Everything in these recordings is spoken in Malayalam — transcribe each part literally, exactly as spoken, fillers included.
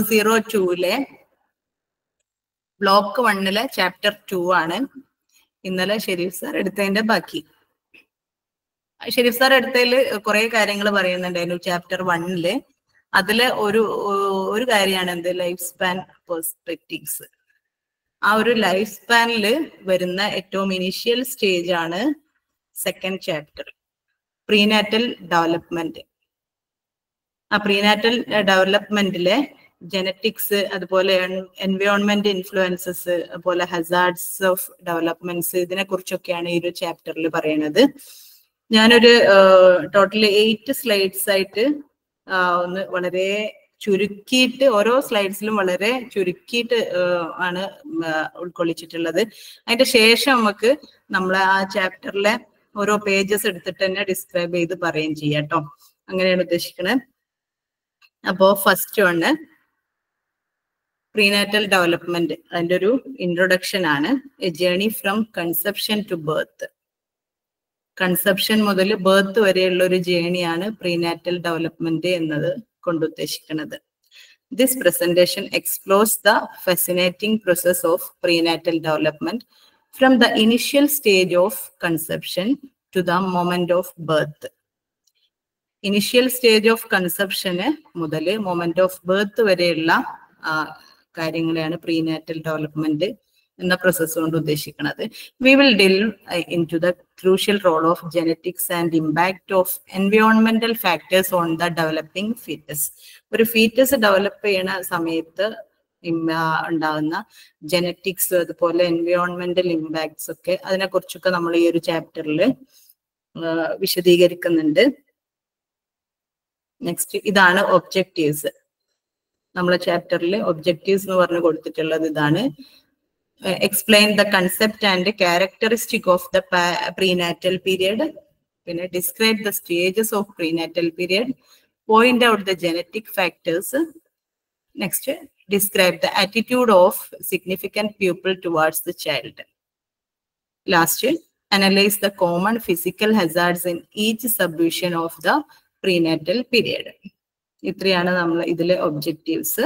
സീറോ ടൂലെ ബ്ലോക്ക് വണ്ണിലെ ചാപ്റ്റർ ടു ആണ് ഇന്നലെ ഷെരീഫ് സാർ എടുത്തതിന്റെ ബാക്കി. ഷെരീഫ് സാർ എടുത്തതിൽ കുറെ കാര്യങ്ങൾ പറയുന്നുണ്ടായിരുന്നു ചാപ്റ്റർ വണ്ണില്. അതില് ഒരു ഒരു കാര്യമാണ് എന്ത് ലൈഫ് സ്പാൻ പെർസ്പെക്റ്റീവ്സ്. ആ ഒരു ലൈഫ് സ്പാനിൽ വരുന്ന ഏറ്റവും ഇനീഷ്യൽ സ്റ്റേജ് ആണ് സെക്കൻഡ് ചാപ്റ്റർ, പ്രീനാറ്റൽ ഡെവലപ്മെന്റ്. ആ പ്രീനാറ്റൽ ഡെവലപ്മെന്റിലെ ജനറ്റിക്സ്, അതുപോലെ എൻവയോൺമെന്റ് ഇൻഫ്ലുവൻസസ്, അതുപോലെ ഹസാർഡ്സ് ഓഫ് ഡെവലപ്മെന്റ്സ്, ഇതിനെ കുറിച്ചൊക്കെയാണ് ഈ ഒരു ചാപ്റ്ററിൽ പറയുന്നത്. ഞാനൊരു ടോട്ടലി എയ്റ്റ് സ്ലൈഡ്സ് ആയിട്ട് ഒന്ന് വളരെ ചുരുക്കിയിട്ട്, ഓരോ സ്ലൈഡ്സിലും വളരെ ചുരുക്കിയിട്ട് ആണ് ഉൾക്കൊള്ളിച്ചിട്ടുള്ളത്. അതിന്റെ ശേഷം നമുക്ക് നമ്മൾ ആ ചാപ്റ്ററിലെ ഓരോ പേജസ് എടുത്തിട്ട് തന്നെ ഡിസ്ക്രൈബ് ചെയ്ത് പറയുകയും ചെയ്യാം കേട്ടോ. അങ്ങനെയാണ് ഉദ്ദേശിക്കുന്നത്. അപ്പോ ഫസ്റ്റ് വണ് പ്രീനാറ്റൽ ഡെവലപ്മെന്റ്, അതിന്റെ ഒരു ഇൻട്രൊഡക്ഷൻ ആണ്. A journey from conception to birth. Conception മുതൽ ബർത്ത് വരെയുള്ള ഒരു ജേണിയാണ് പ്രീനാറ്റൽ ഡെവലപ്മെന്റ് എന്നത് കൊണ്ട് ഉദ്ദേശിക്കുന്നത്. This presentation explores the fascinating process of prenatal development from the initial stage of conception to the moment of birth. Initial stage of കൺസെപ്ഷന് മുതൽ മൊമെന്റ് ഓഫ് ബർത്ത് വരെയുള്ള കാര്യങ്ങളെയാണ് പ്രീനാറ്റൽ ഡെവലപ്മെന്റ് എന്ന പ്രോസസ് കൊണ്ട് ഉദ്ദേശിക്കുന്നത്. We will delve into the crucial role of genetics and impact of environmental factors on the developing fetus. ഒരു ഫീറ്റസ് ഡെവലപ്പ് ചെയ്യുന്ന സമയത്ത് ഉണ്ടാകുന്ന ജനറ്റിക്സ്, അതുപോലെ എൻവയോൺമെന്റൽ ഇമ്പാക്ട്സ് ഒക്കെ, അതിനെ കുറിച്ചൊക്കെ നമ്മൾ ഈ ഒരു ചാപ്റ്ററിൽ വിശദീകരിക്കുന്നുണ്ട്. നെക്സ്റ്റ് ഇതാണ് ഒബ്ജക്റ്റീവ്സ്. നമ്മളെ ചാപ്റ്ററിൽ ഒബ്ജക്റ്റീവ്സ് എന്ന് പറഞ്ഞു കൊടുത്തിട്ടുള്ളത് ഇതാണ്. Explain the concept and characteristic of the prenatal period, പിന്നെ describe the stages of prenatal period, point out the genetic factors. Next describe the attitude of significant people towards the child. Last analyse the common physical hazards in each subdivision of the prenatal period. ഇത്രയാണ് നമ്മൾ ഇതിലെ ഒബ്ജക്റ്റീവ്സ്.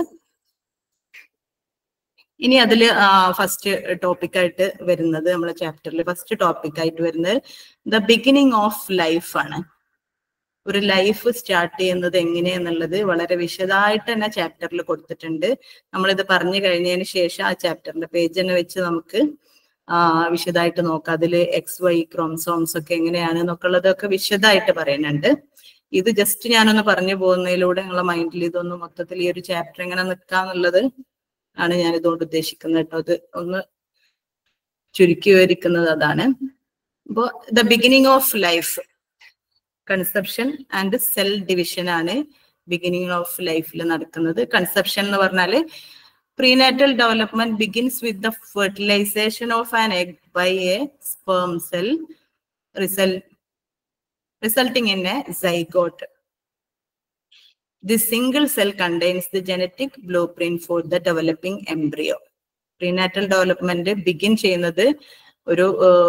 ഇനി അതിൽ ഫസ്റ്റ് ടോപ്പിക്കായിട്ട് വരുന്നത്, നമ്മളെ ചാപ്റ്ററിൽ ഫസ്റ്റ് ടോപ്പിക്കായിട്ട് വരുന്നത് ദ ബിഗിനിങ് ഓഫ് ലൈഫ് ആണ്. ഒരു ലൈഫ് സ്റ്റാർട്ട് ചെയ്യുന്നത് എങ്ങനെയെന്നുള്ളത് വളരെ വിശദമായിട്ട് തന്നെ ചാപ്റ്ററിൽ കൊടുത്തിട്ടുണ്ട്. നമ്മളിത് പറഞ്ഞു കഴിഞ്ഞതിന് ശേഷം ആ ചാപ്റ്ററിന്റെ പേജ് തന്നെ വെച്ച് നമുക്ക് ആ വിശദമായിട്ട് നോക്കാം. അതിൽ എക്സ് വൈ ക്രോമസോംസ് ഒക്കെ എങ്ങനെയാണ് എന്നൊക്കെ ഉള്ളതൊക്കെ വിശദമായിട്ട് പറയുന്നുണ്ട്. ഇത് ജസ്റ്റ് ഞാനൊന്ന് പറഞ്ഞു പോകുന്നതിലൂടെ നിങ്ങളെ മൈൻഡിൽ ഇതൊന്ന് മൊത്തത്തിൽ ഈ ഒരു ചാപ്റ്റർ എങ്ങനെ നിൽക്കാന്നുള്ളത് ആണ് ഞാൻ ഇതുകൊണ്ട് ഉദ്ദേശിക്കുന്നത് കേട്ടോ. അത് ഒന്ന് ചുരുക്കി വിവരിക്കുന്നത് അതാണ്. അപ്പോ the beginning of life, conception and cell division ആണ് ബിഗിനിങ് ഓഫ് ലൈഫിൽ നടക്കുന്നത്. കൺസെപ്ഷൻ എന്ന് പറഞ്ഞാല് prenatal development begins with the fertilization of an egg by a sperm cell result resulting in a zygote. This single cell contains the genetic blueprint for the developing embryo. Prenatal development begin ചെയ്യുന്നത് ഒരു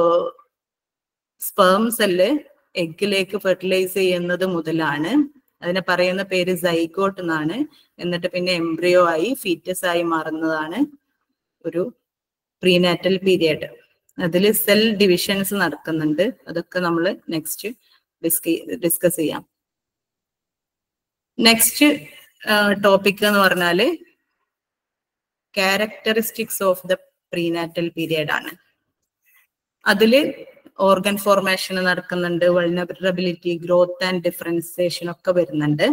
സ്പേം സെല്ല് എഗ്ഗിലേക്ക് ഫെർട്ടിലൈസ് ചെയ്യുന്നത് മുതലാണ്. അതിനെ പറയുന്ന പേര് സൈഗോട്ട് എന്നാണ്. എന്നിട്ട് പിന്നെ എംബ്രിയോ ആയി ഫീറ്റസ് ആയി മാറുന്നതാണ് ഒരു പ്രീനാറ്റൽ പീരിയഡ്. അതിൽ സെൽ ഡിവിഷൻസ് നടക്കുന്നുണ്ട്. അതൊക്കെ നമ്മൾ നെക്സ്റ്റ് ഡിസ്കസ് ചെയ്യാം. നെക്സ്റ്റ് ടോപ്പിക് എന്ന് പറഞ്ഞാല് characteristics of the prenatal period ആണ്. അതില് ഓർഗൻ ഫോർമേഷൻ നടക്കുന്നുണ്ട്, വൾനറബിലിറ്റി, ഗ്രോത്ത് ആൻഡ് ഡിഫറൻസിയേഷൻ ഒക്കെ വരുന്നുണ്ട്.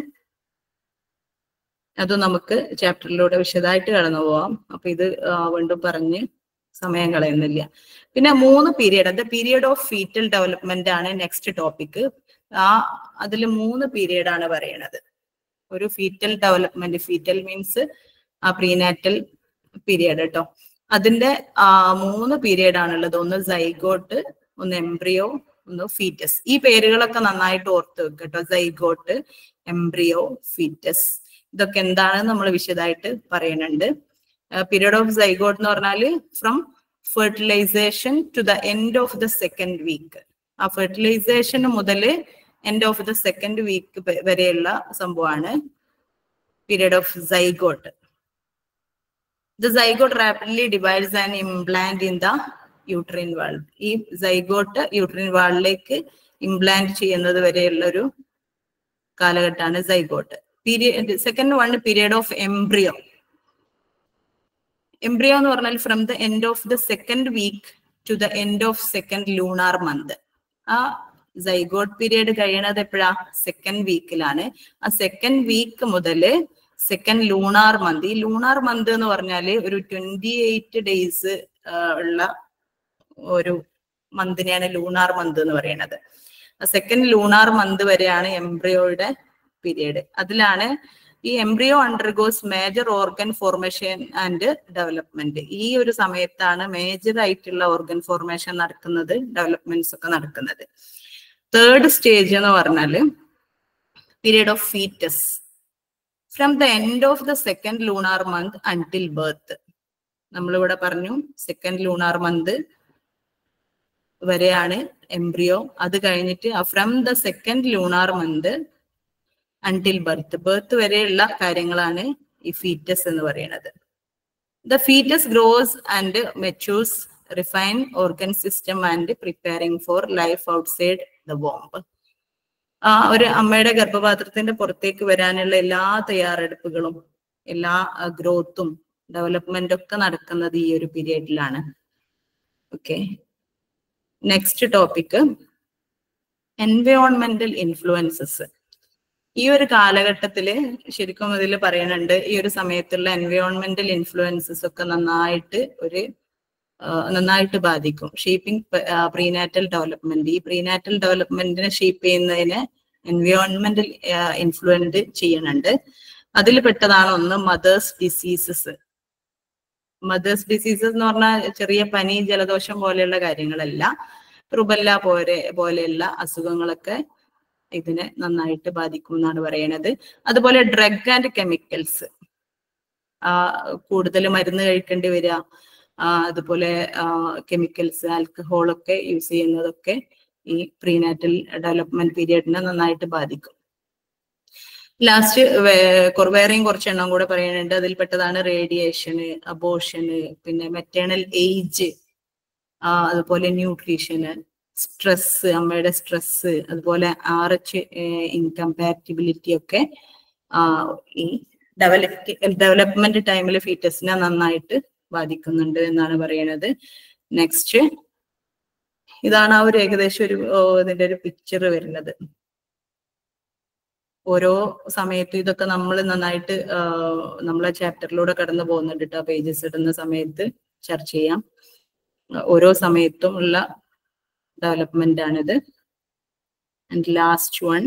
അത് നമുക്ക് ചാപ്റ്ററിലൂടെ വിശദമായിട്ട് കടന്നു പോവാം. അപ്പൊ ഇത് വീണ്ടും പറഞ്ഞ് സമയം കളയുന്നില്ല. പിന്നെ മൂന്ന് period, the period of fetal development ആണ് നെക്സ്റ്റ് ടോപ്പിക്. ആ അതിൽ മൂന്ന് പീരിയഡ് ആണ് പറയണത്. ഒരു ഫീറ്റൽ ഡെവലപ്മെന്റ്, ഫീറ്റൽ മീൻസ് ആ പ്രീനാറ്റൽ പീരിയഡ് കേട്ടോ. അതിന്റെ ആ മൂന്ന് പീരിയഡ് ആണുള്ളത്. ഒന്ന് സൈഗോട്ട്, ഒന്ന് എംബ്രിയോ, ഒന്ന് ഫീറ്റസ്. ഈ പേരുകളൊക്കെ നന്നായിട്ട് ഓർത്ത് വെക്കുക കേട്ടോ. സൈഗോട്ട്, എംബ്രിയോ, ഫീറ്റസ്, ഇതൊക്കെ എന്താണെന്ന് നമ്മൾ വിശദമായിട്ട് പറയുന്നുണ്ട്. പീരിയഡ് ഓഫ് സൈഗോട്ട് എന്ന് പറഞ്ഞാല് from fertilization to the end of the second week. ആ ഫെർട്ടിലൈസേഷൻ മുതൽ end of the second week വരെയുള്ള സംഭവമാണ് period of zygote. The zygote rapidly divides and implant in the uterine wall. ഈ സൈഗോട്ട് യൂട്രിൻ വാളിലേക്ക് ഇംപ്ലാന്റ് ചെയ്യുന്നത് വരെയുള്ള ഒരു കാലഘട്ടമാണ് zygote. Period second one period of embryo. Embryo എന്ന് പറഞ്ഞാൽ from the end of the second week to the end of second lunar month. ആ സൈഗോട്ട് പീരിയഡ് കഴിയണത് എപ്പോഴാ? സെക്കൻഡ് വീക്കിലാണ്. ആ സെക്കൻഡ് വീക്ക് മുതൽ സെക്കൻഡ് ലൂണാർ മന്ത്. ഈ ലൂണാർ മന്ത് എന്ന് പറഞ്ഞാല് ഒരു ട്വന്റി എയ്റ്റ് ഡേയ്സ് ഉള്ള ഒരു മന്തിനെയാണ് ലൂണാർ മന്ത് എന്ന് പറയുന്നത്. സെക്കൻഡ് ലൂണാർ മന്ത് വരെയാണ് എംബ്രിയോയുടെ പീരിയഡ്. അതിലാണ് ഈ embryo undergoes major organ formation and development. ഈ ഒരു സമയത്താണ് മേജർ ആയിട്ടുള്ള ഓർഗൻ ഫോർമേഷൻ നടക്കുന്നത്, ഡെവലപ്മെന്റ്സ് ഒക്കെ നടക്കുന്നത്. തേർഡ് സ്റ്റേജ് എന്ന് പറഞ്ഞാല് period of fetus. From the end of the second lunar month until birth. നമ്മളിവിടെ പറഞ്ഞു സെക്കൻഡ് ലൂണാർ മന്ത് വരെയാണ് എംബ്രിയോ. അത് കഴിഞ്ഞിട്ട് from the second lunar month until birth, birth വരെയുള്ള കാര്യങ്ങളാണ് ഈ ഫീറ്റസ് എന്ന് പറയുന്നത്. The fetus grows and matures, refine organ system and preparing for life outside the womb. ആ ഒരു അമ്മയുടെ ഗർഭപാത്രത്തിന്റെ പുറത്തേക്ക് വരാനുള്ള എല്ലാ തയ്യാറെടുപ്പുകളും എല്ലാ ഗ്രോത്തും ഡെവലപ്മെന്റും ഒക്കെ നടക്കുന്നത് ഈ ഒരു പീരിയഡിലാണ്. ഓക്കെ, നെക്സ്റ്റ് ടോപ്പിക് എൻവയോൺമെന്റൽ ഇൻഫ്ലുവൻസസ്. ഈ ഒരു കാലഘട്ടത്തില് ശരിക്കും ഇതിൽ പറയുന്നുണ്ട് ഈ ഒരു സമയത്തുള്ള എൻവയോൺമെന്റൽ ഇൻഫ്ലുവൻസസ് ഒക്കെ നന്നായിട്ട് ഒരു നന്നായിട്ട് ബാധിക്കും. Shaping prenatal development. ഈ പ്രീനാറ്റൽ ഡെവലപ്മെന്റിനെ ഷേപ്പ് ചെയ്യുന്നതിന് എൻവയോൺമെന്റൽ ഇൻഫ്ലുവൻസ് ചെയ്യുന്നുണ്ട്. അതിൽ പെട്ടതാണ് ഒന്ന് മദേഴ്സ് ഡിസീസസ്. മദേഴ്സ് ഡിസീസസ് എന്ന് പറഞ്ഞാൽ ചെറിയ പനി ജലദോഷം പോലെയുള്ള കാര്യങ്ങളല്ല, റുബല്ല പോലെ പോലെയുള്ള അസുഖങ്ങളൊക്കെ ഇതിനെ നന്നായിട്ട് ബാധിക്കും എന്നാണ് പറയുന്നത്. അതുപോലെ ഡ്രഗ് ആൻഡ് കെമിക്കൽസ്, ആ കൂടുതൽ മരുന്ന് കഴിക്കേണ്ടി വരിക, അതുപോലെ കെമിക്കൽസ് ആൽക്കഹോളൊക്കെ യൂസ് ചെയ്യുന്നതൊക്കെ ഈ പ്രീനാറ്റൽ ഡെവലപ്മെന്റ് പീരിയഡിനെ നന്നായിട്ട് ബാധിക്കും. ലാസ്റ്റ് വേറെയും കുറച്ചെണ്ണം കൂടെ പറയുന്നുണ്ട്. അതിൽപ്പെട്ടതാണ് റേഡിയേഷന്, അബോർഷന്, പിന്നെ മെറ്റേണൽ ഏജ്, അതുപോലെ ന്യൂട്രീഷന്, സ്ട്രെസ്, അമ്മയുടെ സ്ട്രെസ്, അതുപോലെ ആർ എച്ച് ഇൻകമ്പാറ്റിബിലിറ്റി ഒക്കെ ഈ ഡെവലപ്പ് ഡെവലപ്മെന്റ് ടൈമിൽ ഫീറ്റസിനെ നന്നായിട്ട് ബാധിക്കുന്നുണ്ട് എന്നാണ് പറയുന്നത്. നെക്സ്റ്റ് ഇതാണ് ആ ഒരു ഏകദേശം ഒരു ഇതിന്റെ ഒരു പിക്ചർ വരുന്നത്. ഓരോ സമയത്തും ഇതൊക്കെ നമ്മൾ നന്നായിട്ട് നമ്മളെ ചാപ്റ്ററിലൂടെ കടന്നു പോകുന്നുണ്ട് കേട്ടോ. പേജസ് ഇടുന്ന സമയത്ത് ചർച്ച ചെയ്യാം. ഓരോ സമയത്തും ഉള്ള ഡെവലപ്മെന്റ് ആണിത്. And last one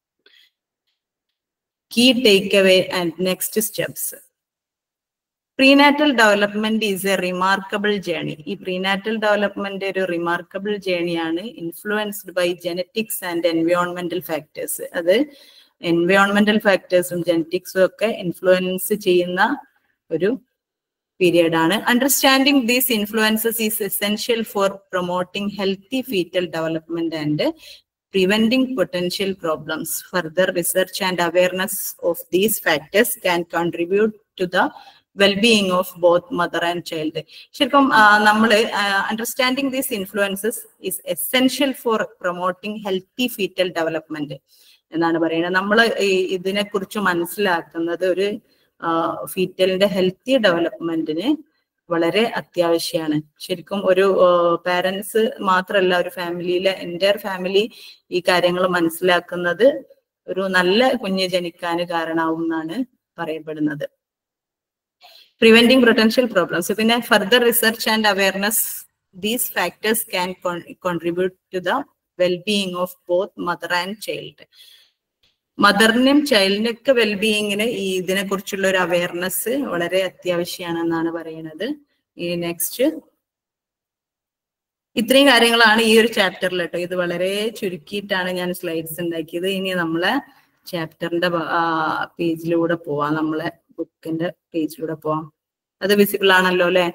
key take away and next steps. Prenatal development is a remarkable journey. ഈ പ്രീനാറ്റൽ ഡെവലപ്മെന്റ് ഒരു റിമാർക്കബിൾ ജേണിയാണ്, ഇൻഫ്ലുവൻസ്ഡ് ബൈ ജെനറ്റിക്സ് ആൻഡ് എൻവയോൺമെന്റൽ ഫാക്ടേഴ്സ്. അത് എൻവയോൺമെന്റൽ ഫാക്ടേഴ്സും ജെനറ്റിക്സും ഒക്കെ ഇൻഫ്ലുവൻസ് ചെയ്യുന്ന ഒരു പീരിയഡ് ആണ്. Understanding these influences is essential for promoting healthy fetal development and preventing potential problems. Further research and awareness of these factors can contribute to the well-being of both mother and child. ശരിക്കും നമ്മൾ understanding these influences is essential for promoting healthy fetal development എന്നാണ് പറയുന്നത്. നമ്മൾ ഇതിനെ കുറിച്ച് മനസ്സിലാക്കുന്നത് ഒരു ഫീറ്റലിന്റെ ഹെൽത്തി ഡെവലപ്മെന്റിന് വളരെ അത്യാവശ്യമാണ്. ശരിക്കും ഒരു പാരന്റ്സ് മാത്രമല്ല, ഒരു ഫാമിലിയിലെ എൻ്റയർ ഫാമിലി ഈ കാര്യങ്ങൾ മനസ്സിലാക്കുന്നത് ഒരു നല്ല കുഞ്ഞ് ജനിക്കാൻ കാരണമാവും എന്നാണ് പറയപ്പെടുന്നത്. Preventing potential problems. പിന്നെ further research and awareness these factors can contribute to the wellbeing of both mother and child. മദറിനും ചൈൽഡിനും ഒക്കെ വെൽബീയിങ്ങിന് ഈ ഇതിനെ കുറിച്ചുള്ള ഒരു അവയർനെസ് വളരെ അത്യാവശ്യമാണെന്നാണ് പറയുന്നത്. ഈ നെക്സ്റ്റ് ഇത്രയും കാര്യങ്ങളാണ് ഈ ഒരു ചാപ്റ്ററിൽ കേട്ടോ. ഇത് വളരെ ചുരുക്കിയിട്ടാണ് ഞാൻ സ്ലൈഡ്സ് ഉണ്ടാക്കിയത്. ഇനി നമ്മളെ ചാപ്റ്ററിന്റെ പേജിലൂടെ പോവാം, നമ്മളെ ബുക്കിന്റെ പേജിലൂടെ പോവാം. അത് വിസിബിൾ ആണല്ലോ അല്ലെ?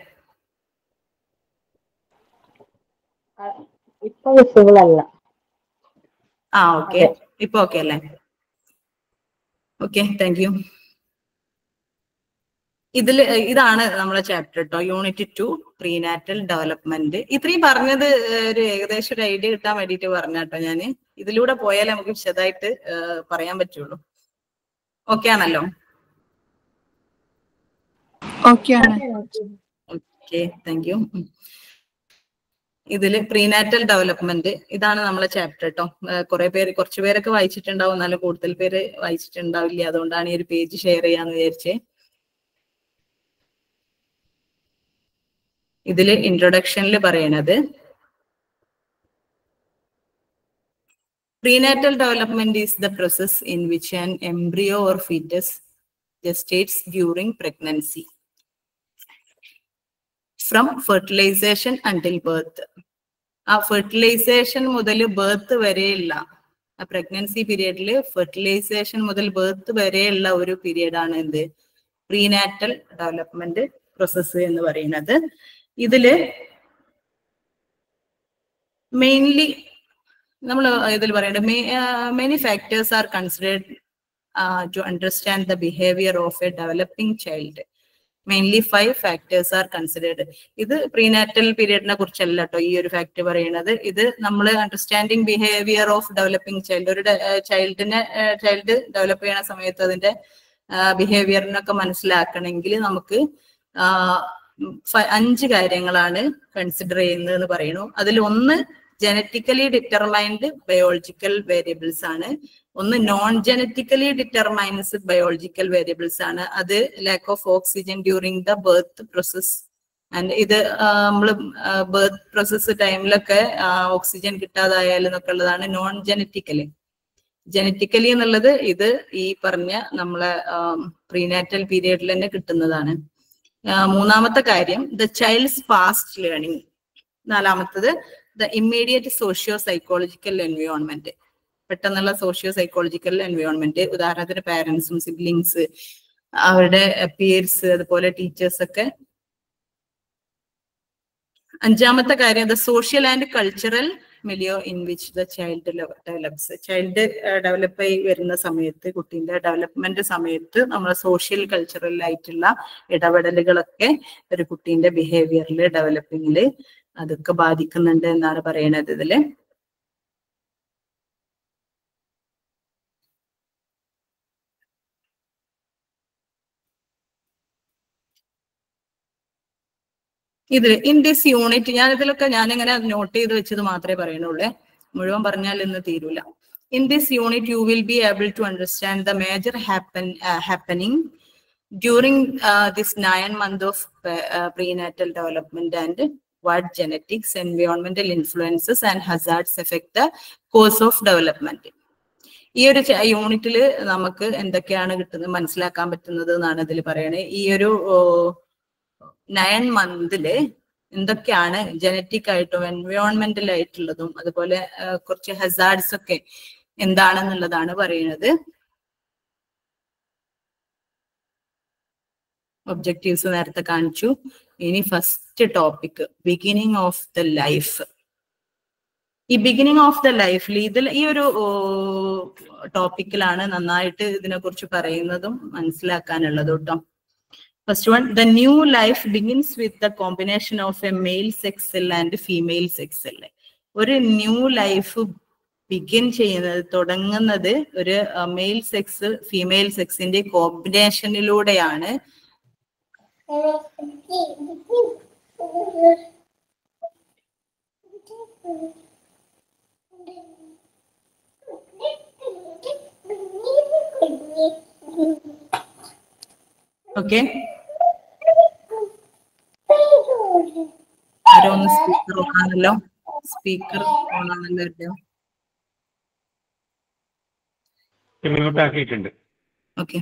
ഇപ്പൊ വിസിബിൾ അല്ല. ആ ഓക്കെ, ഇപ്പൊ ഓക്കെ അല്ലേ? Okay, thank you. ഇതില് ഇതാണ് നമ്മളെ ചാപ്റ്റർ കേട്ടോ, യൂണിറ്റ് ടു പ്രീനാറ്റൽ ഡെവലപ്മെന്റ്. ഇത്രയും പറഞ്ഞത് ഒരു ഏകദേശം ഒരു ഐഡിയ കിട്ടാൻ വേണ്ടിയിട്ട് പറഞ്ഞ കേട്ടോ ഞാന്. ഇതിലൂടെ പോയാലേ നമുക്ക് വിശദമായിട്ട് പറയാൻ പറ്റുള്ളൂ. ഓക്കെ ആണല്ലോ? Okay, thank you. ഇതില് പ്രീനാറ്റൽ ഡെവലപ്മെന്റ് ഇതാണ് നമ്മളെ ചാപ്റ്റർ കേട്ടോ. കുറെ പേര് കുറച്ചു പേരൊക്കെ വായിച്ചിട്ടുണ്ടാവും, എന്നാലും കൂടുതൽ പേര് വായിച്ചിട്ടുണ്ടാവില്ല. അതുകൊണ്ടാണ് ഈ ഒരു പേജ് ഷെയർ ചെയ്യാന്ന് വിചാരിച്ചേ. ഇതില് ഇൻട്രൊഡക്ഷനിൽ പറയണത് prenatal development is the process in which an embryo or fetus gestates during pregnancy from fertilization until birth. ആ ഫെർട്ടിലൈസേഷൻ മുതൽ ബർത്ത് വരെയുള്ള ആ പ്രഗ്നൻസി പീരിയഡിൽ ഫെർട്ടിലൈസേഷൻ മുതൽ ബർത്ത് വരെയുള്ള ഒരു പീരിയഡാണ് എന്ത് പ്രീനാറ്റൽ ഡെവലപ്മെന്റ് പ്രോസസ്സ് എന്ന് പറയുന്നത്. ഇതില് മെയിൻലി നമ്മൾ ഇതിൽ പറയേണ്ടത് many factors are considered to understand the behaviour of a developing child. Mainly five factors are considered. ഇത് പ്രീനാറ്റൽ പീരിയഡിനെ കുറിച്ചല്ല കേട്ടോ ഈ ഒരു ഫാക്ട് പറയുന്നത്. ഇത് നമ്മൾ understanding behaviour of developing child, ഒരു ചൈൽഡിനെ ചൈൽഡ് ഡെവലപ്പ് ചെയ്യുന്ന സമയത്ത് അതിന്റെ ബിഹേവിയറിനൊക്കെ മനസ്സിലാക്കണമെങ്കിൽ നമുക്ക് അഞ്ച് കാര്യങ്ങളാണ് കൺസിഡർ ചെയ്യുന്നത് എന്ന് പറയുന്നു. അതിൽ ഒന്ന് ജനറ്റിക്കലി ഡിറ്റർമൈൻഡ് ബയോളജിക്കൽ വേരിയബിൾസ് ആണ്. ഒന്ന് non genetically determines biological variables ആണ്. അത് lack of oxygen during the birth process. And ഇത് നമ്മൾ ബർത്ത് പ്രോസസ് ടൈമിലൊക്കെ ഓക്സിജൻ കിട്ടാതായാലും എന്നൊക്കെ ഉള്ളതാണ് നോൺ ജനറ്റിക്കലി. ജനറ്റിക്കലി എന്നുള്ളത് ഇത് ഈ പറഞ്ഞ നമ്മളെ പ്രീനാറ്റൽ പീരിയഡിൽ തന്നെ കിട്ടുന്നതാണ്. മൂന്നാമത്തെ കാര്യം ദ ചൈൽഡ്സ് പാസ്റ്റ് ലേണിംഗ്. നാലാമത്തത് the immediate socio psychological environment. പെട്ടെന്നുള്ള സോഷ്യോ സൈക്കോളജിക്കൽ എൻവയോൺമെന്റ്, ഉദാഹരണത്തിന് പാരന്റ്സും സിബ്ലിങ്സ്, അവരുടെ പിയേഴ്സ്, അതുപോലെ ടീച്ചേഴ്സ് ഒക്കെ. അഞ്ചാമത്തെ കാര്യം the social and cultural milieu in which the child develops. Child develop ആയി വരുന്ന സമയത്ത്, കുട്ടീന്റെ ഡെവലപ്മെന്റ് സമയത്ത് നമ്മളെ സോഷ്യൽ കൾച്ചറൽ ആയിട്ടുള്ള ഇടപെടലുകളൊക്കെ ഒരു കുട്ടീന്റെ ബിഹേവിയറിൽ ഡെവലപ്പിങ്ങില് അതൊക്കെ ബാധിക്കുന്നുണ്ട് എന്നാണ് പറയണത് ഇതില്. ഇതിൽ ഇൻ ദിസ് യൂണിറ്റ് ഞാൻ ഇതിലൊക്കെ ഞാനിങ്ങനെ നോട്ട് ചെയ്ത് വെച്ചത് മാത്രമേ പറയുന്നുള്ളൂ, മുഴുവൻ പറഞ്ഞാൽ ഇന്ന് തീരൂല. In this unit you will be able to understand the major happen happening during this nine month of prenatal development and what genetics, environmental influences and hazards affect the course of development. ഈ ഒരു യൂണിറ്റിൽ നമുക്ക് എന്തൊക്കെയാണ് കിട്ടുന്നത് മനസ്സിലാക്കാൻ പറ്റുന്നത് എന്നാണ് ഇതിൽ പറയണേ. ഈ ഒരു നയൻ മന്തില് എന്തൊക്കെയാണ് ജനറ്റിക് ആയിട്ടും എൻവയോൺമെന്റൽ ആയിട്ടുള്ളതും അതുപോലെ കുറച്ച് ഹസാർഡ്സ് ഒക്കെ എന്താണെന്നുള്ളതാണ് പറയുന്നത്. ഒബ്ജക്റ്റീവ്സ് നേരത്തെ കാണിച്ചു. ഇനി first topic beginning of the life. ഈ ബിഗിനിങ് ഓഫ് ദ ലൈഫിൽ ഇതിൽ ഈ ഒരു ടോപ്പിക്കിലാണ് നന്നായിട്ട് ഇതിനെ കുറിച്ച് പറയുന്നതും മനസ്സിലാക്കാനുള്ളതും കേട്ടോ. First one, the new life begins with the combination of a male sex cell and female sex cell. ഒരു ന്യൂ ലൈഫ് ബിഗിൻ ചെയ്യുന്നത് തുടങ്ങുന്നത് ഒരു മെയിൽ സെക്സ് ഫീമെയിൽ സെക്സിന്റെ കോമ്പിനേഷനിലൂടെയാണ്. ഓക്കെ, ആരൊന്ന് സ്പീക്കർ ഓൺ ആണല്ലോ, സ്പീക്കർ ഓൺ ആണല്ലോ. ഓക്കെ,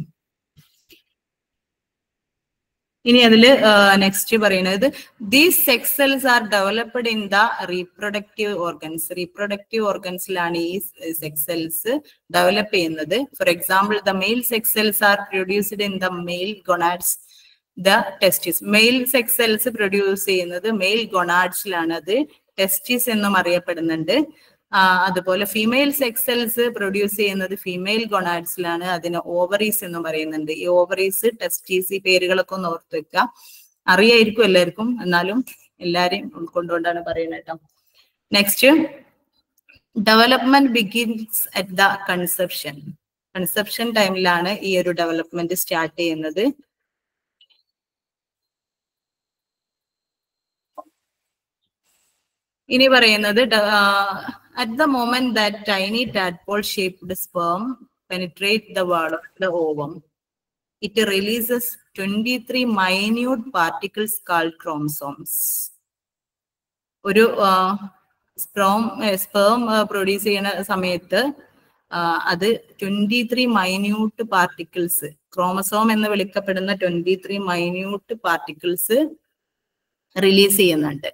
ഇനി അതില് നെക്സ്റ്റ് പറയുന്നത് these sex cells are developed in the reproductive organs. Reproductive ഓർഗൻസിലാണ് ഈ സെക്സ് സെൽസ് ഡെവലപ്പ് ചെയ്യുന്നത്. For example, the male sex cells are produced in the male gonads, the testis. Male sex cells produce ചെയ്യുന്നത് മെയിൽ ഗൊണാഡ്സിലാണ്. അത് ടെസ്റ്റിസ് എന്നും അറിയപ്പെടുന്നുണ്ട്. അതുപോലെ ഫീമെയിൽ സെക്സ് സെൽസ് പ്രൊഡ്യൂസ് ചെയ്യുന്നത് ഫീമെയിൽ ഗൊണാഡ്സിലാണ്. അതിന് ഓവറീസ് എന്ന് പറയുന്നുണ്ട്. ഈ ഓവറീസ്, ടെസ്റ്റീസ്, ഈ പേരുകളൊക്കെ ഒന്ന് ഓർത്ത് വെക്കുക. അറിയായിരിക്കും എല്ലാവർക്കും, എന്നാലും എല്ലാരെയും ഉൾക്കൊണ്ടുകൊണ്ടാണ് പറയുന്നത് കേട്ടോ. Next, development begins at the conception. Conception ടൈമിലാണ് ഈ ഒരു ഡെവലപ്മെന്റ് സ്റ്റാർട്ട് ചെയ്യുന്നത്. ഇനി പറയുന്നത്, at the moment that tiny tadpole shaped sperm penetrate the wall of the ovum, it releases twenty-three minute particles called chromosomes. ഒരു സ്പേം സ്പേം പ്രൊഡ്യൂസ് ചെയ്യുന്ന സമയത്ത് അത് twenty three minute particles, chromosome എന്ന് വിളിക്കപ്പെടുന്ന twenty three minute particles release ചെയ്യുന്നുണ്ട്.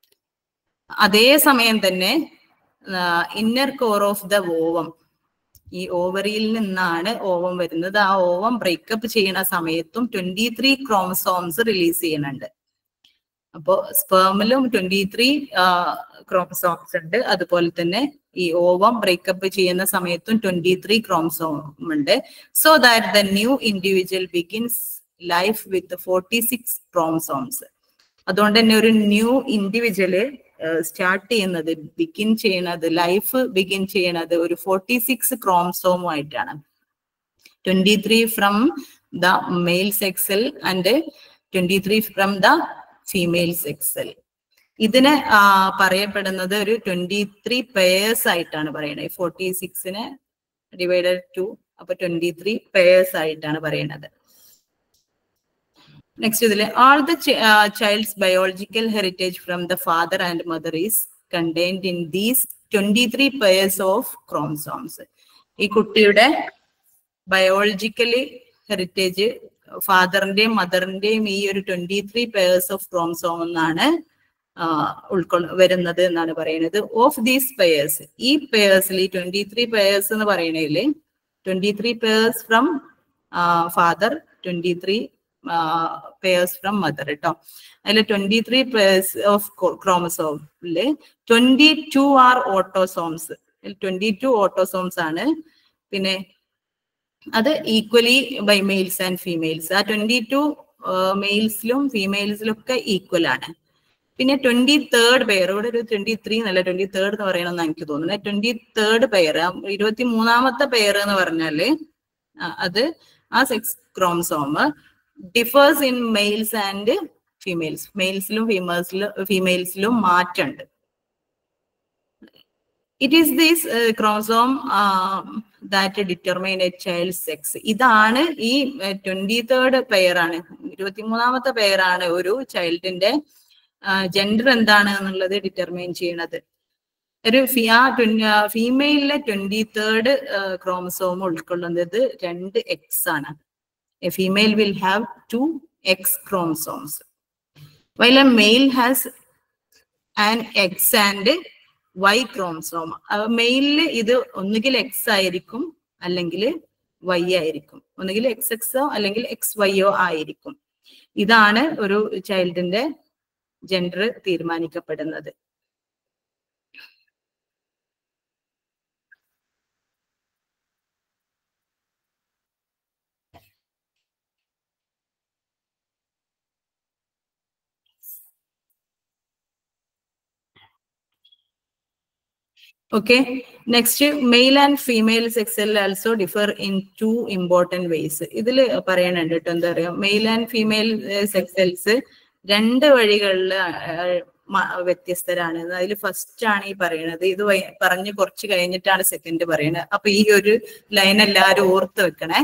അതേ സമയം തന്നെ inner core of the ovum, ഈ ഓവറിയിൽ നിന്നാണ് ഓവം വരുന്നത്. ആ ഓവം ബ്രേക്കപ്പ് ചെയ്യുന്ന സമയത്തും ട്വന്റി ത്രീ ക്രോമസോംസ് റിലീസ് ചെയ്യുന്നുണ്ട്. അപ്പോ സ്പേമിലും ട്വന്റി ത്രീ ക്രോമസോംസ് ഉണ്ട്. അതുപോലെ തന്നെ ഈ ഓവം ബ്രേക്കപ്പ് ചെയ്യുന്ന സമയത്തും ട്വന്റി ത്രീ ക്രോമസോം ഉണ്ട്. So that the new individual begins life with forty six chromosomes. അതുകൊണ്ട് തന്നെ ഒരു ന്യൂ ഇൻഡിവിജ്വല് സ്റ്റാർട്ട് ചെയ്യുന്നത്, ബിഗിൻ ചെയ്യണത്, ലൈഫ് ബിഗിൻ ചെയ്യണത് ഒരു ഫോർട്ടി സിക്സ് ക്രോമസോമുമായിട്ടാണ്. Twenty three from the male sex cell and twenty three from the female sex cell. ഇതിനെ പറയപ്പെടുന്നത് ഒരു ട്വന്റി ത്രീ പെയേഴ്സ് ആയിട്ടാണ് പറയുന്നത്. ഫോർട്ടി സിക്സിനെ ഡിവൈഡഡ് ടു, അപ്പൊ ട്വന്റി ത്രീ പെയേഴ്സ് ആയിട്ടാണ് പറയുന്നത്. നെക്സ്റ്റ് ഇതില്, all the ch uh, child's biological heritage from the father and mother is contained in these twenty-three pairs of chromosomes. ഈ കുട്ടിയുടെ ബയോളജിക്കലി ഹെറിറ്റേജ് ഫാദറിന്റെയും മദറിന്റെയും ഈ ഒരു twenty three pairs of chromosome എന്നാണ് ഉൾക്കൊള്ള വരുന്നത് എന്നാണ് പറയുന്നത്. ഓഫ് ദീസ് പെയേഴ്സ്, ഈ പെയേഴ്സിൽ, ഈ ട്വന്റി ത്രീ പെയേഴ്സ് എന്ന് പറയുന്നതിൽ twenty three pairs from father, twenty three pairs from mother കേട്ടോ. അതിൽ ട്വന്റി ത്രീ പെയേഴ്സ് ഓഫ് ക്രോമസോമില് twenty two are autosomes. Twenty two autosomes ആണ്. പിന്നെ അത് equally by males and females. ആ ട്വന്റി ടു മെയിൽസിലും ഫീമെയിൽസിലും ഒക്കെ ഈക്വൽ ആണ്. പിന്നെ ട്വന്റി തേർഡ് പെയർ, ഇവിടെ ഒരു ട്വന്റി ത്രീ എന്നല്ല ട്വന്റി തേർഡ് എന്ന് പറയണമെന്ന് എനിക്ക് തോന്നുന്നത്. ട്വന്റി തേർഡ് പെയർ, ഇരുപത്തി മൂന്നാമത്തെ പെയർ എന്ന് പറഞ്ഞാല് അത് ആ sex chromosome differs in males and females. മെയിൽസിലും ഫീമെയിൽസിലും ഫീമെയിൽസിലും മാറ്റമുണ്ട്. It is these chromosome that determine a child sex. ഇതാണ് ഈ ട്വന്റി തേർഡ് പെയർ ആണ്, ഇരുപത്തി മൂന്നാമത്തെ പെയർ ആണ് ഒരു ചൈൽഡിന്റെ ജെൻഡർ എന്താണ് എന്നുള്ളത് ഡിറ്റർമൈൻ ചെയ്യണത്. ഒരു ഫീമെയിലിലെ ട്വന്റി തേർഡ് ക്രോമസോം ഉൾക്കൊള്ളുന്നത് രണ്ട് എക്സ് ആണ്. A female will have two X chromosomes, while a male has an X and Y chromosome. മെയിലില് ഇത് ഒന്നുകിൽ എക്സ് ആയിരിക്കും അല്ലെങ്കിൽ വൈ ആയിരിക്കും. ഒന്നുകിൽ എക്സ് എക്സോ അല്ലെങ്കിൽ എക്സ് വൈയോ ആയിരിക്കും. ഇതാണ് ഒരു ചൈൽഡിന്റെ ജെൻഡർ തീരുമാനിക്കപ്പെടുന്നത്. Okay, next, male and female sex cell also differ in two important ways. ഇതിൽ പറയാനുണ്ട് കേട്ടോ. എന്താ പറയാ, male and female sex cells രണ്ട് വഴികളിൽ വ്യത്യസ്തരാണ്. അതിൽ ഫസ്റ്റ് ആണ് ഈ പറയുന്നത്. ഇത് പറഞ്ഞ് കുറച്ച് കഴിഞ്ഞിട്ടാണ് സെക്കൻഡ് പറയുന്നത്. അപ്പൊ ഈ ഒരു ലൈൻ എല്ലാവരും ഓർത്ത് വെക്കണേ.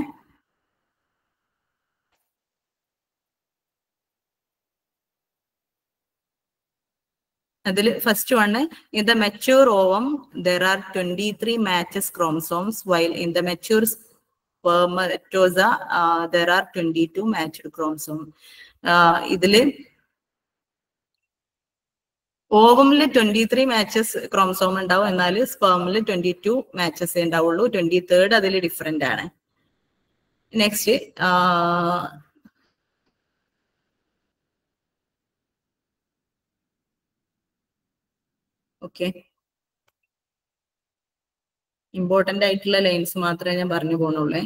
അതിൽ first one, in the mature ovum there are twenty three matches chromosomes, while in the mature spermatozoa there are twenty two matched chromosome. ഇതില് ഓവമില് ട്വന്റി ത്രീ മാച്ചസ് ക്രോമസോം ഉണ്ടാവും, എന്നാൽ സ്പെർമില് ട്വന്റി ടു മാച്ചസ് ഉണ്ടാവുള്ളൂ. ട്വന്റി തേർഡ് അതിൽ ഡിഫറെന്റ് ആണ്. നെക്സ്റ്റ്, ഓക്കെ, ഇമ്പോർട്ടന്റ് ആയിട്ടുള്ള ലൈൻസ് മാത്രമേ ഞാൻ പറഞ്ഞു പോണുള്ളേ.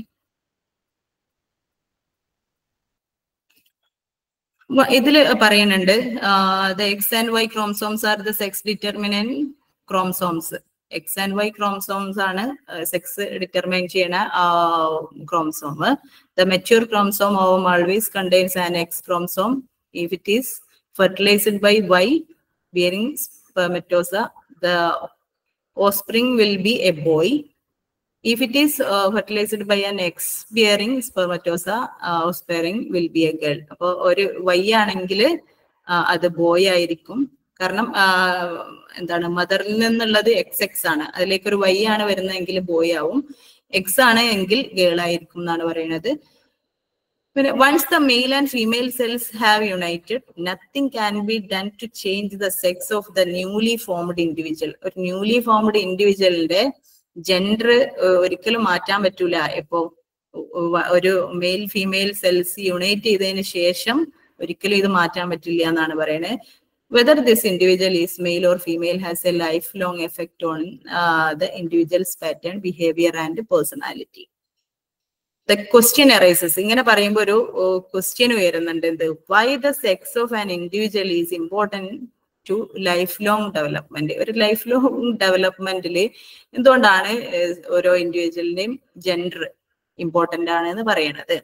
ഇതില് പറയുന്നുണ്ട് the X and Y chromosomes are the sex determinant chromosomes. X and Y chromosomes ആണ് സെക്സ് ഡിറ്റർമൈൻ ചെയ്യണ chromosome. The mature chromosome ovum always contains an X chromosome. If it is fertilised by Y bearing spermatoza, the offspring will be a boy. If it is uh, fertilized by an X bearing spermatoza, uh, offspring will be a girl. അപ്പോൾ ഒരു വൈ ആണെങ്കിൽ അത് ബോയ് ആയിരിക്കും. കാരണം എന്താണ് മദറിൽ നിന്നുള്ളത് എക്സ് എക്സ് ആണ്, അതിലേക്ക് ഒരു വൈ ആണ് വരുന്നതെങ്കിൽ ബോയ് ആവും. എക്സ് ആണ് എങ്കിൽ ഗേൾ ആയിരിക്കും എന്നാണ് പറയുന്നത്. പിന്നെ once the male and female cells have united, nothing can be done to change the sex of the newly formed individual. ഒരു ന്യൂലി ഫോംഡ് ഇൻഡിവിജ്വലിന്റെ ജെൻഡർ ഒരിക്കലും മാറ്റാൻ പറ്റൂല. ഇപ്പോ ഒരു മെയിൽ ഫീമെയിൽ സെൽസ് യുണൈറ്റ് ചെയ്തതിന് ശേഷം ഒരിക്കലും ഇത് മാറ്റാൻ പറ്റില്ല എന്നാണ് പറയുന്നത്. Whether this individual is male or female has a lifelong effect on uh, the individual's pattern, behavior and personality. The question arises. ഇങ്ങനെ പറയുമ്പോൾ ഒരു ക്വസ്റ്റ്യൻ ഉയരുന്നുണ്ട്. എന്ത്? Why the sex of an individual is important to lifelong development. ഒരു ലൈഫ് ലോങ് ഡെവലപ്മെന്റിൽ എന്തുകൊണ്ടാണ് ഓരോ ഇൻഡിവിജ്വലിന്റെയും ജെൻഡർ ഇമ്പോർട്ടന്റ് ആണ് എന്ന് പറയുന്നത്?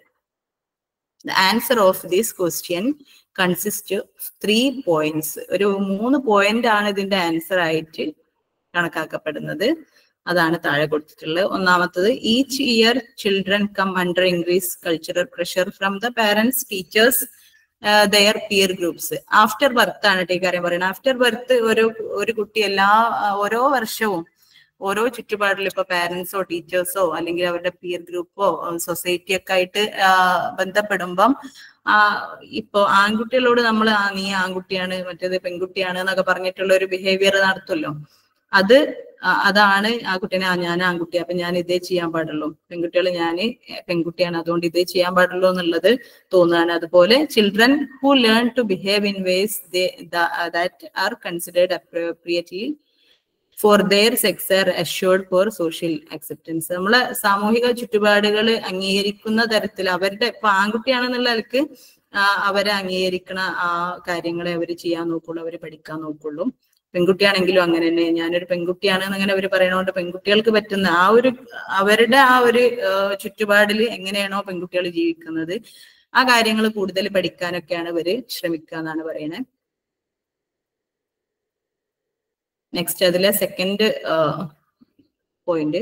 The answer of this question consists of three points. ഒരു മൂന്ന് പോയിന്റ് ആണ് ഇതിന്റെ ആൻസർ ആയിട്ട് കണക്കാക്കപ്പെടുന്നത്. അതാണ് താഴെ കൊടുത്തിട്ടുള്ളത്. ഒന്നാമത്തത്, each year children come under increase cultural pressure from the parents, teachers, their peer groups. After birth ആണ് ഈ കാര്യം പറയുന്നത്. ആഫ്റ്റർ ബർത്ത് ഒരു ഒരു കുട്ടി എല്ലാ ഓരോ വർഷവും ഓരോ ചുറ്റുപാടിലും ഇപ്പൊ പാരന്റ്സോ ടീച്ചേഴ്സോ അല്ലെങ്കിൽ അവരുടെ പിയർ ഗ്രൂപ്പോ സൊസൈറ്റി ഒക്കെ ആയിട്ട് ബന്ധപ്പെടുമ്പം ആ ഇപ്പൊ ആൺകുട്ടികളോട് നമ്മൾ ആ നീ ആൺകുട്ടിയാണ് മറ്റേത് പെൺകുട്ടിയാണ് എന്നൊക്കെ പറഞ്ഞിട്ടുള്ള ഒരു ബിഹേവിയർ നടത്തുമല്ലോ. അത് അതാണ് ആ കുട്ടീനെ ഞാൻ ആൺകുട്ടി അപ്പൊ ഞാൻ ഇതേ ചെയ്യാൻ പാടുള്ളൂ, പെൺകുട്ടികൾ ഞാൻ പെൺകുട്ടിയാണ് അതുകൊണ്ട് ഇതേ ചെയ്യാൻ പാടുള്ളൂ എന്നുള്ളത് തോന്നുകയാണ്. അതുപോലെ children who learn to behave in ways that are considered appropriately for their sex are assured for social acceptance. നമ്മളെ സാമൂഹിക ചുറ്റുപാടുകൾ അംഗീകരിക്കുന്ന തരത്തിൽ അവരുടെ ഇപ്പൊ ആൺകുട്ടിയാണെന്നുള്ള നിലക്ക് അവരെ അംഗീകരിക്കണ ആ കാര്യങ്ങളെ അവർ ചെയ്യാൻ നോക്കുള്ളൂ, അവർ പഠിക്കാൻ നോക്കുള്ളൂ. പെൺകുട്ടിയാണെങ്കിലും അങ്ങനെ തന്നെ, ഞാനൊരു പെൺകുട്ടിയാണ് എന്നങ്ങനെ അവർ പറയണോണ്ട് പെൺകുട്ടികൾക്ക് പറ്റുന്ന ആ ഒരു അവരുടെ ആ ഒരു ചുറ്റുപാടിൽ എങ്ങനെയാണോ പെൺകുട്ടികൾ ജീവിക്കുന്നത് ആ കാര്യങ്ങൾ കൂടുതൽ പഠിക്കാനൊക്കെയാണ് ഇവര് ശ്രമിക്കുക എന്നാണ് പറയുന്നത്. നെക്സ്റ്റ് അതിലെ second point,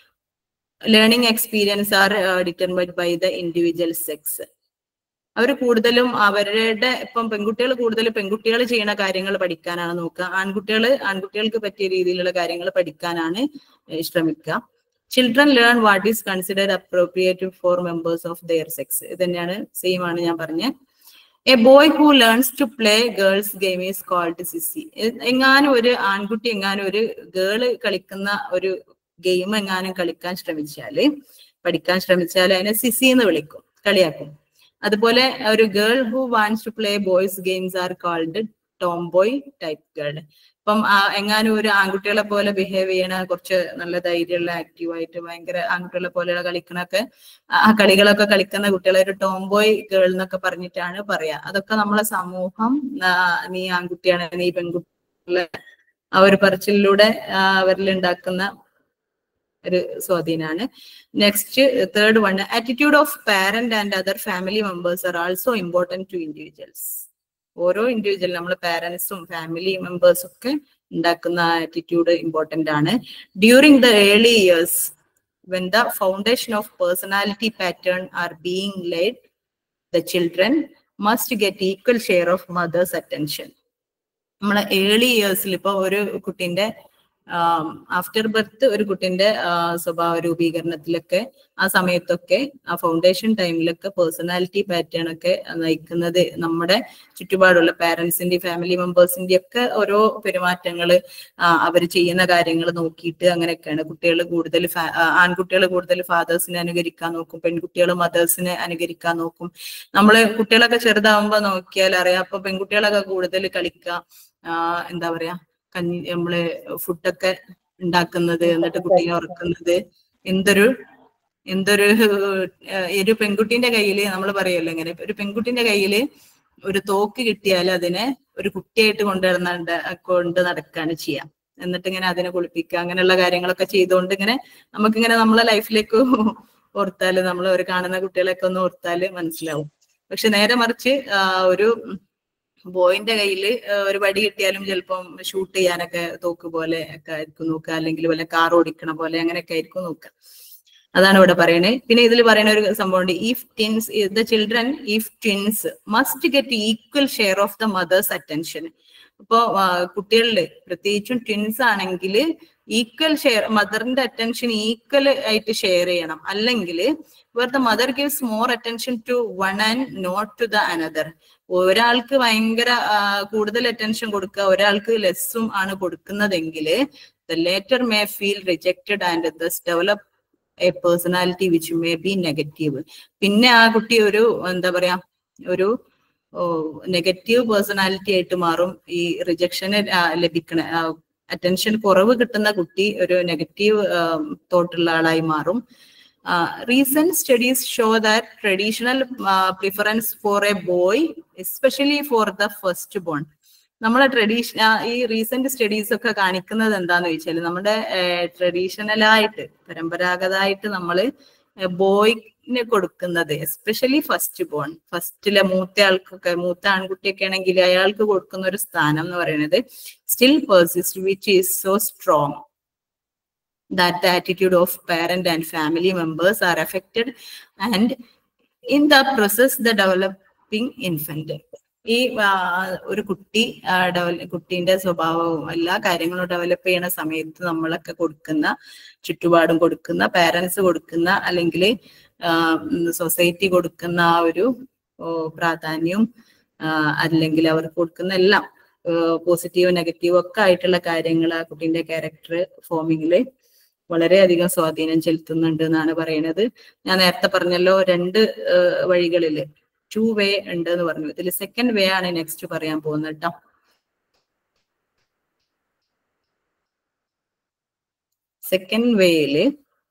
learning experience are determined by the individual sex. അവർ കൂടുതലും അവരുടെ ഇപ്പം പെൺകുട്ടികൾ കൂടുതൽ പെൺകുട്ടികൾ ചെയ്യുന്ന കാര്യങ്ങൾ പഠിക്കാനാണ് നോക്കുക, ആൺകുട്ടികൾ ആൺകുട്ടികൾക്ക് പറ്റിയ രീതിയിലുള്ള കാര്യങ്ങൾ പഠിക്കാനാണ് ശ്രമിക്കുക. Children learn what is considered appropriate for members of their sex. ഇത് തന്നെയാണ്, സെയിം ആണ് ഞാൻ പറഞ്ഞത്. A boy who learns to play girls game is called sissy. എങ്ങാനും ഒരു ആൺകുട്ടി എങ്ങാനും ഒരു ഗേള് കളിക്കുന്ന ഒരു ഗെയിം എങ്ങാനും കളിക്കാൻ ശ്രമിച്ചാല് പഠിക്കാൻ ശ്രമിച്ചാൽ അതിനെ സിസി എന്ന് വിളിക്കും, കളിയാക്കും. അതുപോലെ ഒരു girl who wants to play boys games are called tomboy type girl. ഇപ്പം എങ്ങാനും ഒരു ആൺകുട്ടികളെ പോലെ ബിഹേവ് ചെയ്യണ കുറച്ച് നല്ല ധൈര്യമുള്ള ആക്റ്റീവായിട്ട് ഭയങ്കര ആൺകുട്ടികളെ പോലെയുള്ള കളിക്കണൊക്കെ ആ കളികളൊക്കെ കളിക്കുന്ന കുട്ടികളെ ഒരു ടോം ബോയ് ഗേൾ എന്നൊക്കെ പറഞ്ഞിട്ടാണ് പറയാ. അതൊക്കെ നമ്മളെ സമൂഹം നീ ആൺകുട്ടിയാണ് നീ പെൺകുട്ടികളെ ആ ഒരു പറച്ചിലൂടെ അവരിൽ ഉണ്ടാക്കുന്ന ഒരു സ്വാധീനാണ്. Next third one, attitude of parent and other family members are also important to individuals. ഓരോ ഇൻഡിവിജ്വൽ നമ്മളെ പാരന്റ്സും ഫാമിലി മെമ്പേഴ്സും ഒക്കെ ഉണ്ടാക്കുന്ന ആറ്റിറ്റ്യൂഡ് ഇമ്പോർട്ടന്റ് ആണ്. During the early years when the foundation of personality pattern are being laid, the children must get equal share of mother's attention. നമ്മളെ ഏർലി ഇയേഴ്സിൽ ഇപ്പൊ ഒരു കുട്ടീന്റെ ആഫ്റ്റർ ബർത്ത് ഒരു കുട്ടിന്റെ സ്വഭാവ രൂപീകരണത്തിലൊക്കെ ആ സമയത്തൊക്കെ ആ ഫൗണ്ടേഷൻ ടൈമിലൊക്കെ പേഴ്സണാലിറ്റി പാറ്റേൺ ഒക്കെ നയിക്കുന്നത് നമ്മുടെ ചുറ്റുപാടുള്ള പാരന്റ്സിന്റെ ഫാമിലി മെമ്പേഴ്സിന്റെ ഒക്കെ ഓരോ പെരുമാറ്റങ്ങള് അവർ ചെയ്യുന്ന കാര്യങ്ങൾ നോക്കിയിട്ട് അങ്ങനെയൊക്കെയാണ്. കുട്ടികൾ കൂടുതൽ ആൺകുട്ടികൾ കൂടുതൽ ഫാദേഴ്സിനെ അനുകരിക്കാൻ നോക്കും, പെൺകുട്ടികൾ മദേഴ്സിനെ അനുകരിക്കാൻ നോക്കും. നമ്മള് കുട്ടികളൊക്കെ ചെറുതാവുമ്പോ നോക്കിയാൽ അറിയാം. അപ്പൊ പെൺകുട്ടികളൊക്കെ കൂടുതൽ കളിക്കുക, എന്താ പറയാ കഞ്ഞി നമ്മള് ഫുഡൊക്കെ ഉണ്ടാക്കുന്നത്, എന്നിട്ട് കുട്ടീനെ ഉറക്കുന്നത്. എന്തൊരു എന്തൊരു ഒരു പെൺകുട്ടീന്റെ കയ്യില് നമ്മൾ പറയുമല്ലോ ഇങ്ങനെ, ഒരു പെൺകുട്ടീന്റെ കയ്യില് ഒരു തോക്ക് കിട്ടിയാൽ അതിനെ ഒരു കുട്ടിയായിട്ട് കൊണ്ടുവരുന്ന കൊണ്ട് നടക്കുകയാണ് ചെയ്യാം. എന്നിട്ട് ഇങ്ങനെ അതിനെ കുളിപ്പിക്കുക, അങ്ങനെയുള്ള കാര്യങ്ങളൊക്കെ ചെയ്തുകൊണ്ട് ഇങ്ങനെ നമുക്കിങ്ങനെ നമ്മളെ ലൈഫിലേക്ക് ഓർത്താല്, നമ്മൾ ഒരു കാണുന്ന കുട്ടികളെയൊക്കെ ഒന്ന് ഓർത്താല് മനസ്സിലാവും. പക്ഷെ നേരെ മറിച്ച് ഒരു ബോയിന്റെ കയ്യിൽ ഒരു വടി കിട്ടിയാലും ചിലപ്പം ഷൂട്ട് ചെയ്യാനൊക്കെ തോക്ക് പോലെ ഒക്കെ ആയിരിക്കും നോക്കുക, അല്ലെങ്കിൽ വല്ല കാർ ഓടിക്കണ പോലെ അങ്ങനെയൊക്കെ ആയിരിക്കും നോക്കുക. അതാണ് ഇവിടെ പറയണേ. പിന്നെ ഇതിൽ പറയുന്ന ഒരു സംഭവമുണ്ട്, if twins the children if twins must get equal share of the mother's attention. ഇപ്പോ കുട്ടികളില് പ്രത്യേകിച്ചും ട്വിൻസ് ആണെങ്കിൽ ഈക്വൽ ഷെയർ, മദറിന്റെ അറ്റൻഷൻ ഈക്വൽ ആയിട്ട് ഷെയർ ചെയ്യണം. അല്ലെങ്കിൽ where the mother gives more attention to one and not to the another. ഒരാൾക്ക് ഭയങ്കര കൂടുതൽ അറ്റൻഷൻ കൊടുക്കുക, ഒരാൾക്ക് ലെസ്സും ആണ് കൊടുക്കുന്നതെങ്കിൽ the later may feel rejected and thus develop a personality which may be negative. പിന്നെ ആ കുട്ടി ഒരു എന്താ പറയാ ഒരു നെഗറ്റീവ് പേഴ്സണാലിറ്റി ആയിട്ട് മാറും. ഈ റിജക്ഷന് ലഭിക്കണ അറ്റൻഷൻ കുറവ് കിട്ടുന്ന കുട്ടി ഒരു നെഗറ്റീവ് തോട്ടുള്ള ആളായി മാറും. Recent studies show that traditional preference for a boy especially for the first born. നമ്മളെ ട്രഡീഷൻ ഈ റീസെന്റ് സ്റ്റഡീസ് ഒക്കെ കാണിക്കുന്നത് എന്താന്ന് ചോദിച്ചാൽ, നമ്മുടെ ട്രഡീഷണലായിട്ട് പരമ്പരാഗതമായിട്ട് നമ്മള് ബോയ്ന് കൊടുക്കുന്നത്, എസ്പെഷ്യലി ഫസ്റ്റ് ബോൺ, ഫസ്റ്റിലെ മൂത്ത ആൾക്കൊക്കെ, മൂത്ത ആൺകുട്ടിയൊക്കെ ആണെങ്കിൽ അയാൾക്ക് കൊടുക്കുന്ന ഒരു സ്ഥാനം എന്ന് പറയുന്നത് still persist which is so strong that the attitude of parent and family members are affected and in the process the developing infant. ഈ ഒരു കുട്ടി കുട്ടീന്റെ സ്വഭാവവും എല്ലാ കാര്യങ്ങളും ഡെവലപ്പ് ചെയ്യുന്ന സമയത്ത് നമ്മളൊക്കെ കൊടുക്കുന്ന ചുറ്റുപാടും കൊടുക്കുന്ന പാരന്റ്സ് കൊടുക്കുന്ന അല്ലെങ്കിൽ സൊസൈറ്റി കൊടുക്കുന്ന ആ ഒരു പ്രാധാന്യവും അല്ലെങ്കിൽ അവർക്ക് കൊടുക്കുന്ന എല്ലാം പോസിറ്റീവ് നെഗറ്റീവ് ഒക്കെ ആയിട്ടുള്ള കാര്യങ്ങൾ ആ കുട്ടീന്റെ ക്യാരക്ടർ ഫോമിങ്ങില് വളരെയധികം സ്വാധീനം ചെലുത്തുന്നുണ്ട് എന്നാണ് പറയുന്നത്. ഞാൻ നേരത്തെ പറഞ്ഞല്ലോ രണ്ട് വഴികളില് ടു വേ ഉണ്ട് എന്ന് പറഞ്ഞു. ഇതിൽ സെക്കൻഡ് വേ ആണ് നെക്സ്റ്റ് പറയാൻ പോകുന്നത് കേട്ടോ. സെക്കൻഡ് വേയില്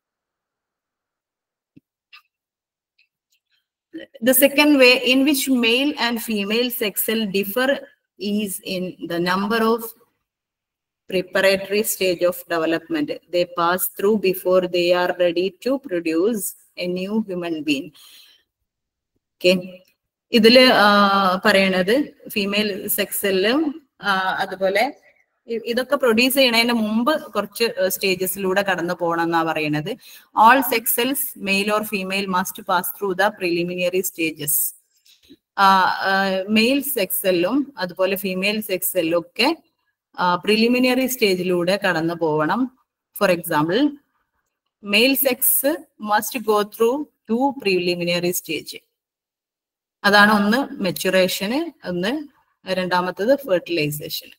the second way in which male and female sex cell differ is in the number of preparatory stage of development they pass through before they are ready to produce a new human being. Okay, ഇതില് പറയണത് ഫീമെയിൽ സെക്സിലും അതുപോലെ ഇതൊക്കെ പ്രൊഡ്യൂസ് ചെയ്യണതിന് മുമ്പ് കുറച്ച് സ്റ്റേജസിലൂടെ കടന്നു പോകണം എന്നാ പറയണത്. All sex cells male or female must pass through the preliminary stages. Male sex സെല്ലും അതുപോലെ ഫീമെയിൽ സെക്സ് സെല്ലും ഒക്കെ പ്രിലിമിനറി സ്റ്റേജിലൂടെ കടന്നു പോകണം. For example, male sex must go through two preliminary stage. അതാണ് ഒന്ന് മെച്ചുറേഷന്, ഒന്ന് രണ്ടാമത്തത് ഫെർട്ടിലൈസേഷൻ.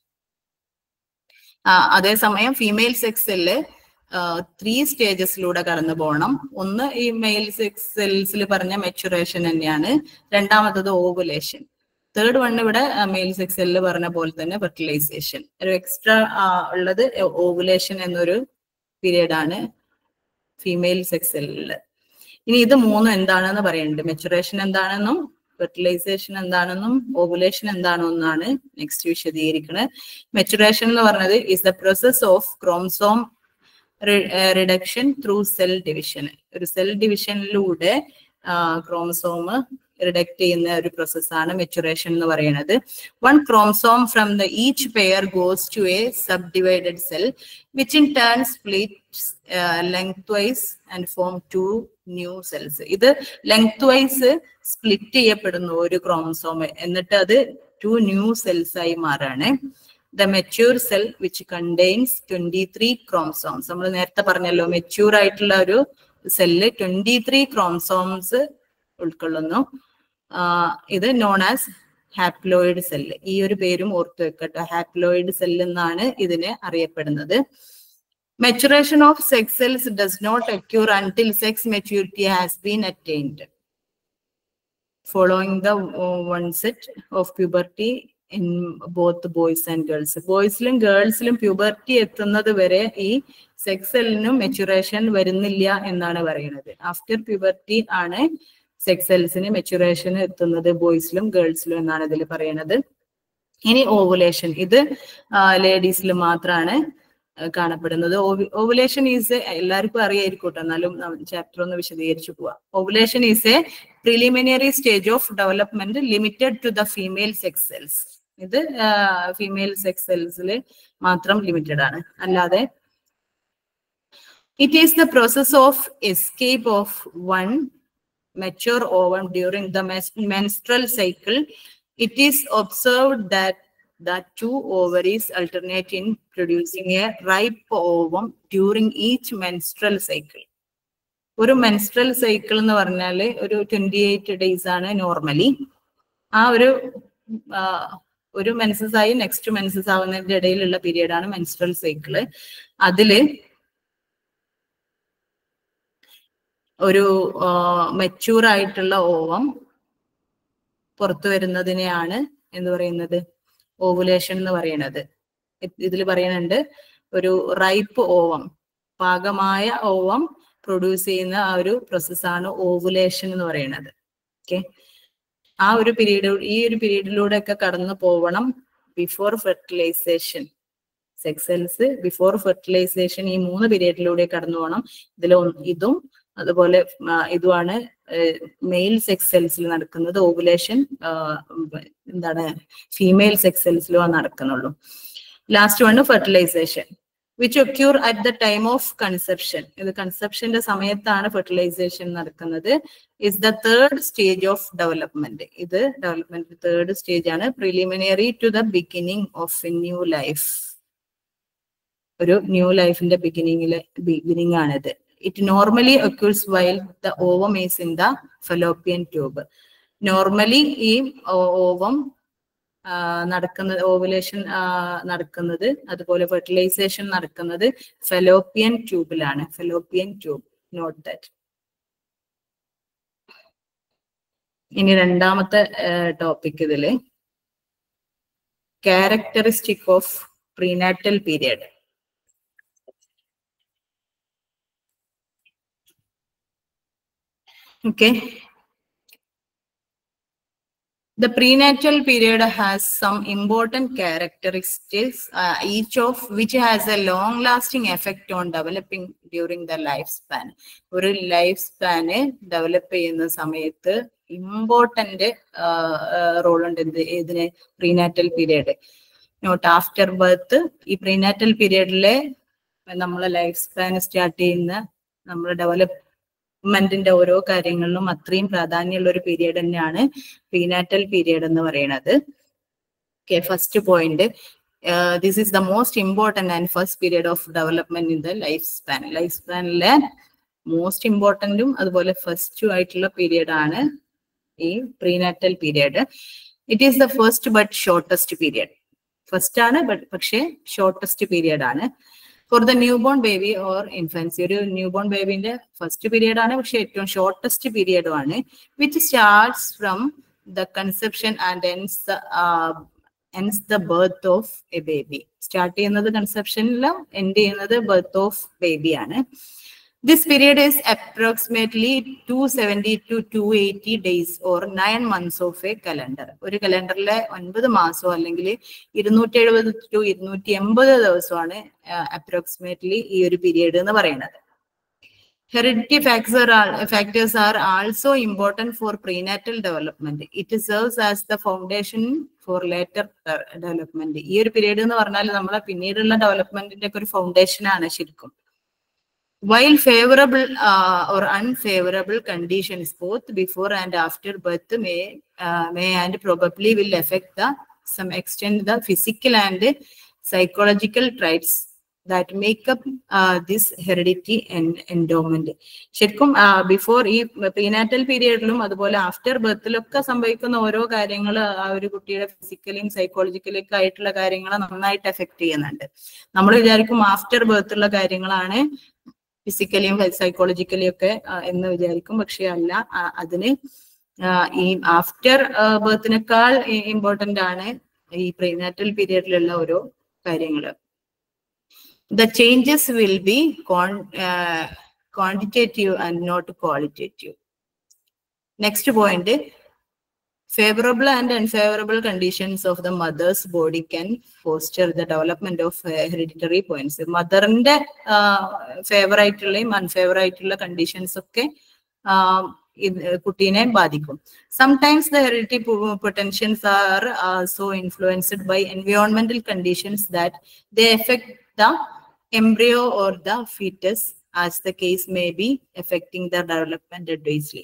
അതേസമയം ഫീമെയിൽ സെക്സില് ത്രീ സ്റ്റേജസിലൂടെ കടന്നു പോകണം. ഒന്ന് ഈ മെയിൽ സെക്സ് സെൽസിൽ പറഞ്ഞ മെച്ചുറേഷൻ തന്നെയാണ്, രണ്ടാമത്തത് ഓവുലേഷൻ, തേർഡ് വൺ ഇവിടെ മെയിൽ സെക്സ് സെല്ലിൽ പറഞ്ഞ പോലെ തന്നെ ഫെർട്ടിലൈസേഷൻ. ഒരു എക്സ്ട്രാ ഉള്ളത് ഓവുലേഷൻ എന്നൊരു പീരീഡ് ആണ് ഫീമെയിൽ സെക്സ് സെല്ലിൽ. ഇനി ഇത് മൂന്നും എന്താണെന്ന് പറയുന്നുണ്ട്. മെച്ചുറേഷൻ എന്താണെന്നും ഫെർട്ടിലൈസേഷൻ എന്താണെന്നും ഓവുലേഷൻ എന്താണെന്നാണ് നെക്സ്റ്റ് വിശദീകരിക്കുന്നത്. മെച്ചുറേഷൻ എന്ന് പറഞ്ഞത് is the process of chromosome reduction through cell division. ഒരു സെൽ ഡിവിഷനിലൂടെ ക്രോമസോം റിഡക്ട് ചെയ്യുന്ന ഒരു പ്രോസസ്സാണ് മെച്ചുറേഷൻ എന്ന് പറയുന്നത്. One chromosome from the each pair goes to a sub divided cell which in turn splits lengthwise and form two new cells. ഇത് ലെങ്ത് വൈസ് സ്പ്ലിറ്റ് ചെയ്യപ്പെടുന്നു ഒരു ക്രോമസോം, എന്നിട്ട് അത് ടു ന്യൂ സെൽസ് ആയി മാറാണ്. The mature cell which contains twenty three chromosomes. നമ്മൾ നേരത്തെ പറഞ്ഞല്ലോ മെച്യൂർ ആയിട്ടുള്ള ഒരു സെല്ല് ട്വന്റി ത്രീ ക്രോമസോംസ് ഉൾക്കൊള്ളുന്നു. ഇത് നോൺ ആസ് ഹാപ്ലോയിഡ് സെല്ല്. ഈ ഒരു പേരും ഓർത്തു വെക്കട്ടെ, ഹാപ്ലോയിഡ് സെല്ല് എന്നാണ് ഇതിനെ അറിയപ്പെടുന്നത്. Maturation of sex cells does not occur until sex maturity has been attained. Following the onset of puberty, in both boys and girls. ബോയ്സിലും ഗേൾസിലും പ്യൂബർട്ടി എത്തുന്നത് വരെ ഈ സെക്സ് സെല്ലിനും മെച്ചുറേഷൻ വരുന്നില്ല എന്നാണ് പറയുന്നത്. ആഫ്റ്റർ പ്യൂബർട്ടി ആണ് സെക്സ് സെൽസിന് മെച്ചുറേഷൻ എത്തുന്നത് ബോയ്സിലും ഗേൾസിലും എന്നാണ് ഇതിൽ പറയുന്നത്. ഇനി ഓവുലേഷൻ, ഇത് ലേഡീസിൽ മാത്രമാണ് കാണപ്പെടുന്നത്. ഓവുലേഷൻ ഈസ് എല്ലാവർക്കും അറിയായിരിക്കും കേട്ടോ, എന്നാലും ചാപ്റ്റർ ഒന്ന് വിശദീകരിച്ചു പോവാം. Ovulation is a preliminary stage of development limited to the female sex cells. ഇത് ഫീമെയിൽ സെക്സ് സെൽസിൽ മാത്രം ലിമിറ്റഡ് ആണ്, അല്ലാതെ it is the process of escape of one mature ovum during the menstrual cycle. It is observed that the two ovaries alternate in producing a ripe ovum during each menstrual cycle. ഒരു മെൻസ്ട്രൽ സൈക്കിൾ എന്ന് പറഞ്ഞാൽ ഒരു ട്വന്റി എയ്റ്റ് ഡേയ്സ് ആണ് നോർമലി. ആ ഒരു ഒരു മെൻസസ് ആയി നെക്സ്റ്റ് മെൻസസ് ആവുന്നതിന്റെ ഇടയിലുള്ള പീരീഡ് ആണ് മെൻസ്ട്രൽ സൈക്കിള്. അതില് ഒരു മെച്യൂർ ആയിട്ടുള്ള ഓവം പുറത്തു വരുന്നതിനെയാണ് എന്ന് പറയുന്നത് ഓവുലേഷൻ എന്ന് പറയുന്നത്. ഇതിൽ പറയുന്നുണ്ട് ഒരു റൈപ്പ് ഓവം, പാകമായ ഓവം പ്രൊഡ്യൂസ് ചെയ്യുന്ന ആ ഒരു പ്രോസസ്സാണ് ഓവുലേഷൻ എന്ന് പറയുന്നത്. ഓക്കെ, ആ ഒരു പീരീഡ്, ഈ ഒരു പീരീഡിലൂടെ ഒക്കെ കടന്നു പോവണം before fertilisation. Sex cells before fertilisation ഈ മൂന്ന് പീരീഡിലൂടെ കടന്നു പോകണം. ഇതിൽ ഇതും അതുപോലെ ഇതുമാണ് മെയിൽ സെക്സ് സെൽസിൽ നടക്കുന്നത്. ഓവുലേഷൻ എന്താണ് ഫീമെയിൽ സെക്സ് സെൽസിലും നടക്കുന്നുള്ളൂ. Last one fertilisation, which occur at the time of conception. ഇത് കൺസെപ്ഷന്റെ സമയത്താണ് ഫെർട്ടിലൈസേഷൻ നടക്കുന്നത്. Is the third stage of development. ഇത് ഡെവലപ്മെന്റ് തേർഡ് സ്റ്റേജ് ആണ്. Preliminary to the beginning of a new life. ഒരു ന്യൂ ലൈഫിന്റെ ബിഗിനിങ്ങിലെ ബിഗിനിങ് ആണിത്. It normally occurs while the ovum is in the fallopian tube. Normally ഈ ഓവം നടക്കുന്നത്, ഓവുലേഷൻ നടക്കുന്നത്, അതുപോലെ ഫെർട്ടിലൈസേഷൻ നടക്കുന്നത് ഫെലോപ്പിയൻ ട്യൂബിലാണ്. Fallopian tube, note that. ഇനി രണ്ടാമത്തെ ടോപ്പിക് ഇതില് characteristic of prenatal period. Okay, the prenatal period has some important characteristics, uh, each of which has a long-lasting effect on developing during the lifespan. ഒരു ലൈഫ് സ്പാന് ഡെവലപ്പ് ചെയ്യുന്ന സമയത്ത് ഇമ്പോർട്ടന്റ് റോൾ ഉണ്ട് എന്ത് ഇതിന് prenatal period. Note after birth. ഈ പ്രീനാറ്റൽ പീരിയഡിലെ നമ്മളെ ലൈഫ് സ്പാൻ സ്റ്റാർട്ട് ചെയ്യുന്ന നമ്മൾ ഡെവലപ്പ് മെന്റിന്റെ ഓരോ കാര്യങ്ങളിലും അത്രയും പ്രാധാന്യമുള്ള ഒരു പീരിയഡ് തന്നെയാണ് പ്രീനാറ്റൽ പീരിയഡ് എന്ന് പറയുന്നത്. Okay, first point, this is the most important and first period of development in the life span. Life സ്പാനിലെ മോസ്റ്റ് ഇമ്പോർട്ടന്റും അതുപോലെ ഫസ്റ്റും ആയിട്ടുള്ള പീരിയഡ് ആണ് ഈ prenatal period. It is the first but shortest period. First ആണ് ബട്ട് പക്ഷേ ഷോർട്ടസ്റ്റ് പീരിയഡ് ആണ്. For the newborn baby or infancy. ഒരു ന്യൂ ബോൺ ബേബിന്റെ ഫസ്റ്റ് പീരിയഡ് ആണ്, പക്ഷെ ഏറ്റവും ഷോർട്ടസ്റ്റ് പീരിയഡും ആണ്. Which starts from the conception and ends ends the birth of a baby. Start ചെയ്യുന്നത് കൺസെപ്ഷനിലും എൻഡ് ചെയ്യുന്നത് ബർത്ത് ഓഫ് ബേബി ആണ്. This period is approximately two seventy to two eighty days or nine months of a calendar. ഒരു കലണ്ടറിലെ ഒൻപത് മാസമോ അല്ലെങ്കിൽ ഇരുന്നൂറ്റി എഴുപത് ടു ഇരുന്നൂറ്റി എൺപത് ദിവസമാണ് അപ്രോക്സിമേറ്റ്ലി ഈ ഒരു പീരിയഡ് എന്ന് പറയുന്നത്. Hereditary factors are, factors are also important for prenatal development. It serves as the foundation for later development. ഈ ഒരു പീരിയഡ് എന്ന് പറഞ്ഞാൽ നമ്മളെ പിന്നീടുള്ള ഡെവലപ്മെന്റിന്റെ ഒക്കെ ഒരു ഫൗണ്ടേഷൻ ആണ് ശരിക്കും. While favorable uh, or unfavorable conditions both before and after birth may uh, may and probably will affect the some extent the physical and psychological traits that make up uh, this heredity and endowment. ശരിക്കും ബിഫോർ ഈ പ്രീനാറ്റൽ പീരിയഡിലും അതുപോലെ ആഫ്റ്റർ ബർത്തിലൊക്കെ സംഭവിക്കുന്ന ഓരോ കാര്യങ്ങൾ ആ ഒരു കുട്ടിയുടെ ഫിസിക്കലിയും സൈക്കോളജിക്കലും ഒക്കെ ആയിട്ടുള്ള കാര്യങ്ങളെ നന്നായിട്ട് എഫക്ട് ചെയ്യുന്നുണ്ട്. നമ്മൾ വിചാരിക്കും ആഫ്റ്റർ ബർത്തുള്ള കാര്യങ്ങളാണ് ഫിസിക്കലിയും സൈക്കോളജിക്കലിയും ഒക്കെ എന്ന് വിചാരിക്കും, പക്ഷെ അല്ല. അതിന് ഈ ആഫ്റ്റർ ബർത്തിനേക്കാൾ ഇമ്പോർട്ടന്റ് ആണ് ഈ പ്രീനാറ്റൽ പീരിയഡിലുള്ള ഓരോ കാര്യങ്ങള്. The changes will be con uh, quantitative and not qualitative. Next point, favorable and unfavorable conditions of the mother's body can foster the development of hereditary points. Mother inde favorite ulla unfavorite ulla conditions okke kuttine baadikkum. Sometimes the hereditary potentials are also influenced by environmental conditions that they affect the embryo or the fetus, as the case may be, affecting the development adversely.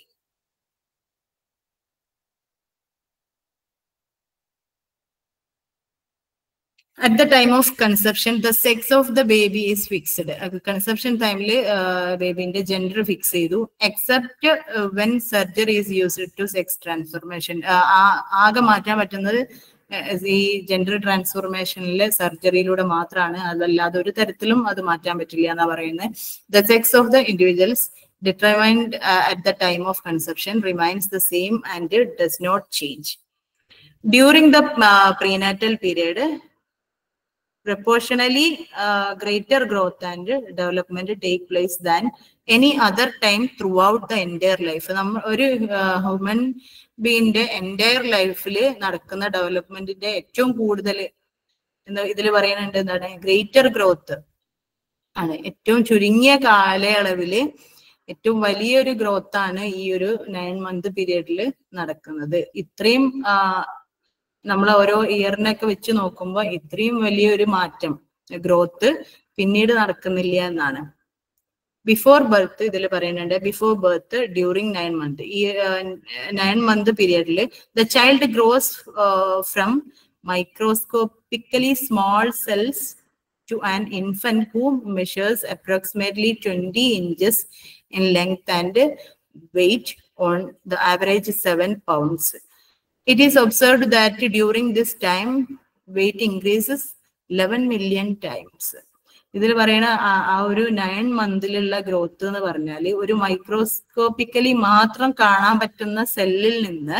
At the time of conception, the sex of the baby is fixed. Conception time le baby inde gender fix edu, except uh, when surgery is used to sex transformation. Aga maattan pattunnathu ഈ ജെൻഡർ ട്രാൻസ്ഫോർമേഷനിലെ സർജറിയിലൂടെ മാത്രമാണ്, അതല്ലാതെ ഒരു തരത്തിലും അത് മാറ്റാൻ പറ്റില്ല എന്നാ പറയുന്നത്. The sex of the individuals determined at the time of conception remains the same and does not change. During the prenatal period proportionally uh, greater growth and development take place than any other time throughout the entire life. നമ്മൾ ഒരു ഹ്യൂമൻ ബീയിന്റെ എൻറ്റയർ ലൈഫിൽ നടക്കുന്ന ഡെവലപ്മെന്റിന്റെ ഏറ്റവും കൂടുതൽ എന്താ ഇതിൽ പറയുന്നുണ്ട്, എന്താണ് ഗ്രേറ്റർ ഗ്രോത്ത് ആണ്. ഏറ്റവും ചുരുങ്ങിയ കാലയളവില് ഏറ്റവും വലിയൊരു ഗ്രോത്ത് ആണ് ഈ ഒരു നയൻ മന്ത് പീരിയഡിൽ നടക്കുന്നത്. ഇത്രയും ആ നമ്മൾ ഓരോ ഇയറിനൊക്കെ വെച്ച് നോക്കുമ്പോൾ ഇത്രയും വലിയൊരു മാറ്റം ഗ്രോത്ത് പിന്നീട് നടക്കുന്നില്ല എന്നാണ്. ബിഫോർ ബർത്ത് ഇതിൽ പറയുന്നുണ്ട്, before birth during nine month, ഈ നയൻ മന്ത് പീരിയഡിൽ the child grows from microscopically small cells to an infant who measures approximately twenty inches in length and weight on the average seven pounds. It is observed that during this time, weight increases eleven million times. ഇതിൽ പറയുന്ന ആ ഒരു നയൻ മന്തിലുള്ള ഗ്രോത്ത് എന്ന് പറഞ്ഞാൽ ഒരു മൈക്രോസ്കോപ്പിക്കലി മാത്രം കാണാൻ പറ്റുന്ന സെല്ലിൽ നിന്ന്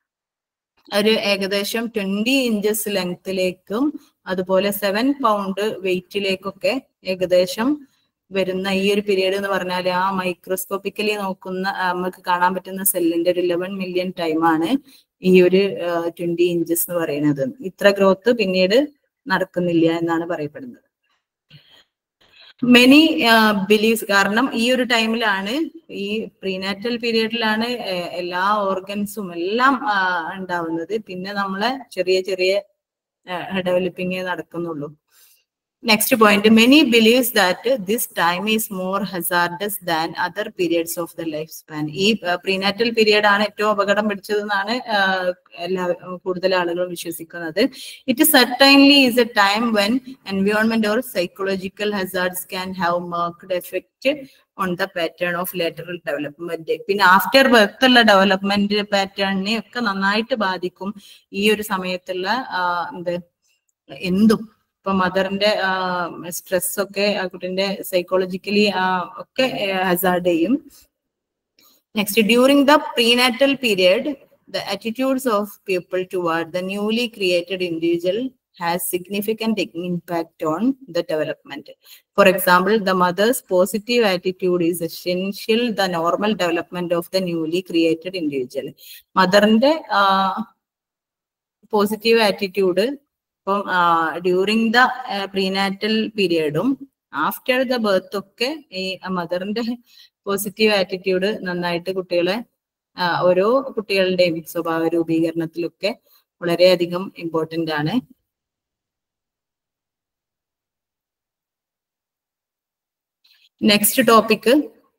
ഒരു ഏകദേശം ട്വന്റി ഇഞ്ചസ് ലെങ്ത്തിലേക്കും അതുപോലെ സെവൻ പൗണ്ട് വെയിറ്റിലേക്കൊക്കെ ഏകദേശം വരുന്ന ഈ ഒരു പീരീഡ് എന്ന് പറഞ്ഞാൽ ആ മൈക്രോസ്കോപ്പിക്കലി നോക്കുന്ന നമുക്ക് കാണാൻ പറ്റുന്ന സെല്ലിന്റെ ഒരു ഇലവൻ മില്യൺ ടൈമാണ് ഈ ഒരു ട്വന്റി ഇഞ്ചസ് എന്ന് പറയുന്നത്. ഇത്ര ഗ്രോത്ത് പിന്നീട് നടക്കുന്നില്ല എന്നാണ് പറയപ്പെടുന്നത്. മെനി ബിലീവ്സ്, കാരണം ഈ ഒരു ടൈമിലാണ്, ഈ പ്രീനാറ്റൽ പീരിയഡിലാണ് എല്ലാ ഓർഗൻസും എല്ലാം ഉണ്ടാവുന്നത്. പിന്നെ നമ്മളെ ചെറിയ ചെറിയ ഡെവലപ്പിംഗ് നടക്കുന്നുള്ളൂ. Next point, many believes that this time is more hazardous than other periods of the lifespan. ഈ പ്രീനാറ്റൽ പീരിയഡ് ആണ് ഏറ്റവും അപകടം പിടിച്ചതെന്നാണ് എല്ലാ കൂടുതൽ ആളുകളും വിശ്വസിക്കുന്നത്. It certainly is a time when environment or psychological hazards can have marked effect on the pattern of lateral development. പിന്നെ ആഫ്റ്റർ ബർത്ത് ഉള്ള ഡെവലപ്മെന്റ് പാറ്റേണിനെ ഒക്കെ നന്നായിട്ട് ബാധിക്കും ഈ ഒരു സമയത്തുള്ള എന്ത് എന്തും. ഇപ്പൊ മദറിന്റെ സ്ട്രെസ് ഒക്കെ ആ കുട്ടിന്റെ സൈക്കോളജിക്കലി ഒക്കെ ഹസാർഡ് ചെയ്യും. Next, during the prenatal period the attitudes of people toward the newly created individual has significant impact on the development. For example, the mother's positive attitude is essential the normal development of the newly created individual. മദറിന്റെ പോസിറ്റീവ് ആറ്റിറ്റ്യൂഡ് ഇപ്പം ഡ്യൂറിങ് ദ പ്രീനാറ്റൽ പീരിയഡും ആഫ്റ്റർ ദ ബർത്ത് ഒക്കെ ഈ മദറിന്റെ പോസിറ്റീവ് ആറ്റിറ്റ്യൂഡ് നന്നായിട്ട് കുട്ടികളെ ഓരോ കുട്ടികളുടെയും സ്വഭാവ രൂപീകരണത്തിലൊക്കെ വളരെയധികം ഇമ്പോർട്ടന്റ് ആണ്. Next topic,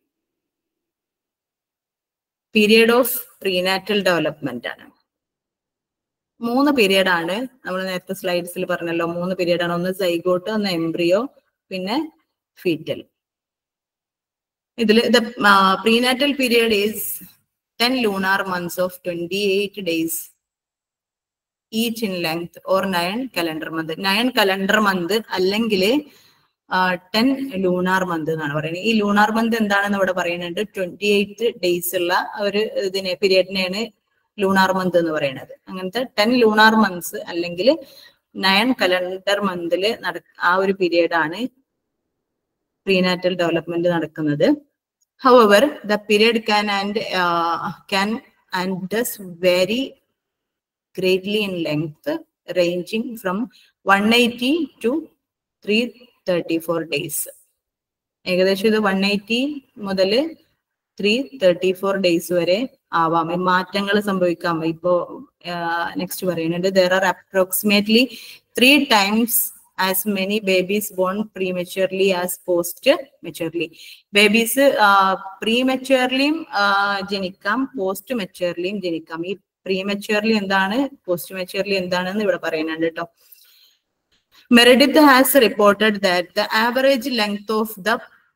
period of prenatal development ആണ്. മൂന്ന് പീരിയഡ് ആണ് നമ്മൾ നേരത്തെ സ്ലൈഡ്സിൽ പറഞ്ഞല്ലോ, മൂന്ന് പീരിയഡ് ആണ്. ഒന്ന് സൈഗോട്ട്, ഒന്ന് എംബ്രിയോ, പിന്നെ ഫീറ്റൽ. ഇതിൽ the prenatal period is ten lunar months of twenty-eight days each in length or nine calendar month. nine calendar month അല്ലെങ്കിൽ ടെൻ ലൂണാർ മന്ത് എന്നാണ് പറയുന്നത്. ഈ ലൂണാർ മന്ത് എന്താണെന്ന് ഇവിടെ പറയുന്നുണ്ട്. ട്വന്റി എയ്റ്റ് ഡേയ്സ് ഉള്ള ഒരു ഇതിനെ പീരിയഡിനെയാണ് ലൂണാർ മന്ത് എന്ന് പറയുന്നത്. അങ്ങനത്തെ ടെൻ ലൂണാർ മന്ത്സ് അല്ലെങ്കിൽ നയൻ കലണ്ടർ മന്തില് നട ആ ഒരു പീരീഡ് ആണ് പ്രീനാറ്റൽ ഡെവലപ്മെന്റ് നടക്കുന്നത്. However, the period can and uh, can and does vary greatly in length, ranging from one eighty to three thirty-four days. ഏകദേശം ഇത് വൺ എയ്റ്റി മുതൽ ത്രീ തേർട്ടി ഫോർ ഡേയ്സ് വരെ ആവാം. മാറ്റങ്ങൾ സംഭവിക്കാം. ഇപ്പോ നെക്സ്റ്റ് പറയുന്നുണ്ട്, there are approximately three times as many babies born prematurely as post-maturely. Babies prematurelyയും ജനിക്കാം, പോസ്റ്റ് മെച്ചുവർലിയും ജനിക്കാം. ഈ prematurely എന്താണ്, പോസ്റ്റ് മെച്ചുവർലി എന്താണെന്ന് ഇവിടെ പറയുന്നുണ്ട് കേട്ടോ. Meredith has reported that the average length of the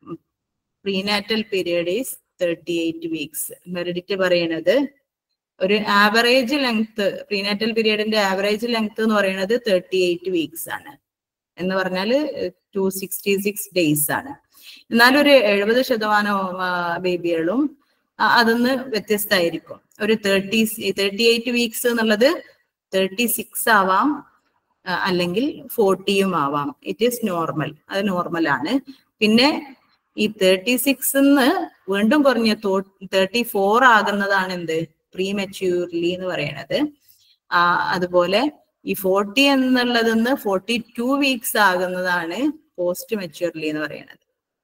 prenatal period is thirty-eight weeks. Meredith പറയുന്നത് ഒരു ആവറേജ് ലെങ്ത്, പ്രീനാറ്റൽ പീരിയഡിന്റെ ആവറേജ് ലെങ്ത് എന്ന് പറയുന്നത് തേർട്ടി എയ്റ്റ് വീക്സ് ആണ്. എന്ന് പറഞ്ഞാല് ടു സിക്സ്റ്റി സിക്സ് ഡേയ്സ് ആണ്. എന്നാലും ഒരു എഴുപത് ശതമാനം ബേബികളും അതൊന്ന് വ്യത്യസ്തമായിരിക്കും. ഒരു തേർട്ടി തേർട്ടി എയ്റ്റ് വീക്സ് എന്നുള്ളത് തേർട്ടി സിക്സ് ആവാം, അല്ലെങ്കിൽ ഫോർട്ടിയും ആവാം. ഇറ്റ് ഈസ് നോർമൽ, അത് നോർമൽ ആണ്. പിന്നെ ഈ തേർട്ടി സിക്സ് വീണ്ടും കുറഞ്ഞ തേർട്ടി ഫോർ ആകുന്നതാണ് എന്ത്, പ്രീമെച്യൂർലി എന്ന് പറയണത്. ആ അതുപോലെ ഈ ഫോർട്ടി എന്നുള്ളതെന്ന് ഫോർട്ടി ടു വീക്സ് ആകുന്നതാണ് പോസ്റ്റ് മെച്യൂർലി എന്ന് പറയുന്നത്.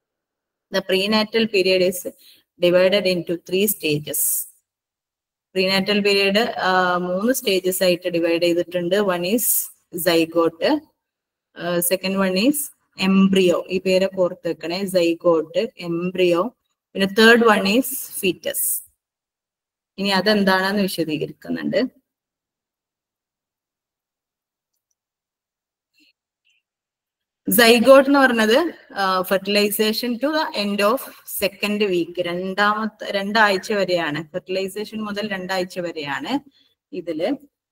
The prenatal period is divided into three stages. Prenatal period മൂന്ന് സ്റ്റേജസ് ആയിട്ട് ഡിവൈഡ് ചെയ്തിട്ടുണ്ട്. One is zygote, second one is embryo, ഈ പേരെ ഓർത്ത് വെക്കണേ, സൈഗോട്ട്, എംബ്രിയോ. പിന്നെ തേർഡ് വൺ ഈസ് ഫീറ്റസ്. ഇനി അതെന്താണെന്ന് വിശദീകരിക്കുന്നുണ്ട്. സൈഗോട്ട് എന്ന് പറഞ്ഞത് fertilisation to the end of second week, രണ്ടാമത്തെ രണ്ടാഴ്ച വരെയാണ്. ഫെർട്ടിലൈസേഷൻ മുതൽ രണ്ടാഴ്ച വരെയാണ് ഇതില്.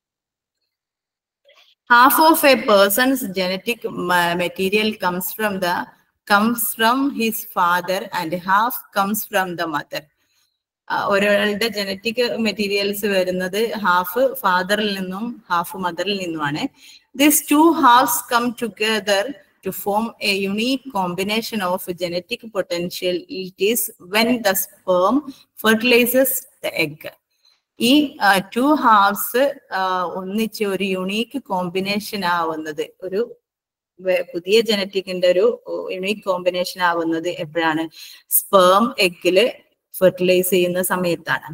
Half of a person's genetic material comes from the comes from his father and half comes from the mother. ഒരാളുടെ ജനറ്റിക് മെറ്റീരിയൽസ് വരുന്നത് ഹാഫ് ഫാദറിൽ നിന്നും ഹാഫ് മദറിൽ നിന്നുമാണ്. These two halves come together to form a unique combination of genetic potentialities when the sperm fertilizes the egg. ഈ ടു ഹാഫ്സ് ഒന്നിച്ച് ഒരു യുണീക്ക് കോമ്പിനേഷൻ ആവുന്നത്, ഒരു പുതിയ ജനറ്റിക്കിന്റെ ഒരു യുണീക്ക് കോമ്പിനേഷൻ ആവുന്നത് എപ്പോഴാണ്, സ്പേം എഗ്ഗില് ഫെർട്ടിലൈസ് ചെയ്യുന്ന സമയത്താണ്.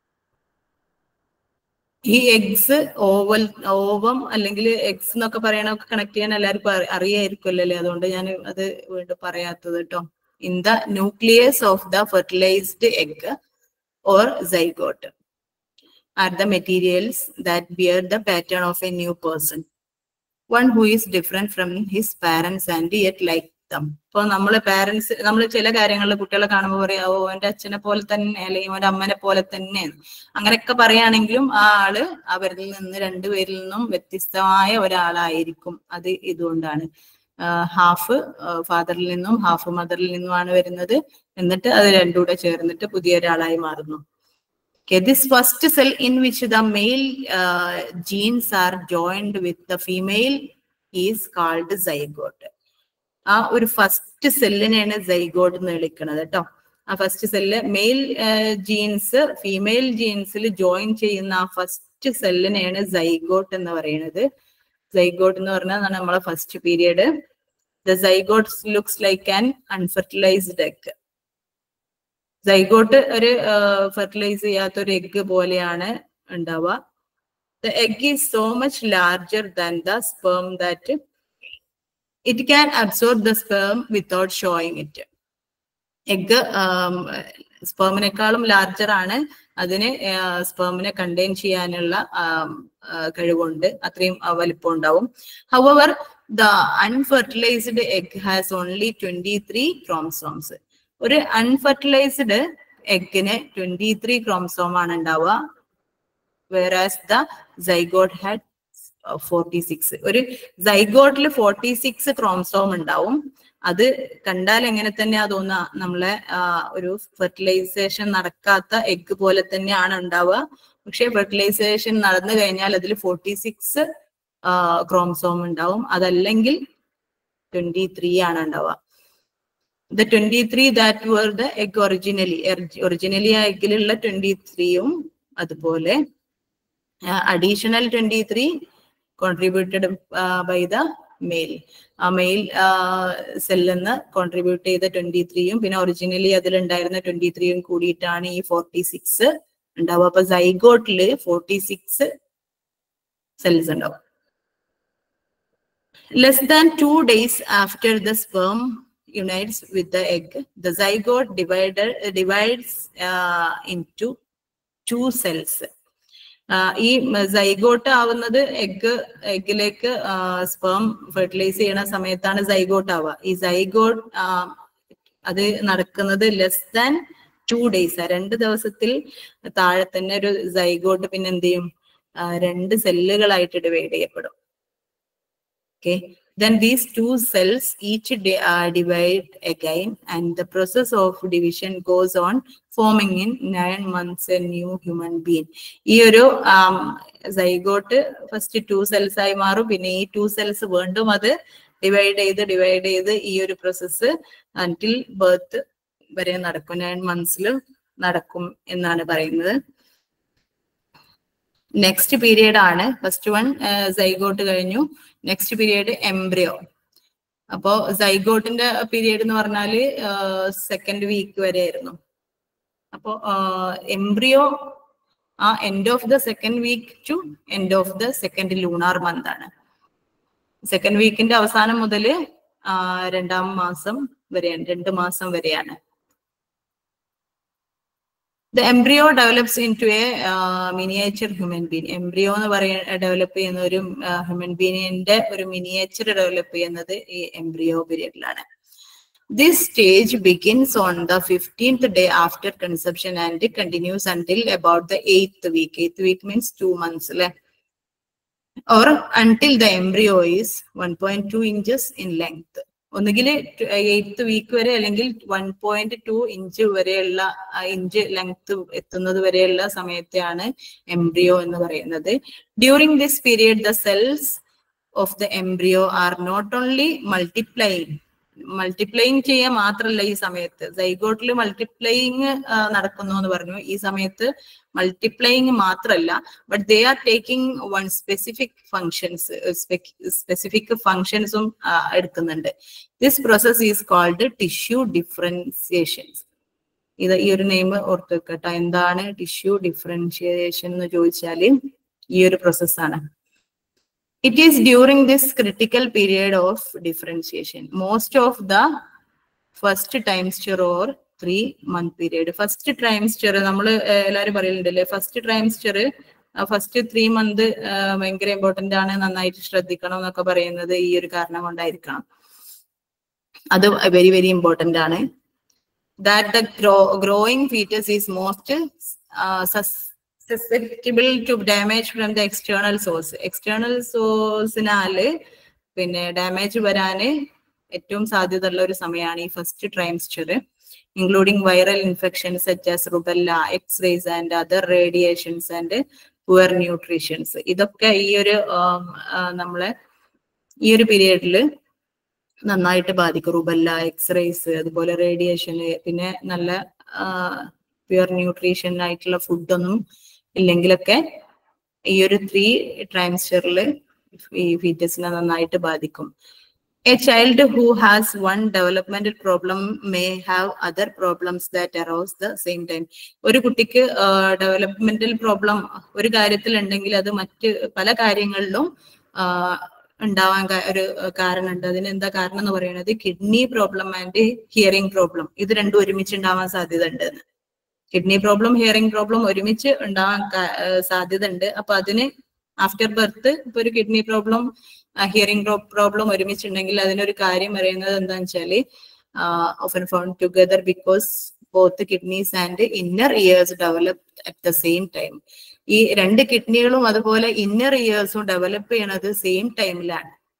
ഈ എഗ്സ് ഓവൽ ഓവം അല്ലെങ്കിൽ എഗ്സ് എന്നൊക്കെ പറയണൊക്കെ കണക്ട് ചെയ്യാൻ എല്ലാവർക്കും അറിയായിരിക്കുമല്ലോ അല്ലേ, അതുകൊണ്ട് ഞാൻ അത് വീണ്ടും പറയാത്തത് കേട്ടോ. In the nucleus of the fertilised egg or zygote are the materials that bear the pattern of a new person, one who is different from his parents and yet like them. ഇപ്പൊ നമ്മള് പാരന്റ്സ്, നമ്മൾ ചില കാര്യങ്ങളിൽ കുട്ടികളെ കാണുമ്പോൾ പറയാ, ഓ എന്റെ അച്ഛനെ പോലെ തന്നെ അല്ലെങ്കിൽ ഓന്റെ അമ്മനെ പോലെ തന്നെ, അങ്ങനെയൊക്കെ പറയുകയാണെങ്കിലും ആ ആള് അവരിൽ നിന്ന് രണ്ടുപേരിൽ നിന്നും വ്യത്യസ്തമായ ഒരാളായിരിക്കും. അത് ഇതുകൊണ്ടാണ് ഹാഫ് ഫാദറിൽ നിന്നും ഹാഫ് മദറിൽ നിന്നുമാണ് വരുന്നത്. എന്നിട്ട് അത് രണ്ടും കൂടെ ചേർന്നിട്ട് പുതിയ ഒരാളായി മാറുന്നു. Okay, this first cell in which the male uh, genes are joined with the female is called zygote. ആ ഒരു ഫസ്റ്റ് സെല്ലിനെയാണ് സൈഗോട്ട് എന്ന് വിളിക്കുന്നത് കേട്ടോ. ആ first cell male genes female ജീൻസിൽ ജോയിൻ ചെയ്യുന്ന ആ ഫസ്റ്റ് സെല്ലിനെയാണ് സൈഗോട്ട് എന്ന് പറയുന്നത്. സൈഗോട്ട് എന്ന് പറഞ്ഞാൽ നമ്മളെ first period. The zygote looks like an unfertilised egg. Zygote ഒരു ഫെർട്ടിലൈസ് ചെയ്യാത്ത ഒരു എഗ് പോലെയാണ് ഉണ്ടാവുക. The egg is so much larger than the sperm that it can absorb the sperm without showing it. Egg സ്പേമിനേക്കാളും ലാർജർ ആണ്, അതിന് സ്പേമിനെ കണ്ടെയ്ൻ ചെയ്യാനുള്ള കഴിവുണ്ട്, അത്രയും വലിപ്പം ഉണ്ടാവും. However the unfertilised egg has only twenty three chromosomes. ഒരു അൺഫെർട്ടിലൈസ്ഡ് എഗ്ഗിന് ട്വന്റി ത്രീ ക്രോമസോം ആണ് ഉണ്ടാവുക. Whereas the zygote had forty six. ഒരു സൈഗോട്ടിൽ ഫോർട്ടി സിക്സ് ക്രോമസോം ഉണ്ടാവും. അത് കണ്ടാൽ എങ്ങനെ തന്നെയാ തോന്നുക, നമ്മളെ ഒരു ഫെർട്ടിലൈസേഷൻ നടക്കാത്ത എഗ് പോലെ തന്നെയാണ് ഉണ്ടാവുക. പക്ഷെ ഫെർട്ടിലൈസേഷൻ നടന്നു കഴിഞ്ഞാൽ അതിൽ ഫോർട്ടി സിക്സ് ക്രോമസോം ഉണ്ടാവും, അതല്ലെങ്കിൽ ട്വന്റി ത്രീ ആണ് ഉണ്ടാവുക. The twenty-three that were the egg originally, originally ആ എഗ്ഗിലുള്ള ട്വന്റി ത്രീയും അതുപോലെ additional twenty three contributed by the male. ആ മെയിൽ സെല്ലിൽ നിന്ന് കോൺട്രിബ്യൂട്ട് ചെയ്ത ട്വന്റി ത്രീയും പിന്നെ ഒറിജിനലി അതിലുണ്ടായിരുന്ന ട്വന്റി ത്രീയും കൂടിയിട്ടാണ് ഈ ഫോർട്ടി സിക്സ് ഉണ്ടാവുക. അപ്പൊ സൈഗോട്ടില് ഫോർട്ടി സിക്സ് സെൽസ് ഉണ്ടാവും. Less than two days after the sperm unites with the egg, the zygote divided divides uh, into two cells. ഈ സൈഗോട്ട് ആവുന്നത് എഗ് എഗ്ഗിലേക്ക് സ്പെർം ഫെർട്ടിലൈസ് ചെയ്യുന്ന സമയത്താണ് സൈഗോട്ട് ആവുക. ഈ സൈഗോട്ട് അത് നടക്കുന്നത് ലെസ് ദാൻ ടു ഡേയ്സ്, രണ്ട് ദിവസത്തിൽ താഴെ തന്നെ ഒരു സൈഗോട്ട് പിന്നെ എന്ത് ചെയ്യും, രണ്ട് സെല്ലുകളായിട്ട് ഡിവൈഡ് ചെയ്യപ്പെടും. Okay, then these two cells each day are divide again and the process of division goes on, forming in nine months a new human being. ഈ ഒരു സൈഗോട്ട് ഫസ്റ്റ് ടു സെൽസ് ആയി മാറും, പിന്നെ ഈ ടു സെൽസ് വീണ്ടും അത് ഡിവൈഡ് ചെയ്ത് ഡിവൈഡ് ചെയ്ത് ഈ ഒരു പ്രോസസ്സ് അൻറ്റിൽ ബർത്ത് വരെ നടക്കും, നയൻ മന്ത്സിൽ നടക്കും എന്നാണ് പറയുന്നത്. നെക്സ്റ്റ് പീരിയഡ് ആണ് ഫസ്റ്റ് വൺ സൈഗോട്ട് കഴിഞ്ഞു, നെക്സ്റ്റ് പീരിയഡ് എംബ്രിയോ. അപ്പോ സൈഗോട്ടിന്റെ പീരിയഡ് എന്ന് പറഞ്ഞാല് സെക്കൻഡ് വീക്ക് വരെ ആയിരുന്നു. അപ്പോ എംബ്രിയോ ആ end of the second week to end of the second lunar month ആണ്. സെക്കൻഡ് വീക്കിന്റെ അവസാനം മുതൽ രണ്ടാം മാസം വരെയാണ്, രണ്ട് മാസം വരെയാണ്. The embryo develops into a uh, miniature human being. Embryo എന്ന് പറയുന്ന ഡെവലപ്പ് ചെയ്യുന്ന ഒരു ഹ്യൂമൻ ബീയിങ്ങിന്റെ ഒരു മിനിയേച്ചർ ഡെവലപ്പ് ചെയ്യുന്നത് ഈ എംബ്രിയോ പീരിയഡിലാണ്. This stage begins on the fifteenth day after conception and continues until about the eighth week. Eighth week means two months, le? Or until the embryo is one point two inches in length. ഒന്നുകിൽ എയ്ത്ത് വീക്ക് വരെ അല്ലെങ്കിൽ വൺ പോയിന്റ് ടു ഇഞ്ച് വരെയുള്ള ഇഞ്ച് ലെങ്ത് എത്തുന്നത് വരെയുള്ള സമയത്തെയാണ് എംബ്രിയോ എന്ന് പറയുന്നത്. During this period the cells of the embryo are not only multiplying, multiplying ചെയ്യാൻ മാത്രമല്ല ഈ സമയത്ത്, സൈഗോട്ടിൽ മൾട്ടിപ്ലൈയിങ് നടക്കുന്നു എന്ന് പറഞ്ഞു, ഈ സമയത്ത് മൾട്ടിപ്ലൈയിങ് മാത്രമല്ല, but they are taking on specific functions, specific ഫങ്ഷൻസും എടുക്കുന്നുണ്ട്. This process is called tissue differentiations. ഇത് ഈ ഒരു നെയിം ഓർത്ത് വെക്കട്ടെ, എന്താണ് ടിഷ്യൂ ഡിഫറൻഷിയേഷൻ എന്ന് ചോദിച്ചാല് ഈ ഒരു പ്രോസസ്സാണ്. It is during this critical period of differentiation, most of the first trimester or three month period. First trimester നമ്മൾ എല്ലാവരും പറയുന്നുണ്ടല്ലേ, first trimester first three month ഭയങ്കര ഇമ്പോർട്ടന്റ് ആണ്, നന്നായിട്ട് ശ്രദ്ധിക്കണം എന്നൊക്കെ പറയുന്നത് ഈ ഒരു കാരണം കൊണ്ടായിരിക്കണം. അത് വെരി വെരി ഇമ്പോർട്ടന്റ് ആണ്. That the grow, growing fetus is most uh, susceptible to damage from the external source. External source-നാല് പിന്നെ ഡാമേജ് വരാന് ഏറ്റവും സാധ്യത ഉള്ള ഒരു സമയമാണ് ഈ first trimester, including viral infections such as rubella, x-rays and other radiations and poor nutritions. ഇതൊക്കെ ഈ ഒരു നമ്മളെ ഈ ഒരു പീരിയഡിൽ നന്നായിട്ട് ബാധിക്കും. റുബെല്ല, എക്സ്റേസ്, അതുപോലെ റേഡിയേഷന്, പിന്നെ നല്ല പ്യുവർ ന്യൂട്രീഷൻ ആയിട്ടുള്ള ഫുഡൊന്നും ഇല്ലെങ്കിലൊക്കെ ഈ ഒരു ത്രീ ട്രൈംസ്റ്ററിൽ ഈ ഫീറ്റസിനെ നന്നായിട്ട് ബാധിക്കും. A child who has one developmental problem may have other problems that arouse the same time. ഒരു കുട്ടിക്ക് ഡെവലപ്മെന്റൽ പ്രോബ്ലം ഒരു കാര്യത്തിൽ ഉണ്ടെങ്കിൽ അത് മറ്റ് പല കാര്യങ്ങളിലും ഉണ്ടാവാൻ ഒരു കാരണമുണ്ട്. അതിന് എന്താ കാരണം എന്ന് പറയുന്നത് kidney problem and hearing problem, ഇത് രണ്ടും ഒരുമിച്ച് ഉണ്ടാവാൻ സാധ്യത ഉണ്ട്. കിഡ്നി പ്രോബ്ലം ഹിയറിംഗ് പ്രോബ്ലം ഒരുമിച്ച് ഉണ്ടാവാൻ സാധ്യത ഉണ്ട്. അപ്പൊ അതിന് ആഫ്റ്റർ ബർത്ത് ഇപ്പൊ ഒരു കിഡ്നി പ്രോബ്ലം ഹിയറിംഗ് പ്രോബ്ലം ഒരുമിച്ചുണ്ടെങ്കിൽ അതിനൊരു കാര്യം പറയുന്നത് എന്താണെന്ന് വെച്ചാല് often found together because both kidneys and inner ears developed at the same time. ഈ രണ്ട് കിഡ്നികളും അതുപോലെ ഇന്നർ ഇയേഴ്സും ഡെവലപ്പ് ചെയ്യണത് സെയിം ടൈമിലാണ്.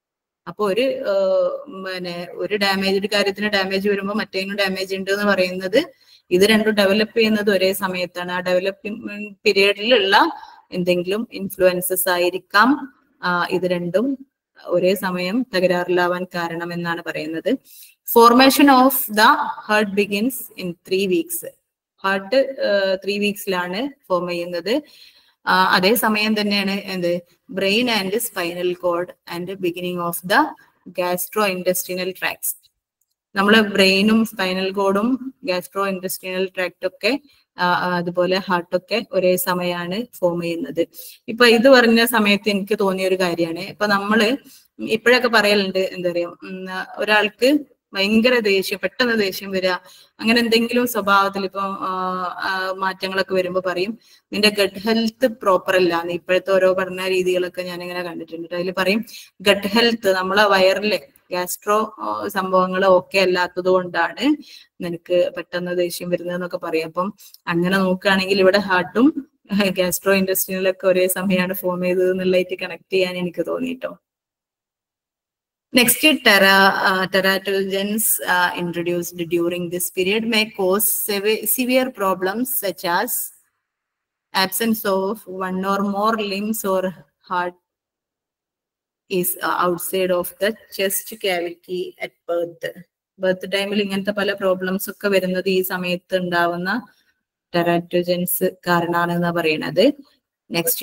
അപ്പൊ ഒരു പിന്നെ ഒരു ഡാമേജ് കാര്യത്തിന് ഡാമേജ് വരുമ്പോൾ മറ്റേതിനും ഡാമേജ് ഉണ്ട് എന്ന് പറയുന്നത് ഇത് രണ്ടും ഡെവലപ്പ് ചെയ്യുന്നത് ഒരേ സമയത്താണ്. ആ ഡെവലപ്പിംഗ് പീരീഡിലുള്ള എന്തെങ്കിലും ഇൻഫ്ലുവൻസസ് ആയിരിക്കാം ഇത് രണ്ടും ഒരേ സമയം തകരാറിലാവാൻ കാരണം എന്നാണ് പറയുന്നത്. Formation of the heart begins in three weeks. Heart three വീക്സിലാണ് ഫോം ചെയ്യുന്നത്. അതേ സമയം തന്നെയാണ് എന്ത് brain and spinal cord and beginning of the gastrointestinal tracts. നമ്മളെ ബ്രെയിനും സ്പൈനൽ കോഡും ഗാസ്ട്രോ ഇൻഡസ്ട്രിനൽ ട്രാക്ട് ഒക്കെ അതുപോലെ ഹാർട്ടൊക്കെ ഒരേ സമയമാണ് ഫോം ചെയ്യുന്നത്. ഇപ്പൊ ഇത് പറഞ്ഞ സമയത്ത് എനിക്ക് തോന്നിയ ഒരു കാര്യമാണ്, ഇപ്പൊ നമ്മള് ഇപ്പോഴൊക്കെ പറയലുണ്ട് എന്താ പറയാ, ഒരാൾക്ക് ഭയങ്കര ദേഷ്യം, പെട്ടെന്ന് ദേഷ്യം വരിക, അങ്ങനെ എന്തെങ്കിലും സ്വഭാവത്തിൽ ഇപ്പൊ മാറ്റങ്ങളൊക്കെ വരുമ്പോ പറയും നിന്റെ ഗട്ട് ഹെൽത്ത് പ്രോപ്പർ അല്ല. ഇപ്പോഴത്തെ ഓരോ പഠന രീതികളൊക്കെ ഞാൻ ഇങ്ങനെ കണ്ടിട്ടുണ്ട്. അതിൽ പറയും ഗട്ട് ഹെൽത്ത് നമ്മളെ വയറിലെ ഗാസ്ട്രോ സംഭവങ്ങൾ ഓക്കെ അല്ലാത്തത് കൊണ്ടാണ് നിനക്ക് പെട്ടെന്ന് ദേഷ്യം വരുന്നതെന്നൊക്കെ പറയും. അപ്പം അങ്ങനെ നോക്കുകയാണെങ്കിൽ ഇവിടെ ഹാർട്ടും ഗാസ്ട്രോ ഇൻഡസ്ട്രിയിലൊക്കെ ഒരേ സമയമാണ് ഫോം ചെയ്തത് എന്നുള്ളതായിട്ട് കണക്ട് ചെയ്യാൻ എനിക്ക് തോന്നിട്ടോ. Next, tera, uh, teratogens uh, introduced during this period may cause sev severe problems such as absence of one or more limbs or heart is uh, outside of the chest cavity at birth. Birth time il ingante pala problems okke varunathu ee samayathu undavunna teratogens karananu enna parayanathu. Next.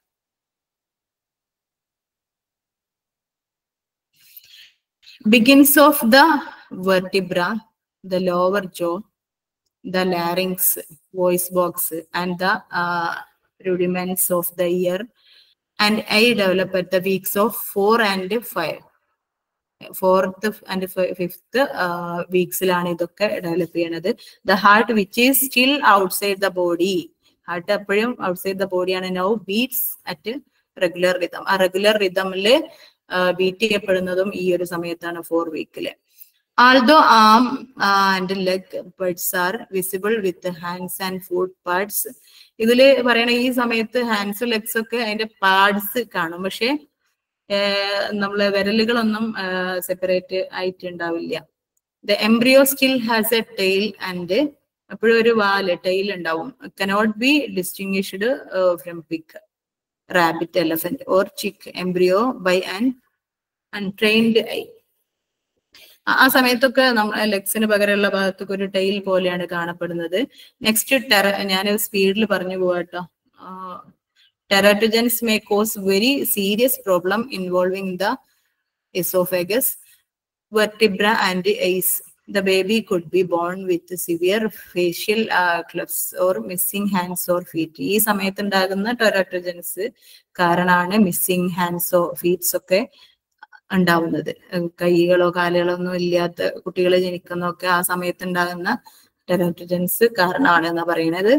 Begins of the vertebra, the lower jaw, the larynx, voice box, and the uh, rudiments of the ear and eye develop at the weeks of four and five. Fourth and fifth uh, weeks ilana idokke develop cheyanathu. The heart, which is still outside the body, heart appoyum outside the body and now beats at regular rhythm. A regular rhythm le beat ചെയ്യപ്പെടുന്നതും ഈ ഒരു സമയത്താണ് ഫോർ വീക്കില്. Although arm and leg buds are visible with hands and foot parts. ഇതില് പറയണ ഈ സമയത്ത് ഹാൻഡ്സ് ലെഗ്സ് ഒക്കെ അതിന്റെ പാർട്സ് കാണും, പക്ഷെ നമ്മളെ വിരലുകളൊന്നും സെപ്പറേറ്റ് ആയിട്ടുണ്ടാവില്ല. The embryo still has a tail and എപ്പോഴും ഒരു വാല് ടെയിൽ ഉണ്ടാവും. Cannot be distinguished from pig, rabbit, elephant or chick embryo by an untrained eye. ആ സമയത്തൊക്കെ നമ്മൾ ലെഗ്സിന് പകരമുള്ള ഭാഗത്തൊക്കെ ഒരു ടൈൽ പോലെയാണ് കാണപ്പെടുന്നത്. നെക്സ്റ്റ് ടെറ ഞാൻ സ്പീഡിൽ പറഞ്ഞു പോവാട്ടോ. Teratogens may cause very serious problem involving the esophagus, vertebra and eyes. The baby could be born with severe facial uh, clefts or missing hands or feet. ഈ സമയത്ത് ഉണ്ടാകുന്ന ടെറാറ്റോജൻസ് കാരണമാണ് മിസ്സിംഗ് ഹാൻഡ്സോ ഫീറ്റ്സ് ഒക്കെ ഉണ്ടാവുന്നത്. കൈകളോ കാലുകളോ ഒന്നും ഇല്ലാത്ത കുട്ടികൾ ജനിക്കുന്നൊക്കെ ആ സമയത്ത് ഉണ്ടാകുന്ന ടെറാറ്റോജൻസ് കാരണമാണ് എന്ന് പറയുന്നത്.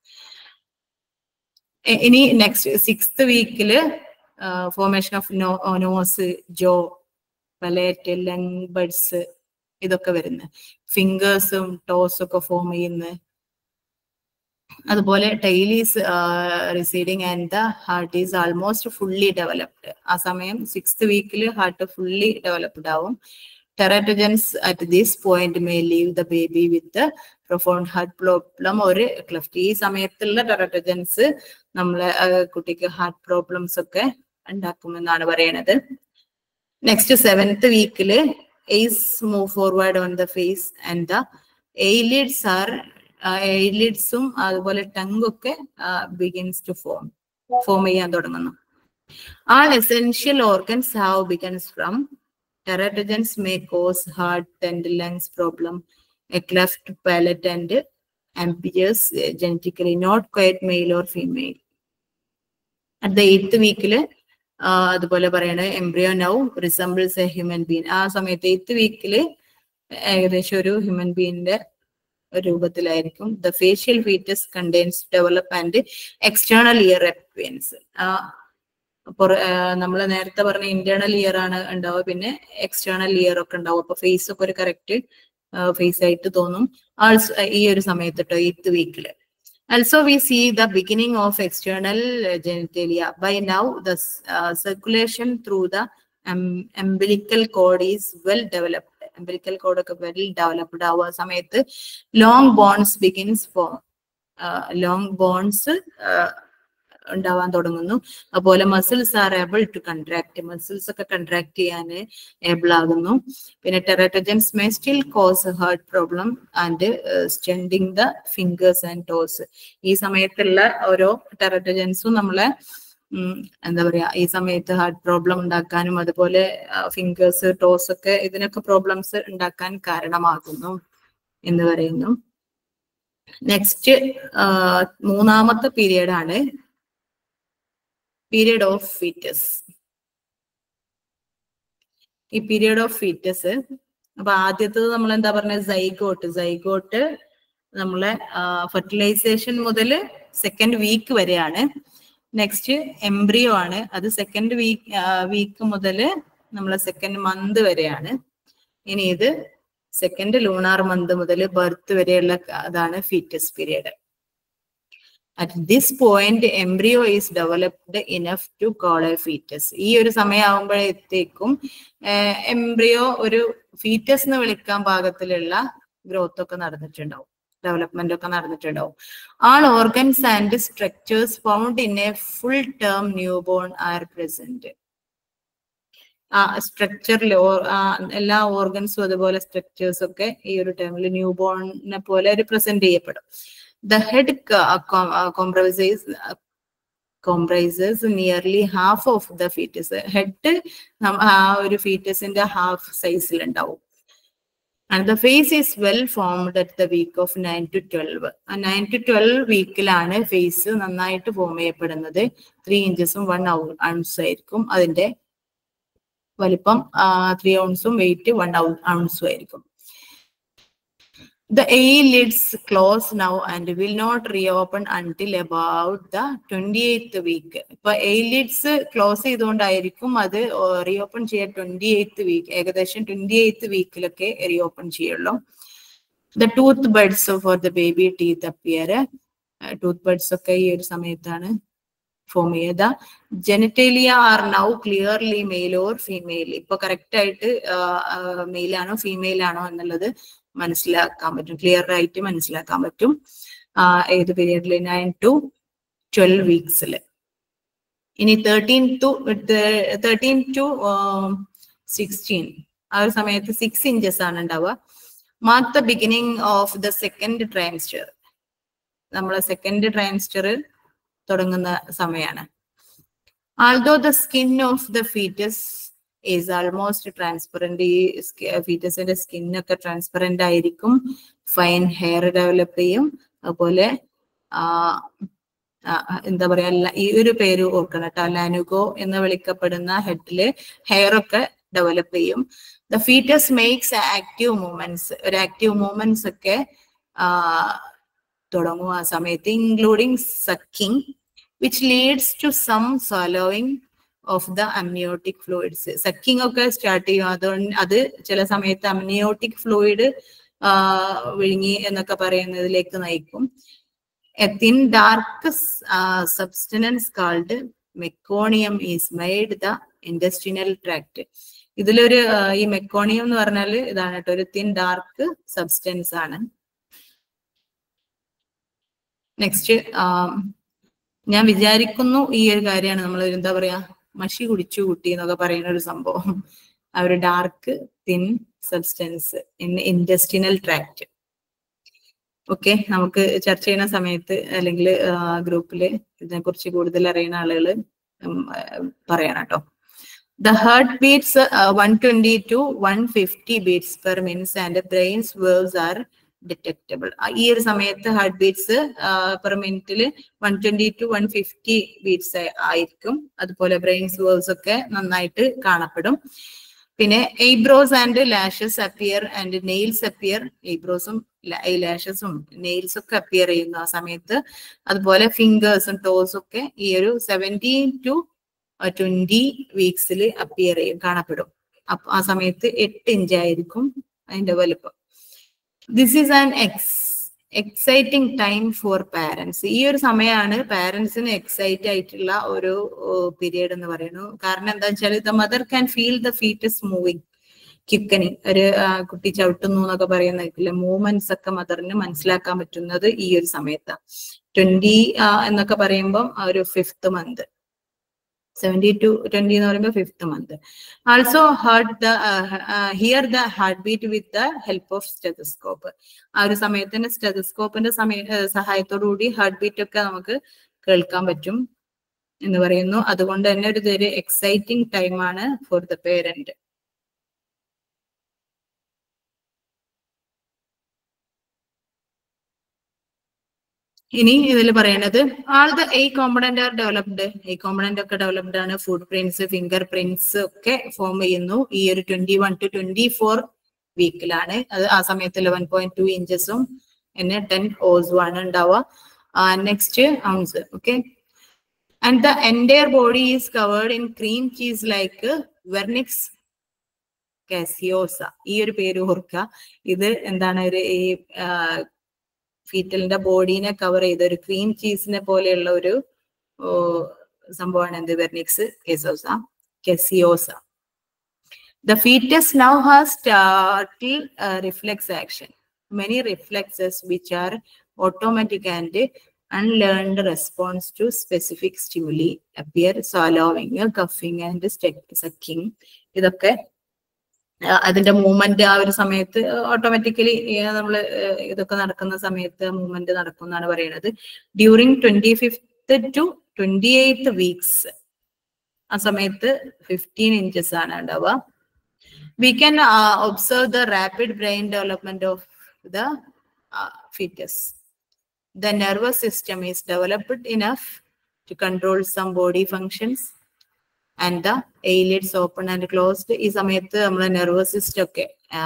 ഇനി നെക്സ്റ്റ് സിക്സ്ത് വീക്കില് formation of no nose, jaw, palate, lung buds ഇതൊക്കെ വരുന്നത്. ഫിംഗേഴ്സും ടോസും ഒക്കെ ഫോം ചെയ്യുന്നത്. അതുപോലെ tail is receding and the heart is almost fully developed. ആ സമയം സിക്സ്ത് വീക്കിൽ ഹാർട്ട് ഫുള്ളി ഡെവലപ്ഡ് ആവും. Teratogens at this point may leave the baby with profound heart problem ഒരു ക്ലെഫ്റ്റ്. ഈ സമയത്തുള്ള ടെറാറ്റോജൻസ് നമ്മളെ കുട്ടിക്ക് ഹാർട്ട് പ്രോബ്ലംസ് ഒക്കെ ഉണ്ടാക്കുമെന്നാണ് പറയണത്. നെക്സ്റ്റ് സെവൻത്ത് വീക്കില് eyes move forward on the face and the eyelids are uh, eyelids um adupole tongue okke uh, begins to form form cheyan thodungunnu. All essential organs have begins from teratogens may cause heart and lungs problem, a cleft palate and ambiguous uh, genetically not quite male or female. At the eighth week le അതുപോലെ പറയണ embryo now resembles a human being. ആ സമയത്ത് എയ്ത്ത് വീക്കില് ഏകദേശം ഒരു ഹ്യൂമൻ ബീന്റെ രൂപത്തിലായിരിക്കും. The facial features continues develop and external ear appearance. നമ്മൾ നേരത്തെ പറഞ്ഞ ഇന്റേണൽ ഇയർ ആണ് ഉണ്ടാവുക, പിന്നെ എക്സ്റ്റേണൽ ഇയർ ഒക്കെ ഉണ്ടാവും. അപ്പൊ ഫേസ് ഒക്കെ ഒരു കറക്റ്റ് ഫേസ് ആയിട്ട് തോന്നും ആൾസ് ഈ ഒരു സമയത്ത് കേട്ടോ, എയ്ത്ത് വീക്കില്. Also, we see the beginning of external uh, genitalia. By now, the uh, circulation through the umbilical cord is well developed. Umbilical cord ഒക്കെ well developed ആവുക സമയത്ത് long bonds begins form. long bonds ഉണ്ടാവാൻ തുടങ്ങുന്നു. അതുപോലെ muscles are able to contract, muscles ഒക്കെ കൺട്രാക്ട് ചെയ്യാൻ ഏബിൾ ആകുന്നു. പിന്നെ teratogens may still cause heart problem and stunting the fingers and toes. ഈ സമയത്തുള്ള ഓരോ ടെററ്റജൻസും നമ്മളെ എന്താ പറയാ ഈ സമയത്ത് ഹാർട്ട് പ്രോബ്ലം ഉണ്ടാക്കാനും അതുപോലെ ഫിംഗേഴ്സ് ടോസ് ഒക്കെ ഇതിനൊക്കെ പ്രോബ്ലംസ് ഉണ്ടാക്കാൻ കാരണമാകുന്നു എന്ന് പറയുന്നു. നെക്സ്റ്റ് മൂന്നാമത്തെ പീരിയഡ് ആണ് പീരിയഡ് ഓഫ് ഫീറ്റസ്. ഈ പീരിയഡ് ഓഫ് ഫീറ്റസ് അപ്പൊ ആദ്യത്തത് നമ്മൾ എന്താ പറഞ്ഞത് സൈഗോട്ട്. സൈഗോട്ട് നമ്മളെ ഫെർട്ടിലൈസേഷൻ മുതൽ സെക്കൻഡ് വീക്ക് വരെയാണ്. നെക്സ്റ്റ് എംബ്രിയോ ആണ്, അത് സെക്കൻഡ് വീക്ക് വീക്ക് മുതൽ നമ്മളെ സെക്കൻഡ് മന്ത് വരെയാണ്. ഇനി ഇത് സെക്കൻഡ് ലൂണാർ മന്ത് മുതൽ ബർത്ത് വരെയുള്ള അതാണ് fetus period. At this point, embryo is developed enough to call a fetus. ഈ ഒരു സമയമാകുമ്പോഴത്തേക്കും എംബ്രിയോ ഒരു ഫീറ്റസ് എന്ന് വിളിക്കാൻ പാകത്തിലുള്ള ഗ്രോത്ത് ഒക്കെ നടന്നിട്ടുണ്ടാവും, ഡെവലപ്മെന്റ് ഒക്കെ നടന്നിട്ടുണ്ടാവും. All organs and structures found in a full term newborn are present. ആ സ്ട്രക്ചറിൽ എല്ലാ ഓർഗൻസും അതുപോലെ സ്ട്രക്ചേഴ്സ് ഒക്കെ ഈ ഒരു ടൈമിൽ ന്യൂ ബോണിനെ പോലെ ഒരു പ്രസന്റ് ചെയ്യപ്പെടും. The head comprises comprises nearly half of the fetus. Head ആ ഒരു ഫീറ്റസിന്റെ ഹാഫ് സൈസിൽ ഉണ്ടാവും. And the face is well formed at the week of nine to twelve. Nine to twelve വീക്കിലാണ് ഫേസ് നന്നായിട്ട് ഫോം ചെയ്യപ്പെടുന്നത്. ത്രീ ഇഞ്ചസും വൺ ഔൺസ് ആയിരിക്കും അതിന്റെ വലിപ്പം. ത്രീ ഔൺസും വെയിറ്റ് വൺ ഔൺസും ആയിരിക്കും. The eyelids close now and will not reopen until about the twenty-eighth week. ഇപ്പൊ eyelids ക്ലോസ് ചെയ്തുകൊണ്ടായിരിക്കും അത് റീഓപ്പൺ ചെയ്യാൻ ട്വന്റി എയ്ത്ത് വീക്ക്, ഏകദേശം ട്വന്റി എയ്ത്ത് വീക്കിലൊക്കെ റീഓപ്പൺ ചെയ്യുള്ളൂ. The tooth buds for the baby teeth appear. Tooth buds ഒക്കെ ഈ ഒരു സമയത്താണ് ഫോം ചെയ്ത. Genitalia are now clearly male or female. ഇപ്പൊ കറക്റ്റ് ആയിട്ട് മെയിൽ ആണോ ഫീമെയിൽ ആണോ എന്നുള്ളത് മനസ്സിലാക്കാൻ പറ്റും, ക്ലിയർ ആയിട്ട് മനസ്സിലാക്കാൻ പറ്റും. ഏത് പീരിയഡിൽ നയൻ ടു ട്വൽവ് വീക്സിൽ. ഇനി thirteen to thirteen to sixteen ആ ഒരു സമയത്ത് സിക്സ് ഇഞ്ചസ് ആണ് ഉണ്ടാവുക. Mark the beginning of the second trimester. നമ്മളെ സെക്കൻഡ് ട്രൈംസ്റ്റർ തുടങ്ങുന്ന സമയമാണ്. Although the skin of the fetus is almost transparent. ഈ ഫീറ്റസിന്റെ സ്കിന്നൊക്കെ ട്രാൻസ്പെറന്റ് ആയിരിക്കും. ഫൈൻ ഹെയർ ഡെവലപ്പ് ചെയ്യും. അതുപോലെ എന്താ പറയാ ഈ ഒരു പേര് ഓർക്കണം കേട്ടോ, ലാനുഗോ എന്ന് വിളിക്കപ്പെടുന്ന ഹെഡില് ഹെയർ ഒക്കെ ഡെവലപ്പ് ചെയ്യും. The fetus makes active movements. ഒരു ആക്റ്റീവ് മൂവ്മെന്റ്സ് ഒക്കെ തുടങ്ങും ആ സമയത്ത്, including sucking which leads to some swallowing of the amniotic fluids. Sucking ഒക്കെ സ്റ്റാർട്ട് ചെയ്യും. അതുകൊണ്ട് അത് ചില സമയത്ത് അമ്നിയോട്ടിക് ഫ്ലൂയിഡ് വിഴുങ്ങി എന്നൊക്കെ പറയുന്നതിലേക്ക് നയിക്കും. A thin dark substance called meconium is made the industrial tract. ഇതിലൊരു ഈ മെക്കോണിയം എന്ന് പറഞ്ഞാൽ ഇതാണ് കേട്ടോ, ഒരു തിൻ ഡാർക്ക് സബ്സ്റ്റൻസ് ആണ്. നെക്സ്റ്റ് ഞാൻ വിചാരിക്കുന്നു ഈ ഒരു കാര്യമാണ് നമ്മൾ എന്താ പറയാ മഷി കുടിച്ചു കൂട്ടി എന്നൊക്കെ പറയുന്ന ഒരു സംഭവം. ആ ഒരു dark thin substance in industrial tract. Okay, നമുക്ക് ചർച്ച ചെയ്യുന്ന സമയത്ത് അല്ലെങ്കിൽ ഗ്രൂപ്പിൽ ഇതിനെ കുറിച്ച് കൂടുതൽ അറിയുന്ന ആളുകൾ പറയണം കേട്ടോ. The heart beats uh, one twenty to one fifty beats per minute and brain's waves are detectable. ഈ ഒരു സമയത്ത് ഹാർട്ട് ബീറ്റ്സ് പെർ മിനിറ്റിൽ one twenty to one fifty beats ആയിരിക്കും. അതുപോലെ ബ്രെയിൻസ് വേവ്സ് ഒക്കെ നന്നായിട്ട് കാണപ്പെടും. പിന്നെ eyebrows and lashes appear and nails appear. ഐബ്രോസും ലാഷസും നെയിൽസ് ഒക്കെ അപ്പിയർ ചെയ്യുന്നു ആ സമയത്ത്. അതുപോലെ ഫിംഗേഴ്സും ടോസും ഒക്കെ ഈ ഒരു സെവൻറ്റീൻ ടു ട്വന്റി വീക്സിൽ അപ്പിയർ ചെയ്യും, കാണപ്പെടും. അപ്പൊ ആ സമയത്ത് എട്ട് ഇഞ്ച് ആയിരിക്കും അതിന്റെ വലുപ്പം. This is an ex exciting time for parents. ഈ ഒരു സമയമാണ് പാരൻസിന് എക്സൈറ്റ് ആയിട്ടുള്ള ഒരു പീരിയഡ് എന്ന് പറയുന്നു. കാരണം എന്താ വെച്ചാൽ the mother can feel the fetus moving, quickening, ഒരു കുട്ടി ചവിട്ടുന്നു എന്നൊക്കെ പറയുന്ന മൂവ്മെന്റ്സ് ഒക്കെ മദറിന് മനസ്സിലാക്കാൻ പറ്റുന്നത് ഈ ഒരു സമയത്താണ്. ട്വന്റി എന്നൊക്കെ പറയുമ്പോൾ ഒരു fifth month, seventy to twenty എന്ന് പറയുമ്പോൾ fifth month. Also heart the hear the heart beat with the help of stethoscope. ആ ഒരു സമയത്തിന് സ്റ്റെതസ്കോപ്പിന്റെ സമയ സഹായത്തോടു കൂടി ഹാർട്ട് ബീറ്റ് ഒക്കെ നമുക്ക് കേൾക്കാൻ പറ്റും എന്ന് പറയുന്നു. അതുകൊണ്ട് തന്നെ ഒരു ഇതൊരു എക്സൈറ്റിംഗ് ടൈമാണ് ഫോർ ദ പേരന്റ്. ഇനി ഇതിൽ പറയണത് all the a component are developed. A component ഒക്കെ ഡെവലപ്ഡ് ആണ്. ഫുട് പ്രിന്റ്സ്, ഫിംഗർ പ്രിന്റ്സ് ഒക്കെ ഫോം ചെയ്യുന്നു ഈ ഒരു twenty one to twenty four വീക്കിലാണ്. അത് ആ സമയത്ത് ലെവൻ പോയിന്റ് ടു ഇഞ്ചസും പിന്നെ ടെൻ ഓസും ആണ് ഉണ്ടാവുക. Next ounce. Okay. And the entire body is covered in cream cheese like vernix caseosa. ഈ ഒരു പേര് ഓർക്കുക. ഇത് എന്താണ്, ഒരു ഈ ഫീറ്റലിന്റെ ബോഡീനെ കവർ ചെയ്ത ഒരു ക്രീം ചീസിനെ പോലെയുള്ള ഒരു സംഭവമാണ് എന്ത്, vernix caseosa caseosa. The fetus now has started uh, reflex action. Many reflexes which are automatic and unlearned response to specific stimuli appear: swallowing, coughing and sucking. ഇതൊക്കെ അതിന്റെ മൂവ്മെന്റ് ആ ഒരു സമയത്ത് ഓട്ടോമാറ്റിക്കലി നമ്മൾ ഇതൊക്കെ നടക്കുന്ന സമയത്ത് മൂവ്മെന്റ് നടക്കും എന്നാണ് പറയുന്നത്. During twenty fifth to twenty eighth weeks ആ സമയത്ത് ഫിഫ്റ്റീൻ ഇഞ്ചസ് ആണ് ഉണ്ടാവുക. We can uh, observe the rapid brain development of the uh, fetus. The nervous system is developed enough to control some body functions and the eyelids open and closed. ഈ സമയത്ത് നമ്മളെ നെർവസ് സിസ്റ്റം ഒക്കെ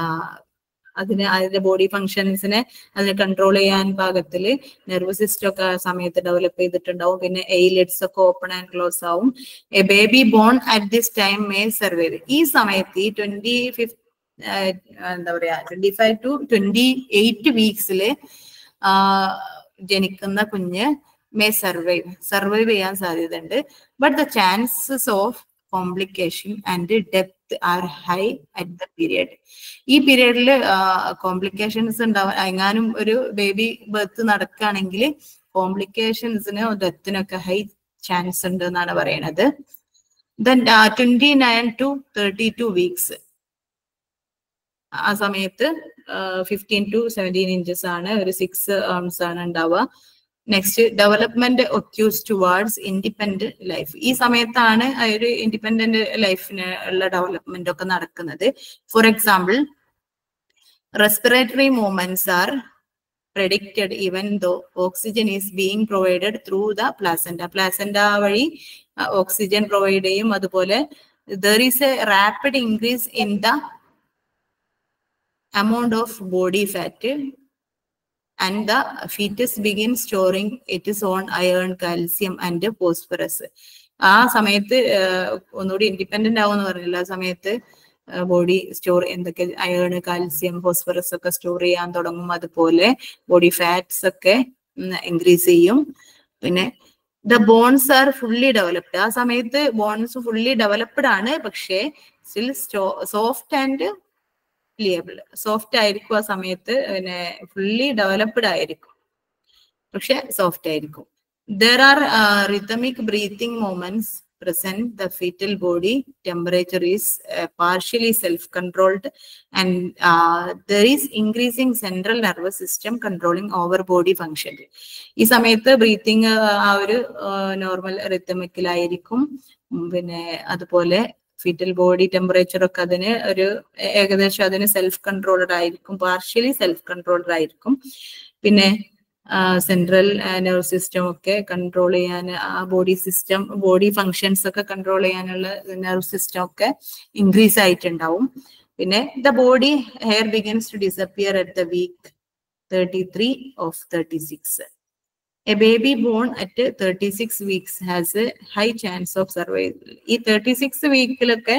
അതിന് അതിന്റെ ബോഡി ഫങ്ഷൻസിനെ അതിനെ കൺട്രോൾ ചെയ്യാൻ പാകത്തിൽ നെർവസ് സിസ്റ്റം ഒക്കെ ആ സമയത്ത് ഡെവലപ്പ് ചെയ്തിട്ടുണ്ടാവും. പിന്നെ എയ്ലിഡ്സ് ഒക്കെ ഓപ്പൺ ആൻഡ് ക്ലോസ് ആവും. A baby born at this time may survive. ഈ സമയത്ത് ഈ ട്വന്റി ഫിഫ്ത് എന്താ പറയാ twenty five to twenty eight വീക്സില് ജനിക്കുന്ന കുഞ്ഞ് മേ സർവൈവ് സർവൈവ് ചെയ്യാൻ സാധ്യതയുണ്ട്. But the chances of complication and death are high at the period. ഈ പീരിയഡിൽ കോംപ്ലിക്കേഷൻസ് ഉണ്ടാവാൻ, എങ്ങാനും ഒരു ബേബി ബർത്ത് നടക്കുകയാണെങ്കിൽ കോംപ്ലിക്കേഷൻസിന് ഡെത്തിനൊക്കെ ഹൈ ചാൻസ് ഉണ്ട് എന്നാണ് പറയുന്നത്. Then twenty nine to thirty two weeks ആ സമയത്ത് ഫിഫ്റ്റീൻ ടു സെവൻറ്റീൻ ഇഞ്ചസ് ആണ്, ഒരു സിക്സ് ഔൺസ് ആണ് ഉണ്ടാവുക. Next development occurs towards independent life. ഈ സമയത്താണ് ഒരു ഇൻഡിപെൻഡന്റ് ലൈഫിന് ഉള്ള ഡെവലപ്മെന്റ് ഒക്കെ നടക്കുന്നത്. For example, respiratory movements are predicted even though oxygen is being provided through the placenta. Placenta വഴി ഓക്സിജൻ പ്രൊവൈഡ് ചെയ്യും. അതുപോലെ there is a rapid increase in the amount of body fat and the fetus begins storing its own iron, calcium and phosphorus. ആ സമയത്ത് ഒന്നുകൂടി ഇൻഡിപെൻഡന്റ് ആവും എന്ന് പറഞ്ഞില്ല. ആ സമയത്ത് ബോഡി സ്റ്റോർ എന്തൊക്കെ അയേൺ, കാൽസ്യം, ഫോസ്ഫറസ് ഒക്കെ സ്റ്റോർ ചെയ്യാൻ തുടങ്ങും. അതുപോലെ ബോഡി ഫാറ്റ്സ് ഒക്കെ ഇൻക്രീസ് ചെയ്യും. പിന്നെ the bones are fully developed. ആ സമയത്ത് ബോൺസ് ഫുള്ളി ഡെവലപ്ഡ് ആണ്, പക്ഷേ still soft and liable. Soft ആയിരിക്കും ആ സമയത്ത്, പിന്നെ ഫുള്ളി ഡെവലപ്ഡ് ആയിരിക്കും പക്ഷെ സോഫ്റ്റ് ആയിരിക്കും. There are uh, rhythmic breathing movements present. The fetal body temperature is uh, partially self-controlled and uh, there is increasing central nervous system controlling over body function. ഈ സമയത്ത് ബ്രീത്തിങ് ആ ഒരു നോർമൽ റിത്തമിക്കലായിരിക്കും. പിന്നെ അതുപോലെ ഫീറ്റൽ ബോഡി ടെമ്പറേച്ചർ ഒക്കെ അതിന് ഒരു ഏകദേശം അതിന് സെൽഫ് കൺട്രോൾഡ് ആയിരിക്കും, പാർഷ്യലി സെൽഫ് കൺട്രോൾഡ് ആയിരിക്കും. പിന്നെ സെൻട്രൽ നെർവ് സിസ്റ്റം ഒക്കെ കൺട്രോൾ ചെയ്യാൻ, ആ ബോഡി സിസ്റ്റം ബോഡി ഫങ്ഷൻസ് ഒക്കെ കൺട്രോൾ ചെയ്യാനുള്ള നെർവ് സിസ്റ്റം ഒക്കെ ഇൻക്രീസ് ആയിട്ടുണ്ടാവും. പിന്നെ the body hair begins to disappear at the week thirty three of thirty six. A baby born at thirty six weeks has a high chance of survival. ഈ തേർട്ടി സിക്സ് വീക്കിലൊക്കെ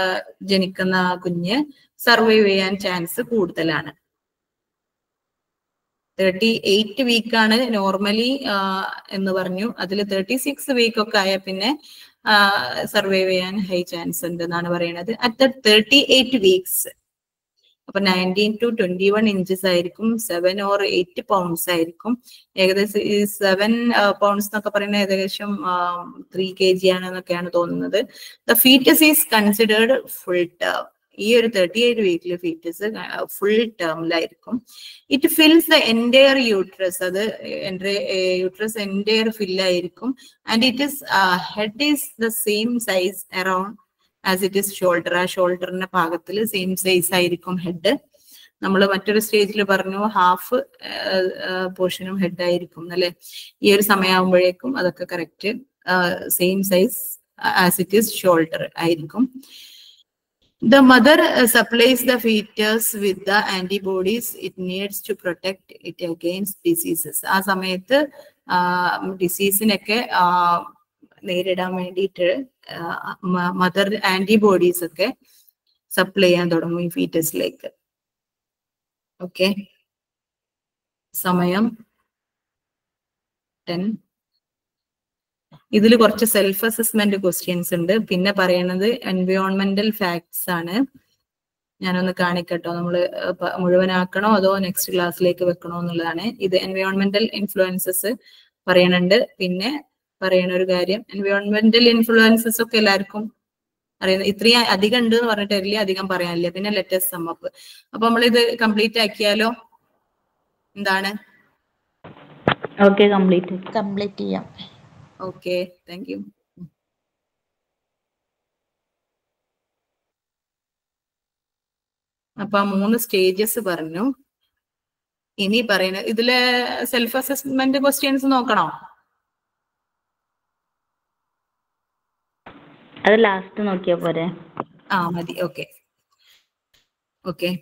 ജനിക്കുന്ന കുഞ്ഞ് സർവൈവ് ചെയ്യാൻ ചാൻസ് കൂടുതലാണ്. തേർട്ടി എയ്റ്റ് വീക്കാണ് നോർമലി എന്ന് പറഞ്ഞു. അതിൽ തേർട്ടി സിക്സ് വീക്ക് ഒക്കെ ആയ പിന്നെ സർവൈവ് ചെയ്യാൻ ഹൈ ചാൻസ് ഉണ്ട് എന്നാണ് പറയുന്നത്. At the thirty eight weeks അപ്പൊ nineteen to twenty one inches ആയിരിക്കും, സെവൻ ഓർ എയ്റ്റ് പൗണ്ട്സ് ആയിരിക്കും. ഏകദേശം ഈ സെവൻ പൗണ്ട്സ് എന്നൊക്കെ പറയുന്നത് ഏകദേശം ത്രീ കെ ജി ആണെന്നൊക്കെയാണ് തോന്നുന്നത്. The fetus is considered full term. ഈ ഒരു തേർട്ടി എയ്റ്റ് വീക്കില് ഫീറ്റസ് ഫുൾ ടേമിലായിരിക്കും. It fills the entire uterus, അത് യൂട്രസ് എൻറ്റയർ ഫില്ലായിരിക്കും. And it is head is the same size around as it is shoulder. ആ ഷോൾഡറിന്റെ ഭാഗത്തിൽ സെയിം സൈസ് ആയിരിക്കും ഹെഡ്. നമ്മൾ മറ്റൊരു സ്റ്റേജിൽ പറഞ്ഞു ഹാഫ് പോർഷനും ഹെഡ് ആയിരിക്കും അല്ലെ. ഈ ഒരു സമയമാകുമ്പോഴേക്കും അതൊക്കെ correct same size as it is shoulder ആയിരിക്കും. The mother uh, supplies the fetus with the antibodies it needs to protect it against diseases. ആ സമയത്ത് ഡിസീസിനൊക്കെ നേരിടാൻ വേണ്ടിയിട്ട് മദർ ആന്റിബോഡീസ് ഒക്കെ സപ്ലൈ ചെയ്യാൻ തുടങ്ങും ഈ ഫീറ്റസിലേക്ക്. ഓക്കെ, സമയം ടെൻ. ഇതിൽ കുറച്ച് സെൽഫ് അസസ്മെന്റ് ക്വസ്റ്റ്യൻസ് ഉണ്ട്. പിന്നെ പറയണത് എൻവയോൺമെന്റൽ ഫാക്ട്സ് ആണ്. ഞാനൊന്ന് കാണിക്കട്ടോ, നമ്മൾ മുഴുവനാക്കണോ അതോ നെക്സ്റ്റ് ക്ലാസ്സിലേക്ക് വെക്കണോ എന്നുള്ളതാണ്. ഇത് എൻവയോൺമെന്റൽ ഇൻഫ്ലുവൻസസ് പറയണുണ്ട്. പിന്നെ പറയണ ഒരു കാര്യം, എൻവയോൺമെന്റൽ ഇൻഫ്ലുവൻസസ് ഒക്കെ എല്ലാവർക്കും അറിയുന്നത്. ഇത്രയും അധികം ഉണ്ട് എന്ന് പറഞ്ഞിട്ട് വലിയ അധികം പറയാനില്ല. പിന്നെ ലെറ്റസ് സം അപ്പ്. അപ്പൊ നമ്മളിത് കംപ്ലീറ്റ് ആക്കിയാലോ? എന്താണ്? ഓക്കെ, കംപ്ലീറ്റ് കംപ്ലീറ്റ് ചെയ്യാം. Okay, thank you. അപ്പൊ ആ മൂന്ന് സ്റ്റേജസ് പറഞ്ഞു. ഇനി പറയുന്നത് ഇതിലെ സെൽഫ് അസസ്മെന്റ് ക്വസ്റ്റ്യൻസ് നോക്കണോ? അത് ലാസ്റ്റ് നോക്കിയാ പോരെ? ആ മതി. ഓക്കെ ഓക്കെ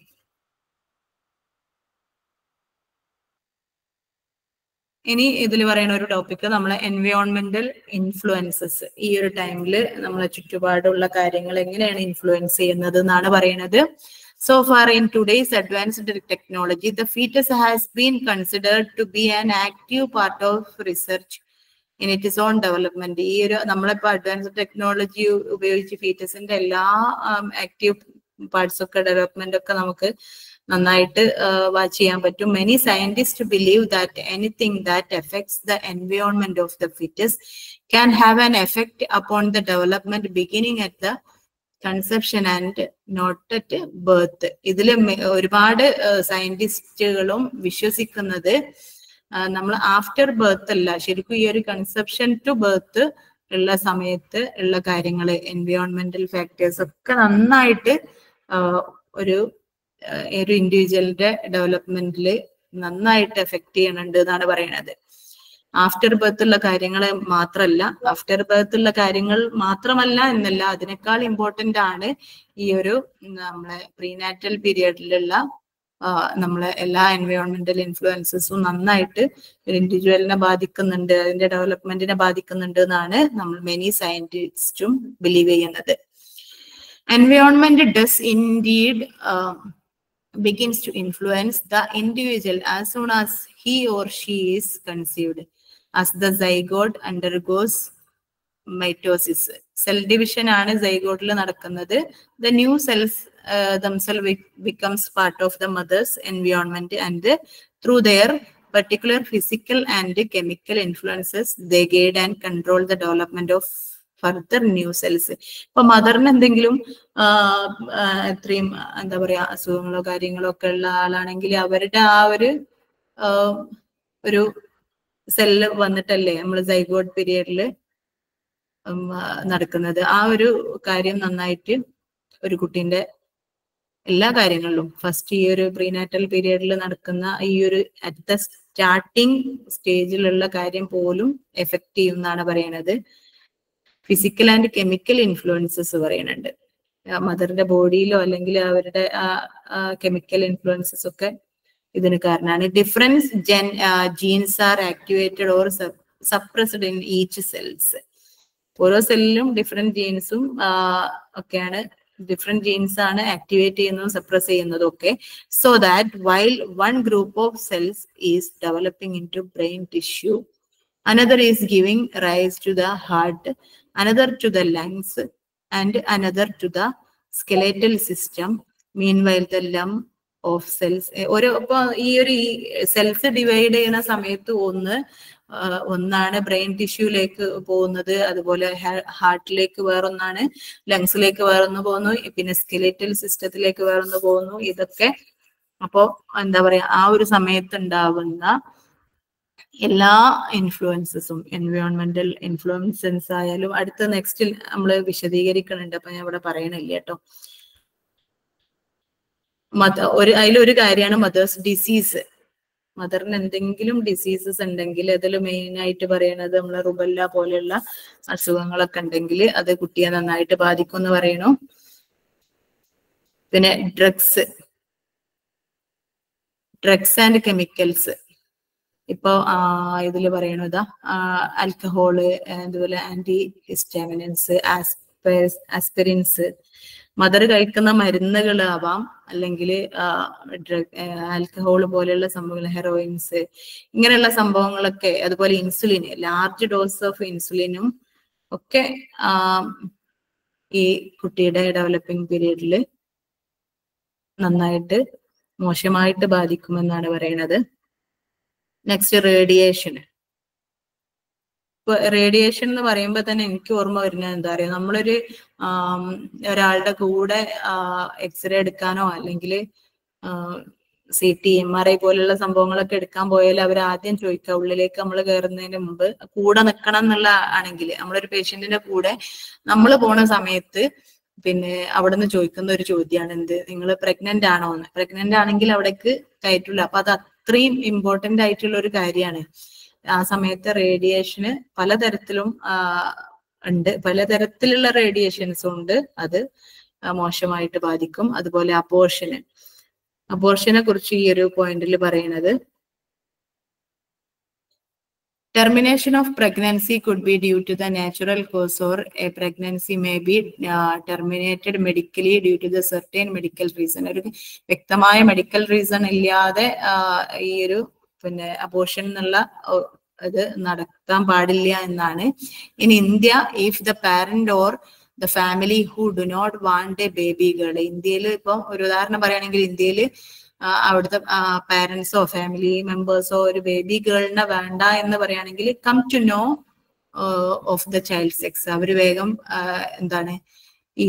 ഇനി ഇതിൽ പറയുന്ന ഒരു ടോപ്പിക് നമ്മളെ എൻവയോൺമെന്റൽ ഇൻഫ്ലുവൻസസ്. ഈ ഒരു ടൈമില് നമ്മളെ ചുറ്റുപാടുള്ള കാര്യങ്ങൾ എങ്ങനെയാണ് ഇൻഫ്ലുവൻസ് ചെയ്യുന്നത് എന്നാണ് പറയുന്നത്. So far in today's advanced technology, the fetus has been considered to be an active part of research in its own development. ഈ ഒരു നമ്മളിപ്പോ അഡ്വാൻസ്ഡ് ടെക്നോളജി ഉപയോഗിച്ച് ഫീറ്റസിന്റെ എല്ലാ ആക്റ്റീവ് പാർട്സ് ഒക്കെ ഡെവലപ്മെന്റ് ഒക്കെ നമുക്ക് നന്നായിട്ട് വാച്ച് ചെയ്യാൻ പറ്റും. Many scientist believe that anything that affects the environment of the fetus can have an effect upon the development beginning at the conception and not at birth. ഇതിൽ ഒരുപാട് സയന്റിസ്റ്റുകളും വിശ്വസിക്കുന്നത് നമ്മൾ ആഫ്റ്റർ ബർത്ത് അല്ല, ശരിക്കും ഈ ഒരു കൺസെപ്ഷൻ ടു ബർത്ത് ഉള്ള സമയത്ത് ഉള്ള കാര്യങ്ങൾ, എൻവയോൺമെന്റൽ ഫാക്ടേഴ്സ് ഒക്കെ നന്നായിട്ട് ഒരു ഒരു ഇൻഡിവിജ്വലിന്റെ ഡെവലപ്മെന്റിൽ നന്നായിട്ട് എഫക്ട് ചെയ്യണുണ്ട് എന്നാണ് പറയുന്നത്. ആഫ്റ്റർ ബർത്ത് ഉള്ള കാര്യങ്ങൾ മാത്രമല്ല, ആഫ്റ്റർ ബർത്ത് ഉള്ള കാര്യങ്ങൾ മാത്രമല്ല എന്നല്ല, അതിനേക്കാൾ ഇമ്പോർട്ടന്റ് ആണ് ഈ ഒരു നമ്മളെ പ്രീനാറ്റൽ പീരിയഡിലുള്ള നമ്മളെ എല്ലാ എൻവയോൺമെന്റൽ ഇൻഫ്ലുവൻസസും നന്നായിട്ട് ഒരു ഇൻഡിവിജ്വലിനെ ബാധിക്കുന്നുണ്ട്, അതിന്റെ ഡെവലപ്മെന്റിനെ ബാധിക്കുന്നുണ്ട് എന്നാണ് നമ്മൾ മെനി സയന്റിസ്റ്റും ബിലീവ് ചെയ്യുന്നത്. Environment does indeed begins to influence the individual as soon as he or she is conceived, as the zygote undergoes mitosis. Cell division ആണ് സൈഗോട്ടിൽ നടക്കുന്നത്. The new cells uh, themselves becomes part of the mother's environment, and through their particular physical and chemical influences they guide and control the development of further new cells. ഇപ്പൊ മദറിന് എന്തെങ്കിലും ഇത്രയും എന്താ പറയാ അസുഖങ്ങളോ കാര്യങ്ങളോ ഒക്കെ ഉള്ള ആളാണെങ്കിൽ അവരുടെ ആ ഒരു ഒരു സെല്ല് വന്നിട്ടല്ലേ നമ്മൾ സൈഗോട്ട് പീരിയഡിൽ നടക്കുന്നത്. ആ ഒരു കാര്യം നന്നായിട്ട് ഒരു കുട്ടീന്റെ എല്ലാ കാര്യങ്ങളിലും ഫസ്റ്റ് ഈ ഒരു പ്രീനാറ്റൽ പീരിയഡിൽ നടക്കുന്ന ഈ ഒരു അറ്റ് ദ സ്റ്റാർട്ടിങ് സ്റ്റേജിലുള്ള കാര്യം പോലും എഫക്ട് ചെയ്യും എന്നാണ് പറയുന്നത്. ഫിസിക്കൽ ആൻഡ് കെമിക്കൽ ഇൻഫ്ലുവൻസസ് പറയുന്നുണ്ട്. മദറിന്റെ ബോഡിയിലോ അല്ലെങ്കിൽ അവരുടെ കെമിക്കൽ ഇൻഫ്ലുവൻസസ് ഒക്കെ ഇതിന് കാരണമാണ്. Difference gen genes are activated or suppressed in each cells. ഓരോ സെല്ലിലും ഡിഫറെന്റ് ജീൻസും ഒക്കെയാണ് ഡിഫറെന്റ് ജീൻസ് ആണ് ആക്ടിവേറ്റ് ചെയ്യുന്നതും സപ്രസ് ചെയ്യുന്നതും ഒക്കെ. So that while one group of cells is developing into brain tissue, another is giving rise to the heart, another to the lungs, and another to the skeletal system. Meanwhile, the lump of cells, ഒരു ഇപ്പൊ ഈ ഒരു സെൽസ് ഡിവൈഡ് ചെയ്യുന്ന സമയത്ത് ഒന്ന് ഒന്നാണ് ബ്രെയിൻ ടിഷ്യൂലേക്ക് പോകുന്നത്, അതുപോലെ ഹാർട്ടിലേക്ക് വേറൊന്നാണ്, ലങ്സിലേക്ക് വേറൊന്ന് പോകുന്നു, പിന്നെ സ്കെലിറ്റൽ സിസ്റ്റത്തിലേക്ക് വേറൊന്ന് പോകുന്നു. ഇതൊക്കെ അപ്പോ എന്താ പറയാ ആ ഒരു സമയത്ത് ഉണ്ടാവുന്ന എല്ലാ ഇൻഫ്ലുവൻസസും, എൻവയോൺമെന്റൽ ഇൻഫ്ലുവൻസൻസ് ആയാലും അടുത്ത നെക്സ്റ്റിൽ നമ്മൾ വിശദീകരിക്കുന്നുണ്ട്, അപ്പൊ ഞാൻ ഇവിടെ പറയണില്ല കേട്ടോ. മദ ഒരു അതിലൊരു കാര്യമാണ് മദേഴ്സ് ഡിസീസ്. മദറിന് എന്തെങ്കിലും ഡിസീസസ് ഉണ്ടെങ്കിൽ അതിൽ മെയിൻ ആയിട്ട് പറയണത് നമ്മളെ റുബല്ല പോലെയുള്ള അസുഖങ്ങളൊക്കെ ഉണ്ടെങ്കിൽ അത് കുട്ടിയെ നന്നായിട്ട് ബാധിക്കും എന്ന് പറയണു. പിന്നെ ഡ്രഗ്സ് ഡ്രഗ്സ് ആൻഡ് കെമിക്കൽസ്, ഇപ്പൊ ഇതില് പറയണതാ ആൽക്കഹോള്, അതുപോലെ antihistamines, asp aspirins, mother കഴിക്കുന്ന മരുന്നുകളാവാം, അല്ലെങ്കിൽ ഡ്രഗ് ആൽക്കഹോൾ പോലെയുള്ള സംഭവങ്ങൾ, ഹെറോയിൻസ്, ഇങ്ങനെയുള്ള സംഭവങ്ങളൊക്കെ, അതുപോലെ ഇൻസുലിൻ, ലാർജ് ഡോസ് ഓഫ് ഇൻസുലിനും ഒക്കെ ഈ കുട്ടിയുടെ ഡെവലപ്പിംഗ് പീരീഡിൽ നന്നായിട്ട് മോശമായിട്ട് ബാധിക്കുമെന്നാണ് പറയുന്നത്. Next radiation. ഇപ്പൊ റേഡിയേഷൻ എന്ന് പറയുമ്പോൾ തന്നെ എനിക്ക് ഓർമ്മ വരുന്നത് എന്താ പറയുക, നമ്മളൊരു ഒരാളുടെ കൂടെ എക്സ്റേ എടുക്കാനോ അല്ലെങ്കിൽ C T M R I പോലുള്ള സംഭവങ്ങളൊക്കെ എടുക്കാൻ പോയാൽ അവർ ആദ്യം ചോദിക്കുക, ഉള്ളിലേക്ക് നമ്മൾ കയറുന്നതിന് മുമ്പ് കൂടെ നിൽക്കണം എന്നുള്ള ആണെങ്കിൽ, നമ്മളൊരു പേഷ്യന്റിന്റെ കൂടെ നമ്മൾ പോണ സമയത്ത് പിന്നെ അവിടെ നിന്ന് ചോദിക്കുന്ന ഒരു ചോദ്യമാണ് എന്ത്, നിങ്ങൾ പ്രഗ്നന്റ് ആണോ എന്ന്. പ്രഗ്നന്റ് ആണെങ്കിൽ അവിടേക്ക് കയറ്റില്ല. അപ്പൊ അത് അത്രയും ഇമ്പോർട്ടന്റ് ആയിട്ടുള്ള ഒരു കാര്യമാണ്. ആ സമയത്ത് റേഡിയേഷന് പലതരത്തിലും ഉണ്ട്, പലതരത്തിലുള്ള റേഡിയേഷൻസും ഉണ്ട്, അത് മോശമായിട്ട് ബാധിക്കും. അതുപോലെ അബോർഷന് അബോർഷനെ കുറിച്ച് ഈ ഒരു പോയിന്റിൽ പറയുന്നത്, termination of pregnancy could be due to the natural cause, or a pregnancy may be uh, terminated medically due to the certain medical reason. ഒരു വ്യക്തമായ മെഡിക്കൽ റീസൺ ഇല്ലാതെ ഈ ഒരു പിന്നെ അബോർഷൻ എന്നുള്ള ഇത് നടത്താൻ പാടില്ല എന്നാണ്. In India, if the parent or the family who do not want a baby girl, ഇന്ത്യയിൽ ഇപ്പൊ ഒരു ഉദാഹരണം പറയുകയാണെങ്കിൽ ഇന്ത്യയിൽ അവിടുത്തെ പാരന്റ്സോ ഫാമിലി മെമ്പേഴ്സോ ഒരു ബേബി ഗേളിനെ വേണ്ട എന്ന് പറയുകയാണെങ്കിൽ come to know of the child sex, അവർ വേഗം എന്താണ് ഈ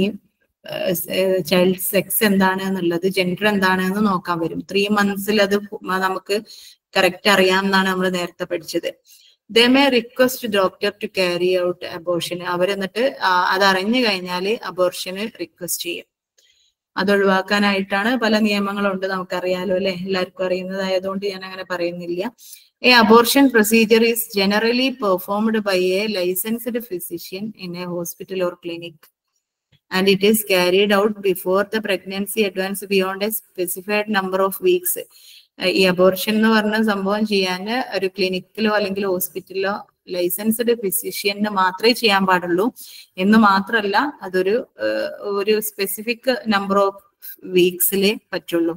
ചൈൽഡ് സെക്സ് എന്താണ് എന്നുള്ളത്, ജെൻഡർ എന്താണ് എന്ന് നോക്കാൻ വരും. ത്രീ മന്ത്സിൽ അത് നമുക്ക് കറക്റ്റ് അറിയാം എന്നാണ് നമ്മൾ നേരത്തെ പഠിച്ചത്. They may request doctor to carry out abortion, അവരെന്നിട്ട് അത് അറിഞ്ഞു കഴിഞ്ഞാൽ അബോർഷന് റിക്വസ്റ്റ് ചെയ്യും. അതൊഴിവാക്കാനായിട്ടാണ് പല നിയമങ്ങളുണ്ട്, നമുക്കറിയാലോ അല്ലെ, എല്ലാവർക്കും അറിയുന്നതായതുകൊണ്ട് ഞാൻ അങ്ങനെ പറയുന്നില്ല. A abortion procedure is generally performed by a licensed physician in a hospital or clinic and it is carried out before the pregnancy advance beyond a specified number of weeks. ഈ അബോർഷൻ എന്ന് പറഞ്ഞ സംഭവം ചെയ്യാൻ ഒരു ക്ലിനിക്കിലോ അല്ലെങ്കിൽ ഹോസ്പിറ്റലിലോ ലൈസൻസ്ഡ് ഫിസിഷ്യന് മാത്രമേ ചെയ്യാൻ പാടുള്ളൂ എന്ന് മാത്രമല്ല, അതൊരു ഒരു സ്പെസിഫിക് നമ്പർ ഓഫ് വീക്സിലേ പറ്റുള്ളൂ.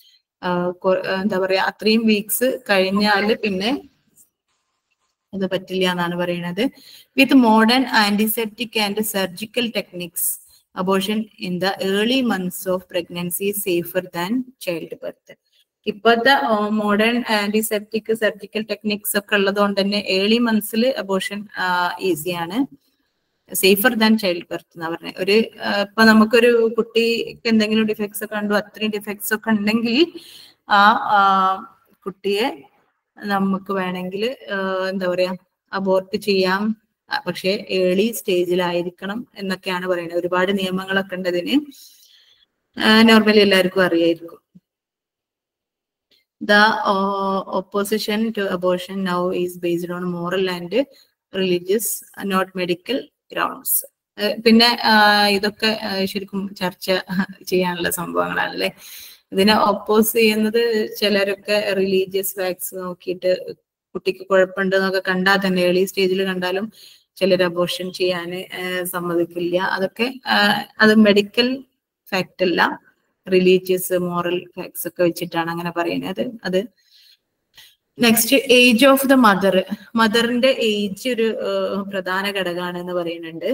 എന്താ പറയാ, അത്രയും വീക്സ് കഴിഞ്ഞാല് പിന്നെ അത് പറ്റില്ല എന്നാണ് പറയുന്നത്. With modern antiseptic and surgical techniques, abortion in the early months of pregnancy safer than childbirth. ഇപ്പോഴത്തെ മോഡേൺ ആന്റിസെപ്റ്റിക് സർജിക്കൽ ടെക്നിക്സ് ഒക്കെ ഉള്ളത് കൊണ്ട് തന്നെ ഏർലി മന്ത്സിൽ അബോർഷൻ ഈസിയാണ്, സേഫർ ദാൻ ചൈൽഡ് ബർത്ത് എന്ന് പറഞ്ഞത്. ഒരു ഇപ്പൊ നമുക്കൊരു കുട്ടിക്ക് എന്തെങ്കിലും ഡിഫക്ട്സ് ഒക്കെ ഉണ്ടോ, അത്രയും ഡിഫക്ട്സ് ഒക്കെ ഉണ്ടെങ്കിൽ ആ കുട്ടിയെ നമുക്ക് വേണമെങ്കിൽ എന്താ പറയാ അബോർട്ട് ചെയ്യാം, പക്ഷെ ഏർലി സ്റ്റേജിലായിരിക്കണം എന്നൊക്കെയാണ് പറയുന്നത്. ഒരുപാട് നിയമങ്ങളൊക്കെ ഉണ്ട് അതിന്, നോർമലി എല്ലാവർക്കും അറിയായിരിക്കും. The uh, opposition to abortion now is based on moral and religious, not medical grounds. പിന്നെ ഇതൊക്കെ ശരിക്കും ചർച്ച ചെയ്യാനുള്ള സംഭവങ്ങളാണല്ലേ. ഇതിനെ ഒപ്പോസ് ചെയ്യുന്നത് ചിലരൊക്കെ റിലീജിയസ് ഫാക്ട്സ് നോക്കിയിട്ട് കുട്ടിക്ക് കുഴപ്പമുണ്ട് എന്നൊക്കെ കണ്ടാൽ തന്നെ ഏർലി സ്റ്റേജിൽ കണ്ടാലും ചിലർ അബോർഷൻ ചെയ്യാൻ സമ്മതിക്കില്ല. അതൊക്കെ അത് മെഡിക്കൽ ഫാക്ട് അല്ല, റിലീജിയസ് മോറൽ ഫാക്ട്സ് ഒക്കെ വെച്ചിട്ടാണ് അങ്ങനെ പറയുന്നത്. അത് next age of the mother. മദറിന്റെ ഏജ് ഒരു പ്രധാന ഘടകമാണ് എന്ന് പറയുന്നുണ്ട്.